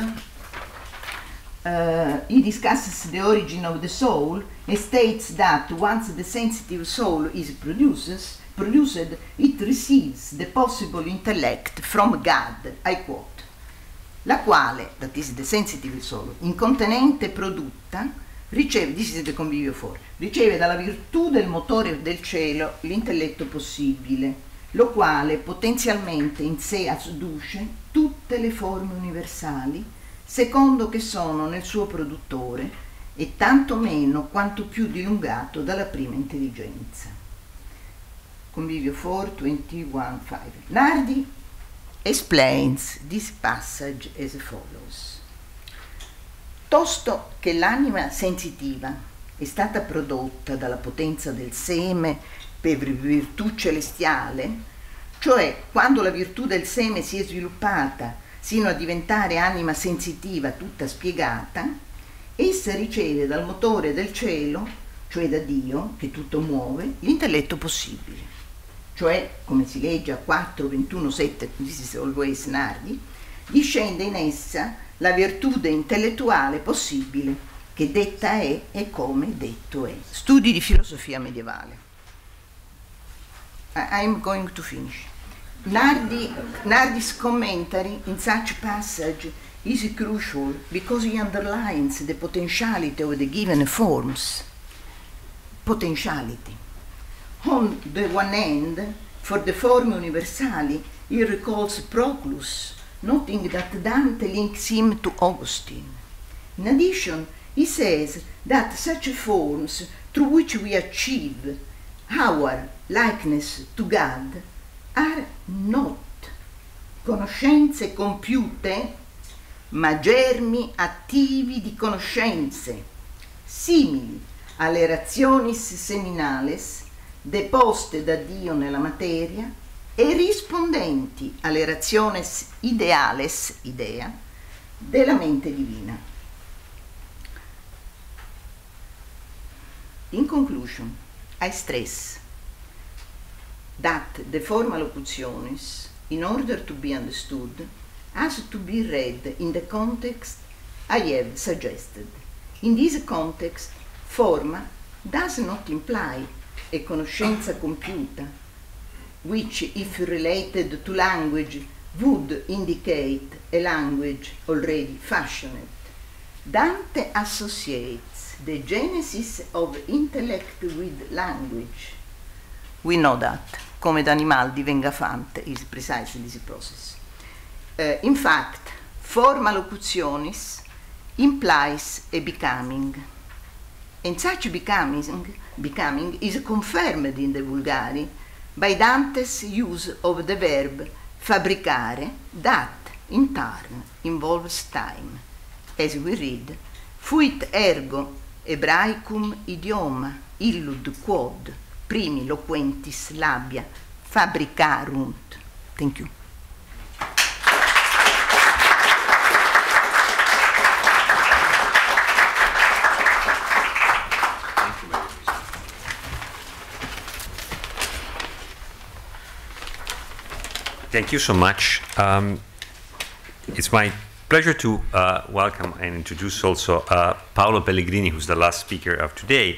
Speaker 5: he discusses the origin of the soul and states that once the sensitive soul is produced, it receives the possible intellect from God, I quote, la quale, that is the sensitive soul, incontinente produtta, riceve, this is the Convivio 4, riceve dalla virtù del motore del cielo l'intelletto possibile, lo quale potenzialmente in sé assuduce tutte le forme universali, secondo che sono nel suo produttore, e tanto meno quanto più dilungato dalla prima intelligenza. Convivio 4, 21, 5. Nardi explains this passage as follows. Tosto che l'anima sensitiva è stata prodotta dalla potenza del seme per virtù celestiale, cioè quando la virtù del seme si è sviluppata sino a diventare anima sensitiva tutta spiegata, essa riceve dal motore del cielo, cioè da Dio, che tutto muove, l'intelletto possibile. Cioè, come si legge a 4, 21, 7, this is always Nardi, discende in essa la virtù intellettuale possibile, che detta è e come detto è. Studi di filosofia medievale. I'm going to finish. Nardi's commentary in such passage is crucial because he underlines the potentiality of the given forms. Potentiality. On the one hand, for the forme universali, he recalls Proclus, noting that Dante links him to Augustine. In addition, he says that such forms through which we achieve our likeness to God are not conoscenze compiute, ma germi attivi di conoscenze, simili alle rationis seminales deposte da Dio nella materia e rispondenti alle rationes ideales, idea, della mente divina. In conclusion, I stress that the forma locutionis, in order to be understood, has to be read in the context I have suggested. In this context, forma does not imply a conoscenza compiuta, which, if related to language, would indicate a language already fashioned. Dante associates the genesis of intellect with language. We know that, come d'animal divenga fante, is precisely this process. In fact, forma locutionis implies a becoming, and such becoming is confirmed in the Vulgari by Dante's use of the verb fabbricare, that, in turn, involves time. As we read, fuit ergo Hebraicum idioma illud quod primi loquentis labia fabricarunt. Thank you.
Speaker 4: Thank you so much. It's my pleasure to welcome and introduce also Paolo Pellegrini, who's the last speaker of today.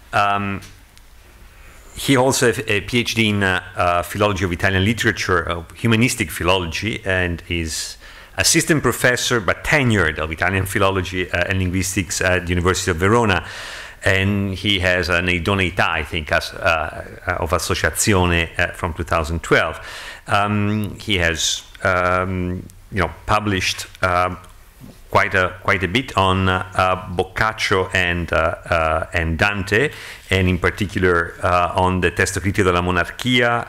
Speaker 4: He also has a PhD in philology of Italian literature, humanistic philology, and is assistant professor but tenured of Italian philology and linguistics at the University of Verona. And he has an idoneità, I think, of associazione from 2012. He has, published quite a bit on Boccaccio and Dante, and in particular on the Testo critico della monarchia,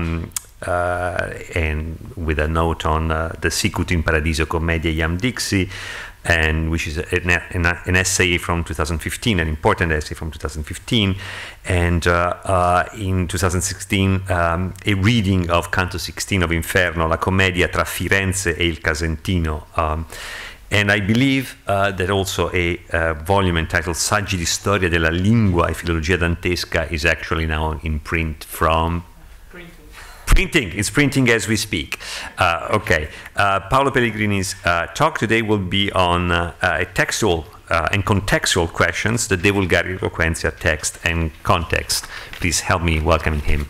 Speaker 4: and with a note on the Sicut in Paradiso Commedia Iam Dixi, and which is an essay from 2015, an important essay from 2015, and in 2016 a reading of Canto 16 of Inferno, La Commedia tra Firenze e il Casentino. And I believe that also a volume entitled Saggi di Storia della Lingua e Filologia Dantesca is actually now in print from... Printing. It's printing as we speak. Okay. Paolo Pellegrini's talk today will be on textual and contextual questions, the De Vulgari Eloquentia text and context. Please help me welcoming him.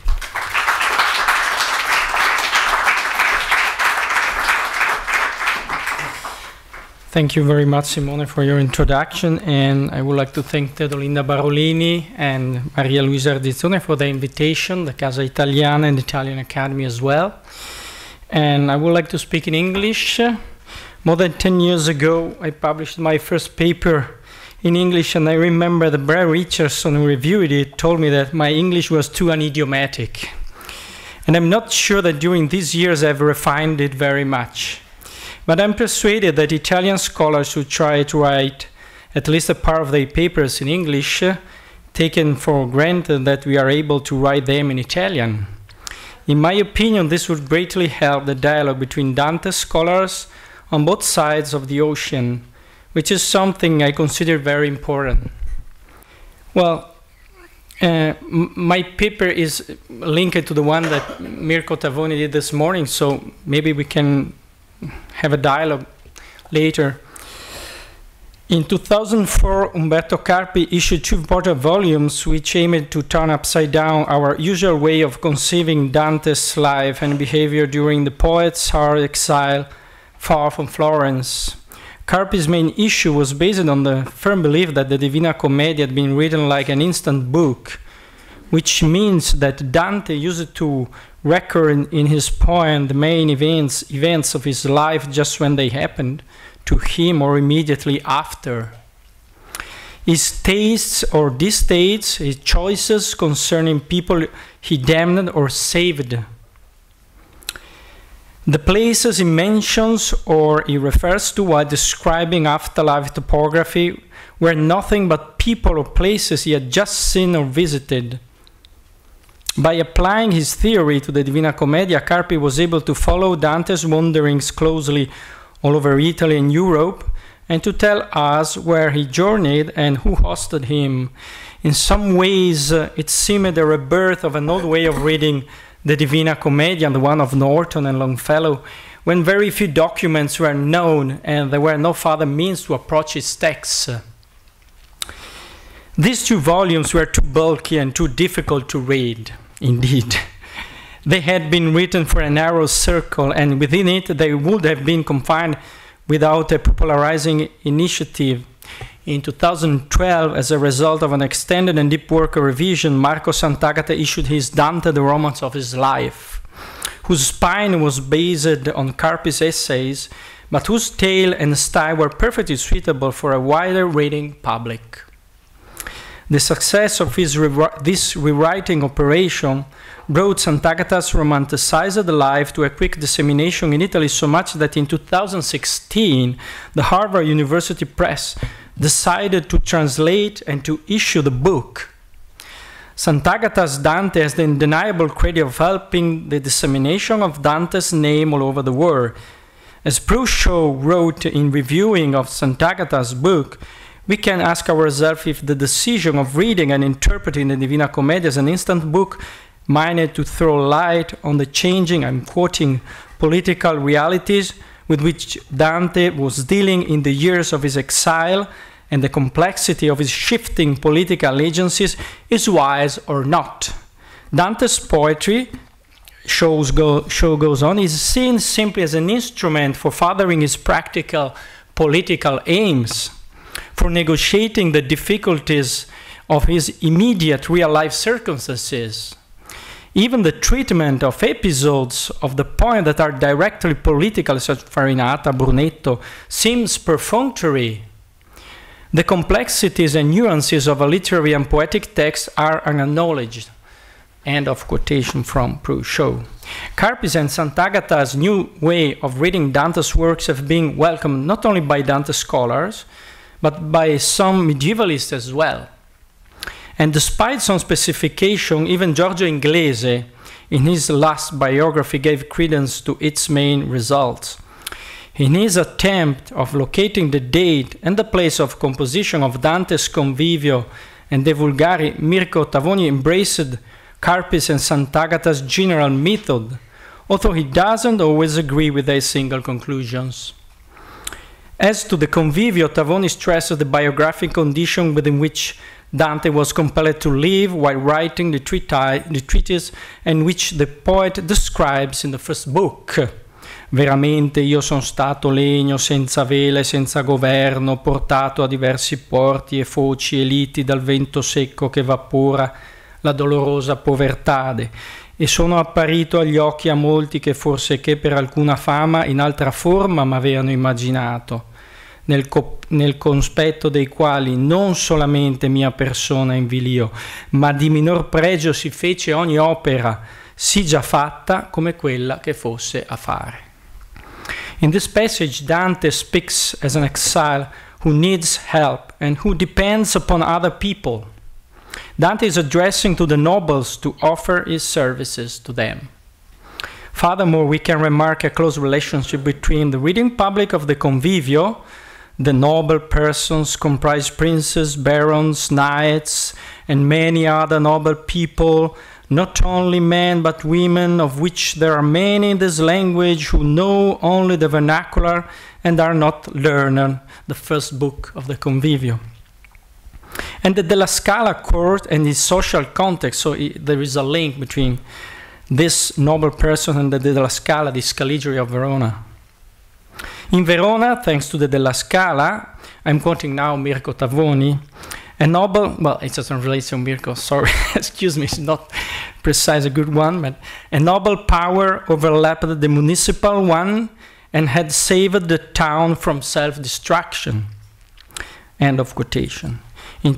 Speaker 6: Thank you very much, Simone, for your introduction, and I would like to thank Teodolinda Barolini and Maria Luisa Ardizzone for the invitation, the Casa Italiana and the Italian Academy as well. And I would like to speak in English. More than 10 years ago, I published my first paper in English, and I remember that Brad Richardson, who reviewed it, told me that my English was too unidiomatic. And I'm not sure that during these years I've refined it very much. But I'm persuaded that Italian scholars who try to write at least a part of their papers in English, taken for granted that we are able to write them in Italian. In my opinion, this would greatly help the dialogue between Dante scholars on both sides of the ocean, which is something I consider very important. Well, my paper is linked to the one that Mirko Tavoni did this morning, so maybe we can have a dialogue later. In 2004, Umberto Carpi issued 2 important volumes which aimed to turn upside down our usual way of conceiving Dante's life and behavior during the poet's hard exile far from Florence. Carpi's main issue was based on the firm belief that the Divina Commedia had been written like an instant book, which means that Dante used to record in his poem the main events of his life just when they happened to him or immediately after. His tastes or distaste, his choices concerning people he damned or saved. The places he mentions or he refers to while describing afterlife topography were nothing but people or places he had just seen or visited. By applying his theory to the Divina Commedia, Carpi was able to follow Dante's wanderings closely all over Italy and Europe, and to tell us where he journeyed and who hosted him. In some ways, it seemed a rebirth of an old way of reading the Divina Commedia, the one of Norton and Longfellow, when very few documents were known and there were no further means to approach its texts. These 2 volumes were too bulky and too difficult to read, indeed. They had been written for a narrow circle, and within it they would have been confined without a popularizing initiative. In 2012, as a result of an extended and deep work revision, Marco Sant'Agata issued his Dante, the Romance of His Life, whose spine was based on Carpi's essays, but whose tale and style were perfectly suitable for a wider reading public. The success of this rewriting operation brought Sant'Agata's romanticized life to a quick dissemination in Italy, so much that in 2016, the Harvard University Press decided to translate and to issue the book. Sant'Agata's Dante has the undeniable credit of helping the dissemination of Dante's name all over the world. As Pruchot wrote in reviewing of Sant'Agata's book, we can ask ourselves if the decision of reading and interpreting the Divina Commedia as an instant book meant to throw light on the changing, I'm quoting, political realities with which Dante was dealing in the years of his exile and the complexity of his shifting political agencies is wise or not. Dante's poetry, show goes on, is seen simply as an instrument for furthering his practical political aims, for negotiating the difficulties of his immediate real-life circumstances. Even the treatment of episodes of the poem that are directly political, such as Farinata, Brunetto, seems perfunctory. The complexities and nuances of a literary and poetic text are unacknowledged. End of quotation from Pruchot. Carpi's and Sant'Agata's new way of reading Dante's works have been welcomed not only by Dante scholars, but by some medievalists as well. And despite some specification, even Giorgio Inglese, in his last biography, gave credence to its main results. In his attempt of locating the date and the place of composition of Dante's Convivio and De Vulgari, Mirko Tavoni embraced Carpi's and Sant'Agata's general method, although he doesn't always agree with their single conclusions. As to the Convivio, Tavoni stresses the biographic condition within which Dante was compelled to live while writing the treatise, and which the poet describes in the first book. Veramente io son stato legno senza vele, senza governo, portato a diversi porti e foci e liti dal vento secco che vapora la dolorosa povertade, e sono apparito agli occhi a molti che forse che per alcuna fama in altra forma m'avevano immaginato, nel conspetto dei quali non solamente mia persona invilio, ma di minor pregio si fece ogni opera, sì già fatta come quella che fosse a fare. In this passage, Dante speaks as an exile who needs help and who depends upon other people. Dante is addressing to the nobles to offer his services to them. Furthermore, we can remark a close relationship between the reading public of the Convivio, the noble persons comprise princes, barons, knights, and many other noble people, not only men but women, of which there are many in this language who know only the vernacular and are not learned, the first book of the Convivio. And the Della Scala court and its social context, so there is a link between this noble person and the Della Scala, the Scaligeri of Verona. In Verona, thanks to the Della Scala, I'm quoting now Mirko Tavoni, a noble, well, it doesn't relate to Mirko, sorry, excuse me, it's not precise a good one, but a noble power overlapped the municipal one and had saved the town from self-destruction. End of quotation. In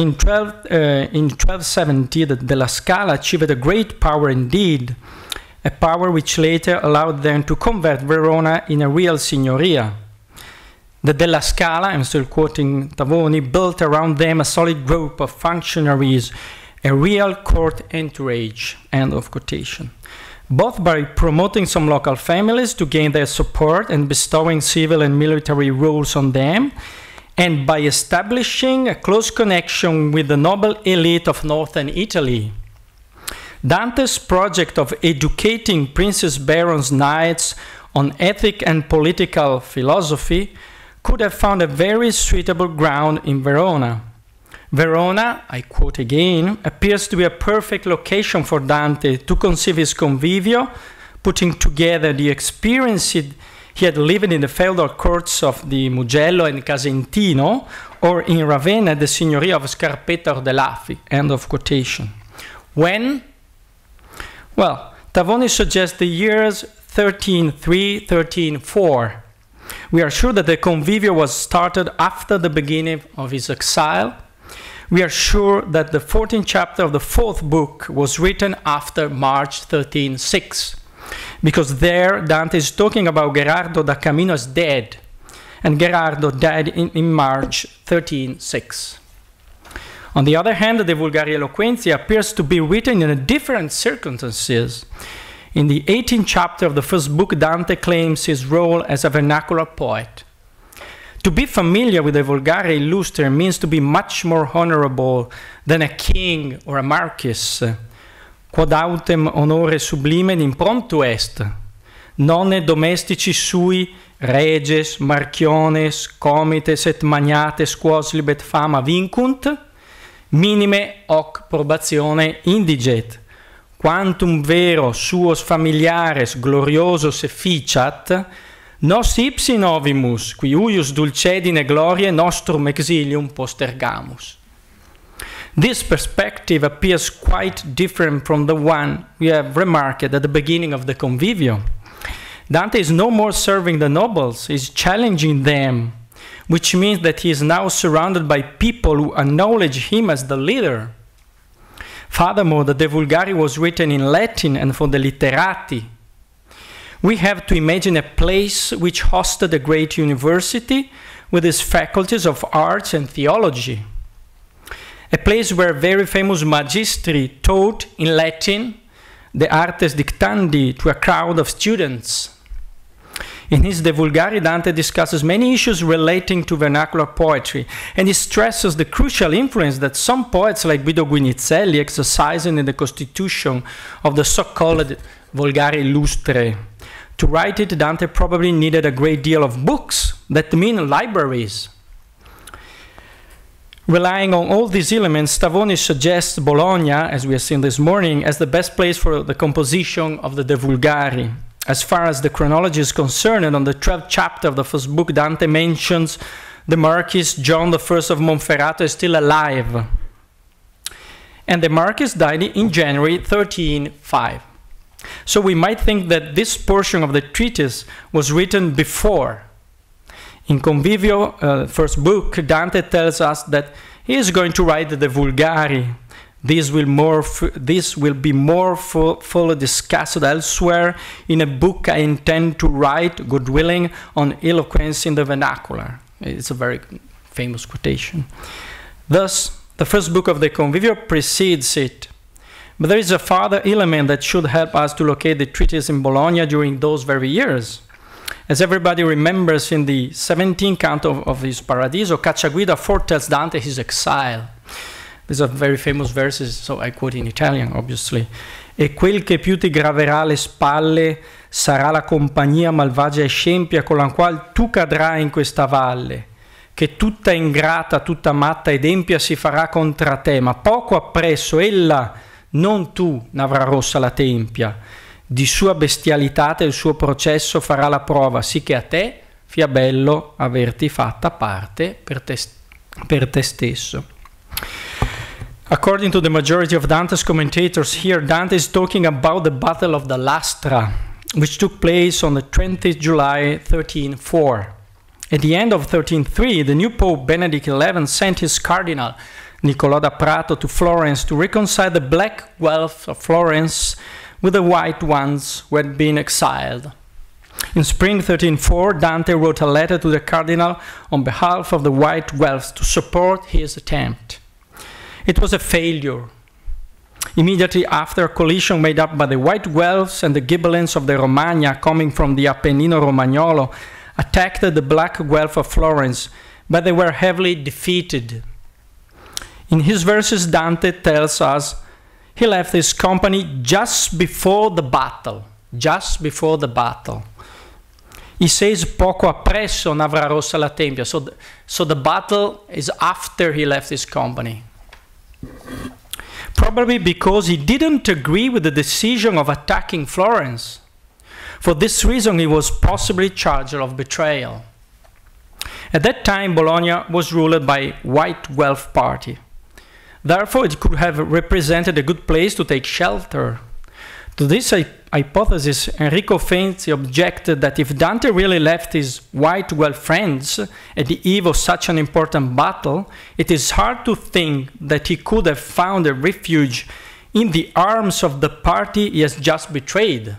Speaker 6: 1270, the Della Scala achieved a great power indeed, a power which later allowed them to convert Verona in a real signoria. The Della Scala, I'm still quoting Tavoni, built around them a solid group of functionaries, a real court entourage, end of quotation. Both by promoting some local families to gain their support and bestowing civil and military roles on them, and by establishing a close connection with the noble elite of northern Italy. Dante's project of educating princes, barons, knights on ethic and political philosophy could have found a very suitable ground in Verona. Verona, I quote again, appears to be a perfect location for Dante to conceive his Convivio, putting together the experience he had lived in the feudal courts of the Mugello and Casentino, or in Ravenna, the Signoria of Scarpetta or Delafi, end of quotation. When? Well, Tavoni suggests the years 1303, 1304. We are sure that the Convivio was started after the beginning of his exile. We are sure that the 14th chapter of the 4th book was written after March 1306, because there Dante is talking about Gherardo da Camino as dead, and Gherardo died in March 1306. On the other hand, the Vulgari Eloquentia appears to be written in different circumstances. In the 18th chapter of the first book, Dante claims his role as a vernacular poet. To be familiar with the Vulgare Illustre means to be much more honorable than a king or a marquis. Quod autem honore sublimem impromptu est, nonne domestici sui reges, marciones, comites et magnates quos libet fama vincunt, minime hoc probatione indiget, quantum vero suos familiares gloriosos efficiat, nos ipsi novimus, qui uius dulcedine gloriae nostrum exilium postergamus. This perspective appears quite different from the one we have remarked at the beginning of the Convivio. Dante is no more serving the nobles, he is challenging them, which means that he is now surrounded by people who acknowledge him as the leader. Furthermore, the De Vulgari was written in Latin and for the literati. We have to imagine a place which hosted a great university with its faculties of arts and theology. A place where very famous magistri taught in Latin the artes dictandi to a crowd of students. In his De Vulgari, Dante discusses many issues relating to vernacular poetry, and he stresses the crucial influence that some poets like Guido Guinizelli exercise in the constitution of the so-called Vulgare Illustre. To write it, Dante probably needed a great deal of books, that mean libraries. Relying on all these elements, Tavoni suggests Bologna, as we have seen this morning, as the best place for the composition of the De Vulgari. As far as the chronology is concerned, on the 12th chapter of the first book, Dante mentions the Marquis John I of Monferrato is still alive. And the Marquis died in January 1305. So we might think that this portion of the treatise was written before. In Convivio, first book, Dante tells us that he is going to write the Vulgari, This will be more fully discussed elsewhere in a book I intend to write, God willing, on eloquence in the vernacular. It's a very famous quotation. Thus, the first book of the Convivio precedes it. But there is a further element that should help us to locate the treatise in Bologna during those very years. As everybody remembers, in the 17th canto of his Paradiso, Cacciaguida foretells Dante his exile. These are very famous verses, so I quote in Italian, obviously. E quel che più ti graverà le spalle sarà la compagnia malvagia e scempia con la qual tu cadrai in questa valle, che tutta ingrata, tutta matta ed empia si farà contra te, ma poco appresso ella, non tu, n'avrà rossa la tempia, di sua bestialità il suo processo farà la prova, sì che a te fia bello averti fatta parte per te stesso. According to the majority of Dante's commentators here, Dante is talking about the Battle of the Lastra, which took place on the 20th July 1304. At the end of 1303, the new Pope Benedict XI sent his cardinal, Niccolò da Prato, to Florence to reconcile the black Guelphs of Florence with the white ones who had been exiled. In spring 1304, Dante wrote a letter to the cardinal on behalf of the white Guelphs to support his attempt. It was a failure. Immediately after, a coalition made up by the white Guelphs and the Ghibellines of the Romagna coming from the Appennino Romagnolo attacked the black Guelph of Florence, but they were heavily defeated. In his verses, Dante tells us he left his company just before the battle. Just before the battle. He says, poco appresso n'avrà rossa la tempia. So the battle is after he left his company. Probably because he didn't agree with the decision of attacking Florence. For this reason, he was possibly charged of betrayal. At that time, Bologna was ruled by white Guelph party. Therefore, it could have represented a good place to take shelter. To this hypothesis, Enrico Fenzi objected that if Dante really left his white Guelph friends at the eve of such an important battle, it is hard to think that he could have found a refuge in the arms of the party he has just betrayed.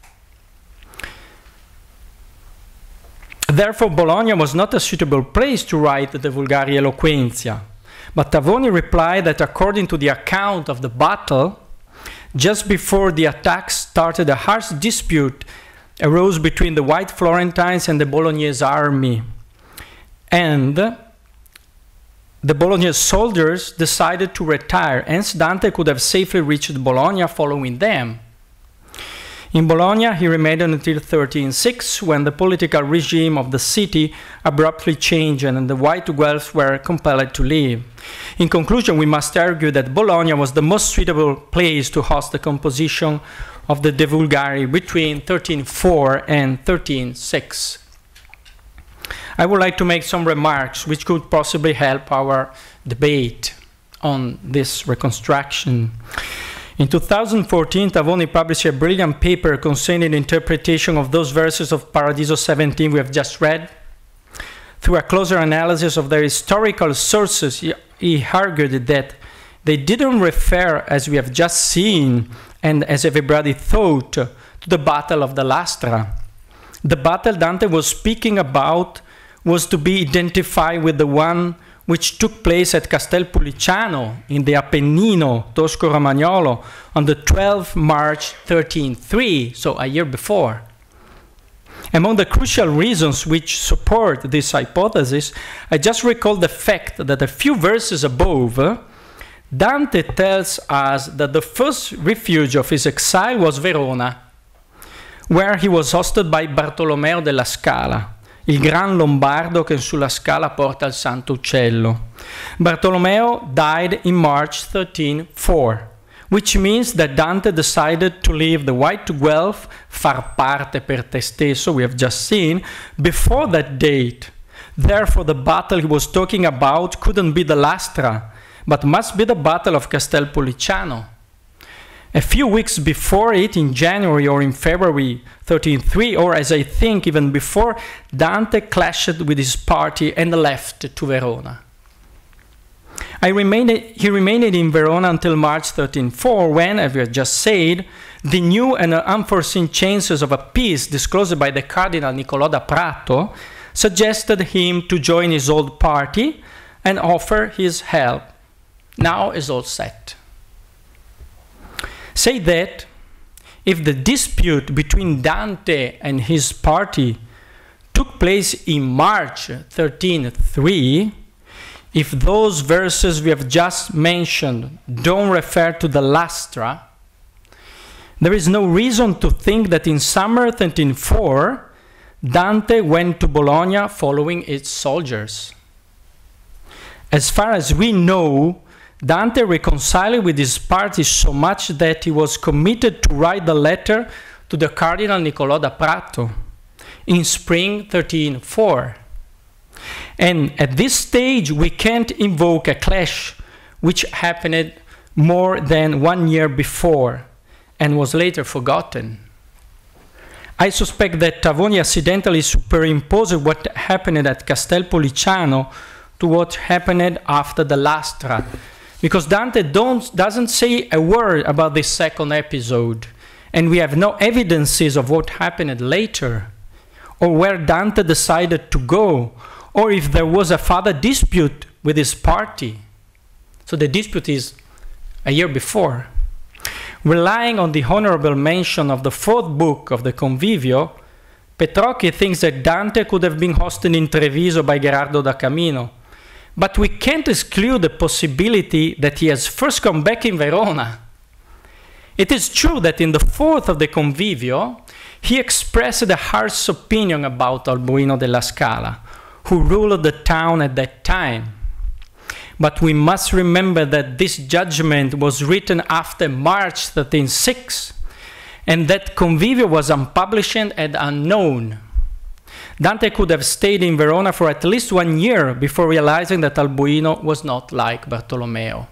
Speaker 6: Therefore, Bologna was not a suitable place to write the Vulgari Eloquentia. But Tavoni replied that according to the account of the battle, just before the attack started, a harsh dispute arose between the white Florentines and the Bolognese army. And the Bolognese soldiers decided to retire, hence Dante could have safely reached Bologna following them. In Bologna, he remained until 1306, when the political regime of the city abruptly changed and the white Guelphs were compelled to leave. In conclusion, we must argue that Bologna was the most suitable place to host the composition of the De Vulgari between 1304 and 1306. I would like to make some remarks which could possibly help our debate on this reconstruction. In 2014, Tavoni published a brilliant paper concerning the interpretation of those verses of Paradiso 17 we have just read. Through a closer analysis of their historical sources, he argued that they didn't refer, as we have just seen, and as everybody thought, to the Battle of the Lastra. The battle Dante was speaking about was to be identified with the one which took place at Castel Puliciano in the Appennino Tosco-Romagnolo on the 12th March 1303, so a year before. Among the crucial reasons which support this hypothesis, I just recall the fact that a few verses above, Dante tells us that the first refuge of his exile was Verona, where he was hosted by Bartolomeo della Scala, il gran Lombardo che sulla scala porta il Santo Uccello. Bartolomeo died in March 1304, which means that Dante decided to leave the white Guelph, far parte per te stesso, we have just seen, before that date. Therefore, the battle he was talking about couldn't be the Lastra, but must be the Battle of Castel Puliciano. A few weeks before it, in January or in February 1303, or as I think even before, Dante clashed with his party and left to Verona. He remained in Verona until March 1304, when, as we have just said, the new and unforeseen chances of a peace disclosed by the Cardinal Niccolò da Prato suggested him to join his old party and offer his help. Now is all set. Say that if the dispute between Dante and his party took place in March 1303, if those verses we have just mentioned don't refer to the Lastra, there is no reason to think that in summer 1304, Dante went to Bologna following its soldiers. As far as we know, Dante reconciled with his party so much that he was committed to write the letter to the Cardinal Niccolò da Prato in spring 1304. And at this stage, we can't invoke a clash which happened more than 1 year before and was later forgotten. I suspect that Tavoni accidentally superimposed what happened at Castel Policiano to what happened after the Lastra, because Dante doesn't say a word about this second episode, and we have no evidences of what happened later, or where Dante decided to go, or if there was a further dispute with his party. So the dispute is a year before. Relying on the honorable mention of the fourth book of the Convivio, Petrocchi thinks that Dante could have been hosted in Treviso by Gherardo da Camino, but we can't exclude the possibility that he has first come back in Verona. It is true that in the fourth of the Convivio, he expressed a harsh opinion about Alboino della Scala, who ruled the town at that time. But we must remember that this judgment was written after March 1306, and that Convivio was unpublished and unknown. Dante could have stayed in Verona for at least 1 year before realizing that Alboino was not like Bartolomeo.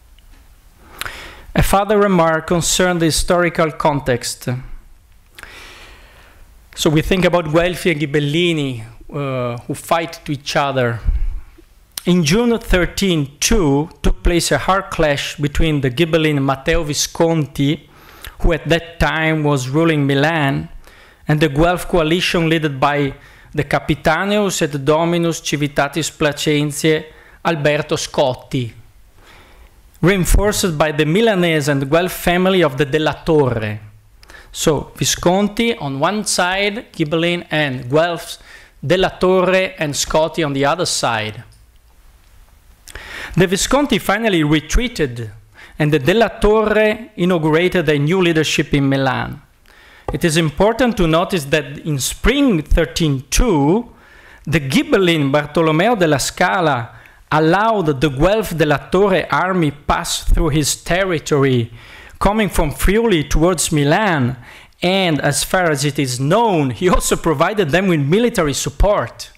Speaker 6: A further remark concerned the historical context. So we think about Guelfi and Ghibellini, who fight to each other. In June 1302 took place a hard clash between the Ghibellin Matteo Visconti, who at that time was ruling Milan, and the Guelph coalition led by the Capitanius et Dominus Civitatis Placentiae Alberto Scotti, reinforced by the Milanese and Guelph family of the Della Torre. So Visconti on one side, Ghibellin and Guelphs, Della Torre and Scotti on the other side. The Visconti finally retreated, and the Della Torre inaugurated a new leadership in Milan. It is important to notice that in spring 1302, the Ghibellin Bartolomeo della Scala allowed the Guelph Della Torre army pass through his territory, coming from Friuli towards Milan, and as far as it is known, he also provided them with military support.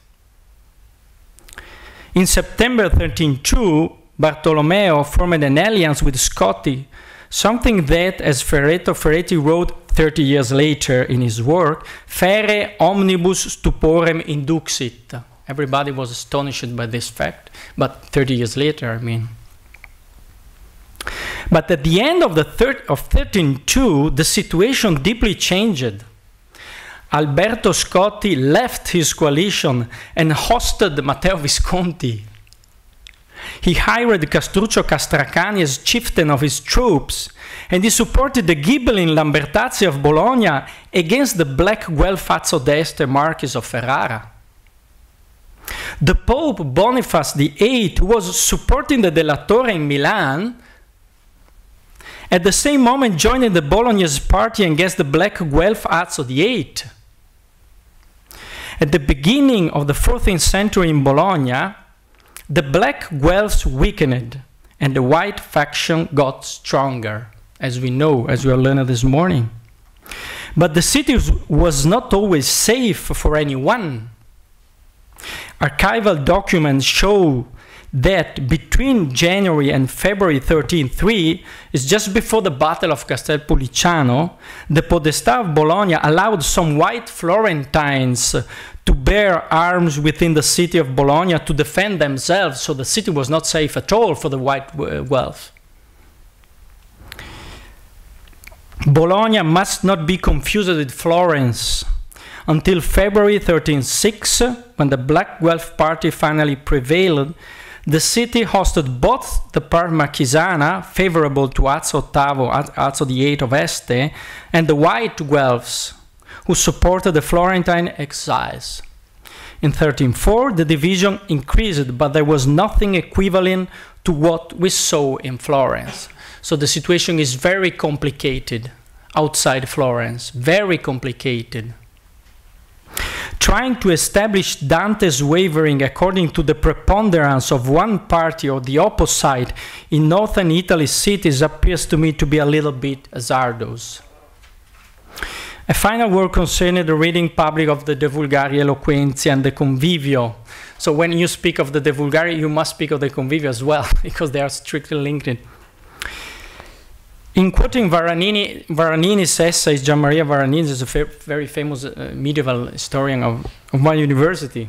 Speaker 6: In September 1302, Bartolomeo formed an alliance with Scotti, something that, as Ferretti wrote 30 years later in his work, Fere omnibus stuporem induxit. Everybody was astonished by this fact, but 30 years later, I mean. But at the end of 1302, the situation deeply changed. Alberto Scotti left his coalition and hosted Matteo Visconti. He hired Castruccio Castracani as chieftain of his troops, and he supported the Ghibellin Lambertazzi of Bologna against the Black Guelph Fazio d'Este Marquis of Ferrara. The Pope Boniface VIII, who was supporting the Della Torre in Milan, at the same moment joined the Bolognese party against the Black Guelph Azzo VIII. At the beginning of the 14th century in Bologna, the Black Guelphs weakened and the white faction got stronger, as we know, as we are learning this morning. But the city was not always safe for anyone. Archival documents show that between January and February 1303, is just before the Battle of Castel Policiano, the Podestà of Bologna allowed some white Florentines to bear arms within the city of Bologna to defend themselves, so the city was not safe at all for the white Guelphs. Bologna must not be confused with Florence. Until February 1306, when the Black Guelph party finally prevailed, the city hosted both the part Marquisana, favorable to Azzo VIII of Este, and the white Guelphs, who supported the Florentine exiles. In 1304, the division increased, but there was nothing equivalent to what we saw in Florence. So the situation is very complicated outside Florence, very complicated. Trying to establish Dante's wavering according to the preponderance of one party or the opposite in northern Italy's cities appears to me to be a little bit hazardous. A final word concerning the reading public of the De Vulgari Eloquentia and the Convivio. So when you speak of the De Vulgari, you must speak of the Convivio as well, because they are strictly linked. In quoting Varanini's essays, Gian Maria Varanini is a very famous medieval historian of my university.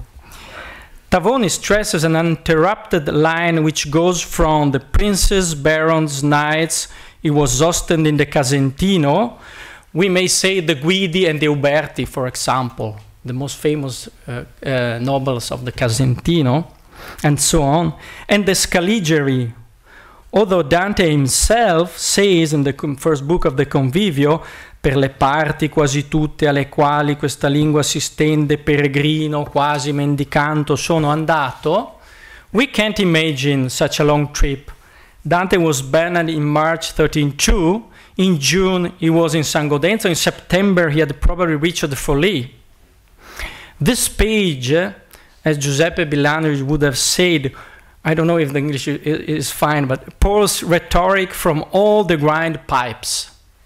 Speaker 6: Tavoni stresses an uninterrupted line which goes from the princes, barons, knights. It was hosted in the Casentino. We may say the Guidi and the Uberti, for example, the most famous nobles of the Casentino, and so on, and the Scaligeri. Although Dante himself says in the first book of the Convivio, per le parti quasi tutte alle quali questa lingua si stende, peregrino, quasi mendicante, sono andato, we can't imagine such a long trip. Dante was banned in March 1302. In June, he was in San Godenzo. In September, he had probably reached the Forlì. This page, as Giuseppe Villani would have said, I don't know if the English is fine, but pours rhetoric from all the grind pipes.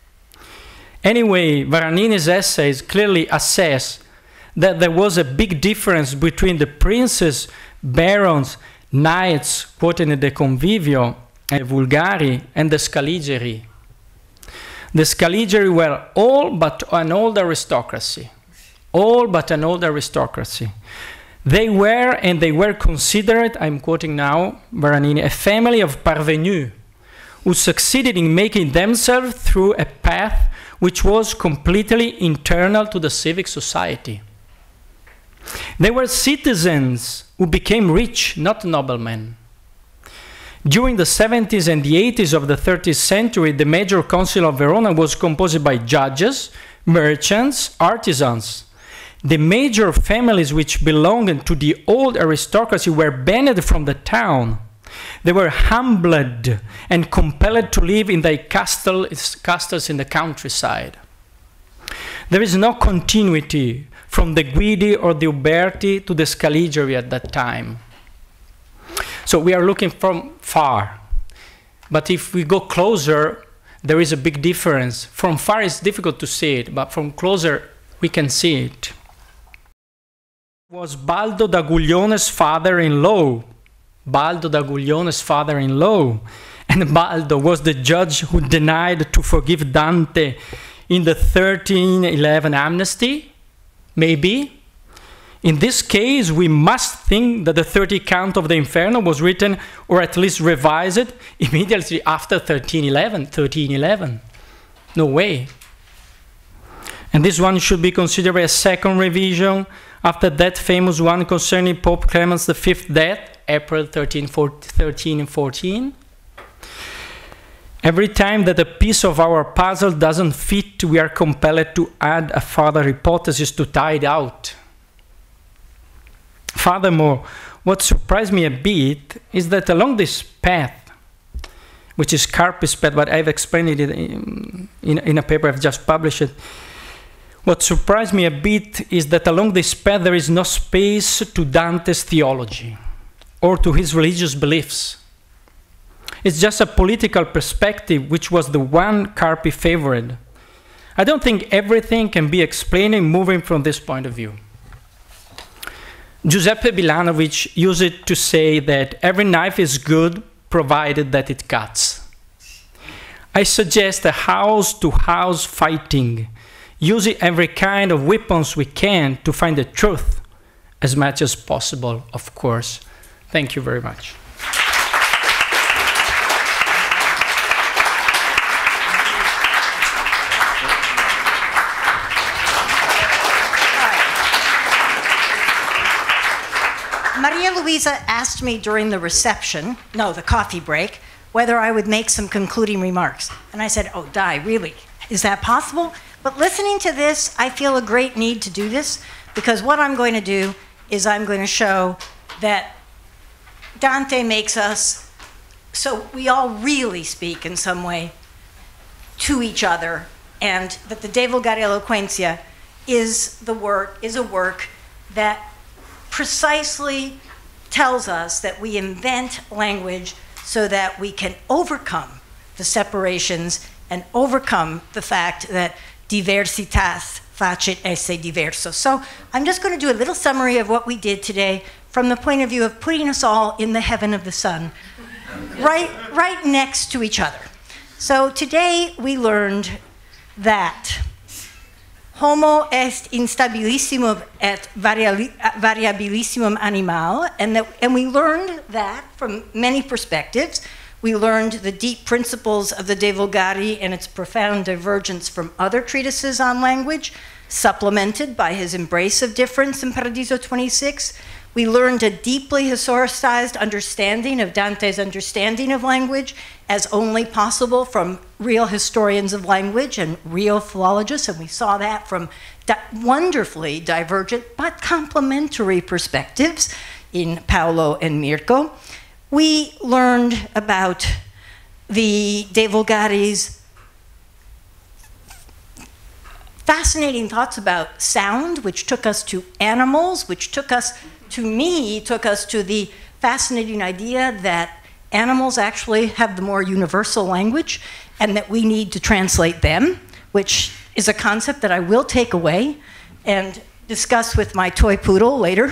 Speaker 6: Anyway, Varanini's essays clearly assess that there was a big difference between the princes, barons, knights, quoted in the Convivio, and Vulgari, and the Scaligeri. The Scaligeri were all but an old aristocracy. All but an old aristocracy. They were, and they were considered, I'm quoting now Varanini, a family of parvenus who succeeded in making themselves through a path which was completely internal to the civic society. They were citizens who became rich, not noblemen. During the 70s and the 80s of the 30th century, the Major Council of Verona was composed by judges, merchants, artisans. The major families which belonged to the old aristocracy were banned from the town. They were humbled and compelled to live in their castles in the countryside. There is no continuity from the Guidi or the Uberti to the Scaligeri at that time. So we are looking from far. But if we go closer, there is a big difference. From far it's difficult to see it, but from closer we can see it. Was Baldo d'Aguglione's father-in-law. Baldo d'Aguglione's father-in-law. And Baldo was the judge who denied to forgive Dante in the 1311 amnesty? Maybe. In this case, we must think that the 30 count of the Inferno was written, or at least revised, immediately after 1311. No way. And this one should be considered a second revision after that famous one concerning Pope Clement V's death, April 1314. Every time that a piece of our puzzle doesn't fit, we are compelled to add a further hypothesis to tie it out. Furthermore, what surprised me a bit is that along this path, which is Carpi's path, but I've explained it in a paper I've just published, what surprised me a bit is that along this path there is no space to Dante's theology or to his religious beliefs. It's just a political perspective, which was the one Carpi favored. I don't think everything can be explained moving from this point of view. Giuseppe Milanovic used it to say that every knife is good provided that it cuts. I suggest a house-to-house fighting using every kind of weapons we can to find the truth as much as possible, of course. Thank you very much.
Speaker 3: Maria Luisa asked me during the reception, no, the coffee break, whether I would make some concluding remarks. And I said, oh, Di, really? Is that possible? But listening to this, I feel a great need to do this, because what I'm going to do is I'm going to show that Dante makes us, so we all really speak in some way to each other, and that the De Vulgare Eloquentia is a work that precisely tells us that we invent language so that we can overcome the separations and overcome the fact that diversitas facit esse diverso. So I'm just going to do a little summary of what we did today from the point of view of putting us all in the heaven of the sun, right next to each other. So today we learned that Homo est instabilissimum et variabilissimum animal, and we learned that from many perspectives. We learned the deep principles of the De Vulgari and its profound divergence from other treatises on language, supplemented by his embrace of difference in Paradiso 26. We learned a deeply historicized understanding of Dante's understanding of language as only possible from real historians of language and real philologists, and we saw that from wonderfully divergent but complementary perspectives in Paolo and Mirko. We learned about the De Vulgari's fascinating thoughts about sound, which took us to animals, which took us to the fascinating idea that animals actually have the more universal language and that we need to translate them, which is a concept that I will take away and discuss with my toy poodle later.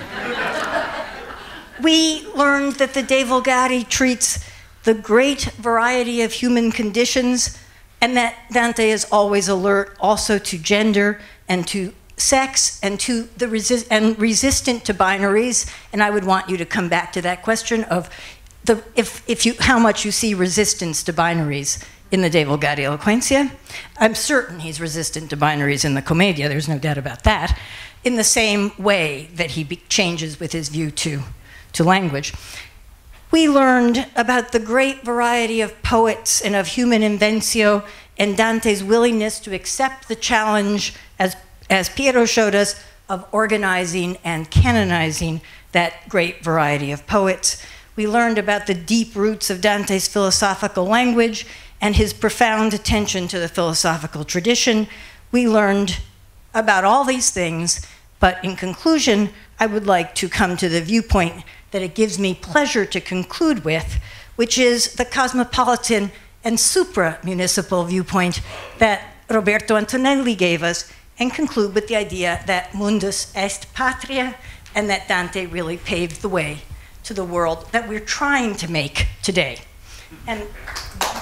Speaker 3: We learned that the De Vulgari treats the great variety of human conditions and that Dante is always alert also to gender and to sex and to the resistant to binaries. And I would want you to come back to that question of how much you see resistance to binaries in the De Vulgare Eloquentia. I'm certain he's resistant to binaries in the Commedia, there's no doubt about that, in the same way that he changes with his view to language. We learned about the great variety of poets and of human inventio and Dante's willingness to accept the challenge, as Piero showed us, of organizing and canonizing that great variety of poets. We learned about the deep roots of Dante's philosophical language and his profound attention to the philosophical tradition. We learned about all these things, but in conclusion, I would like to come to the viewpoint that it gives me pleasure to conclude with, which is the cosmopolitan and supra-municipal viewpoint that Roberto Antonelli gave us, and conclude with the idea that mundus est patria, and that Dante really paved the way to the world that we're trying to make today. And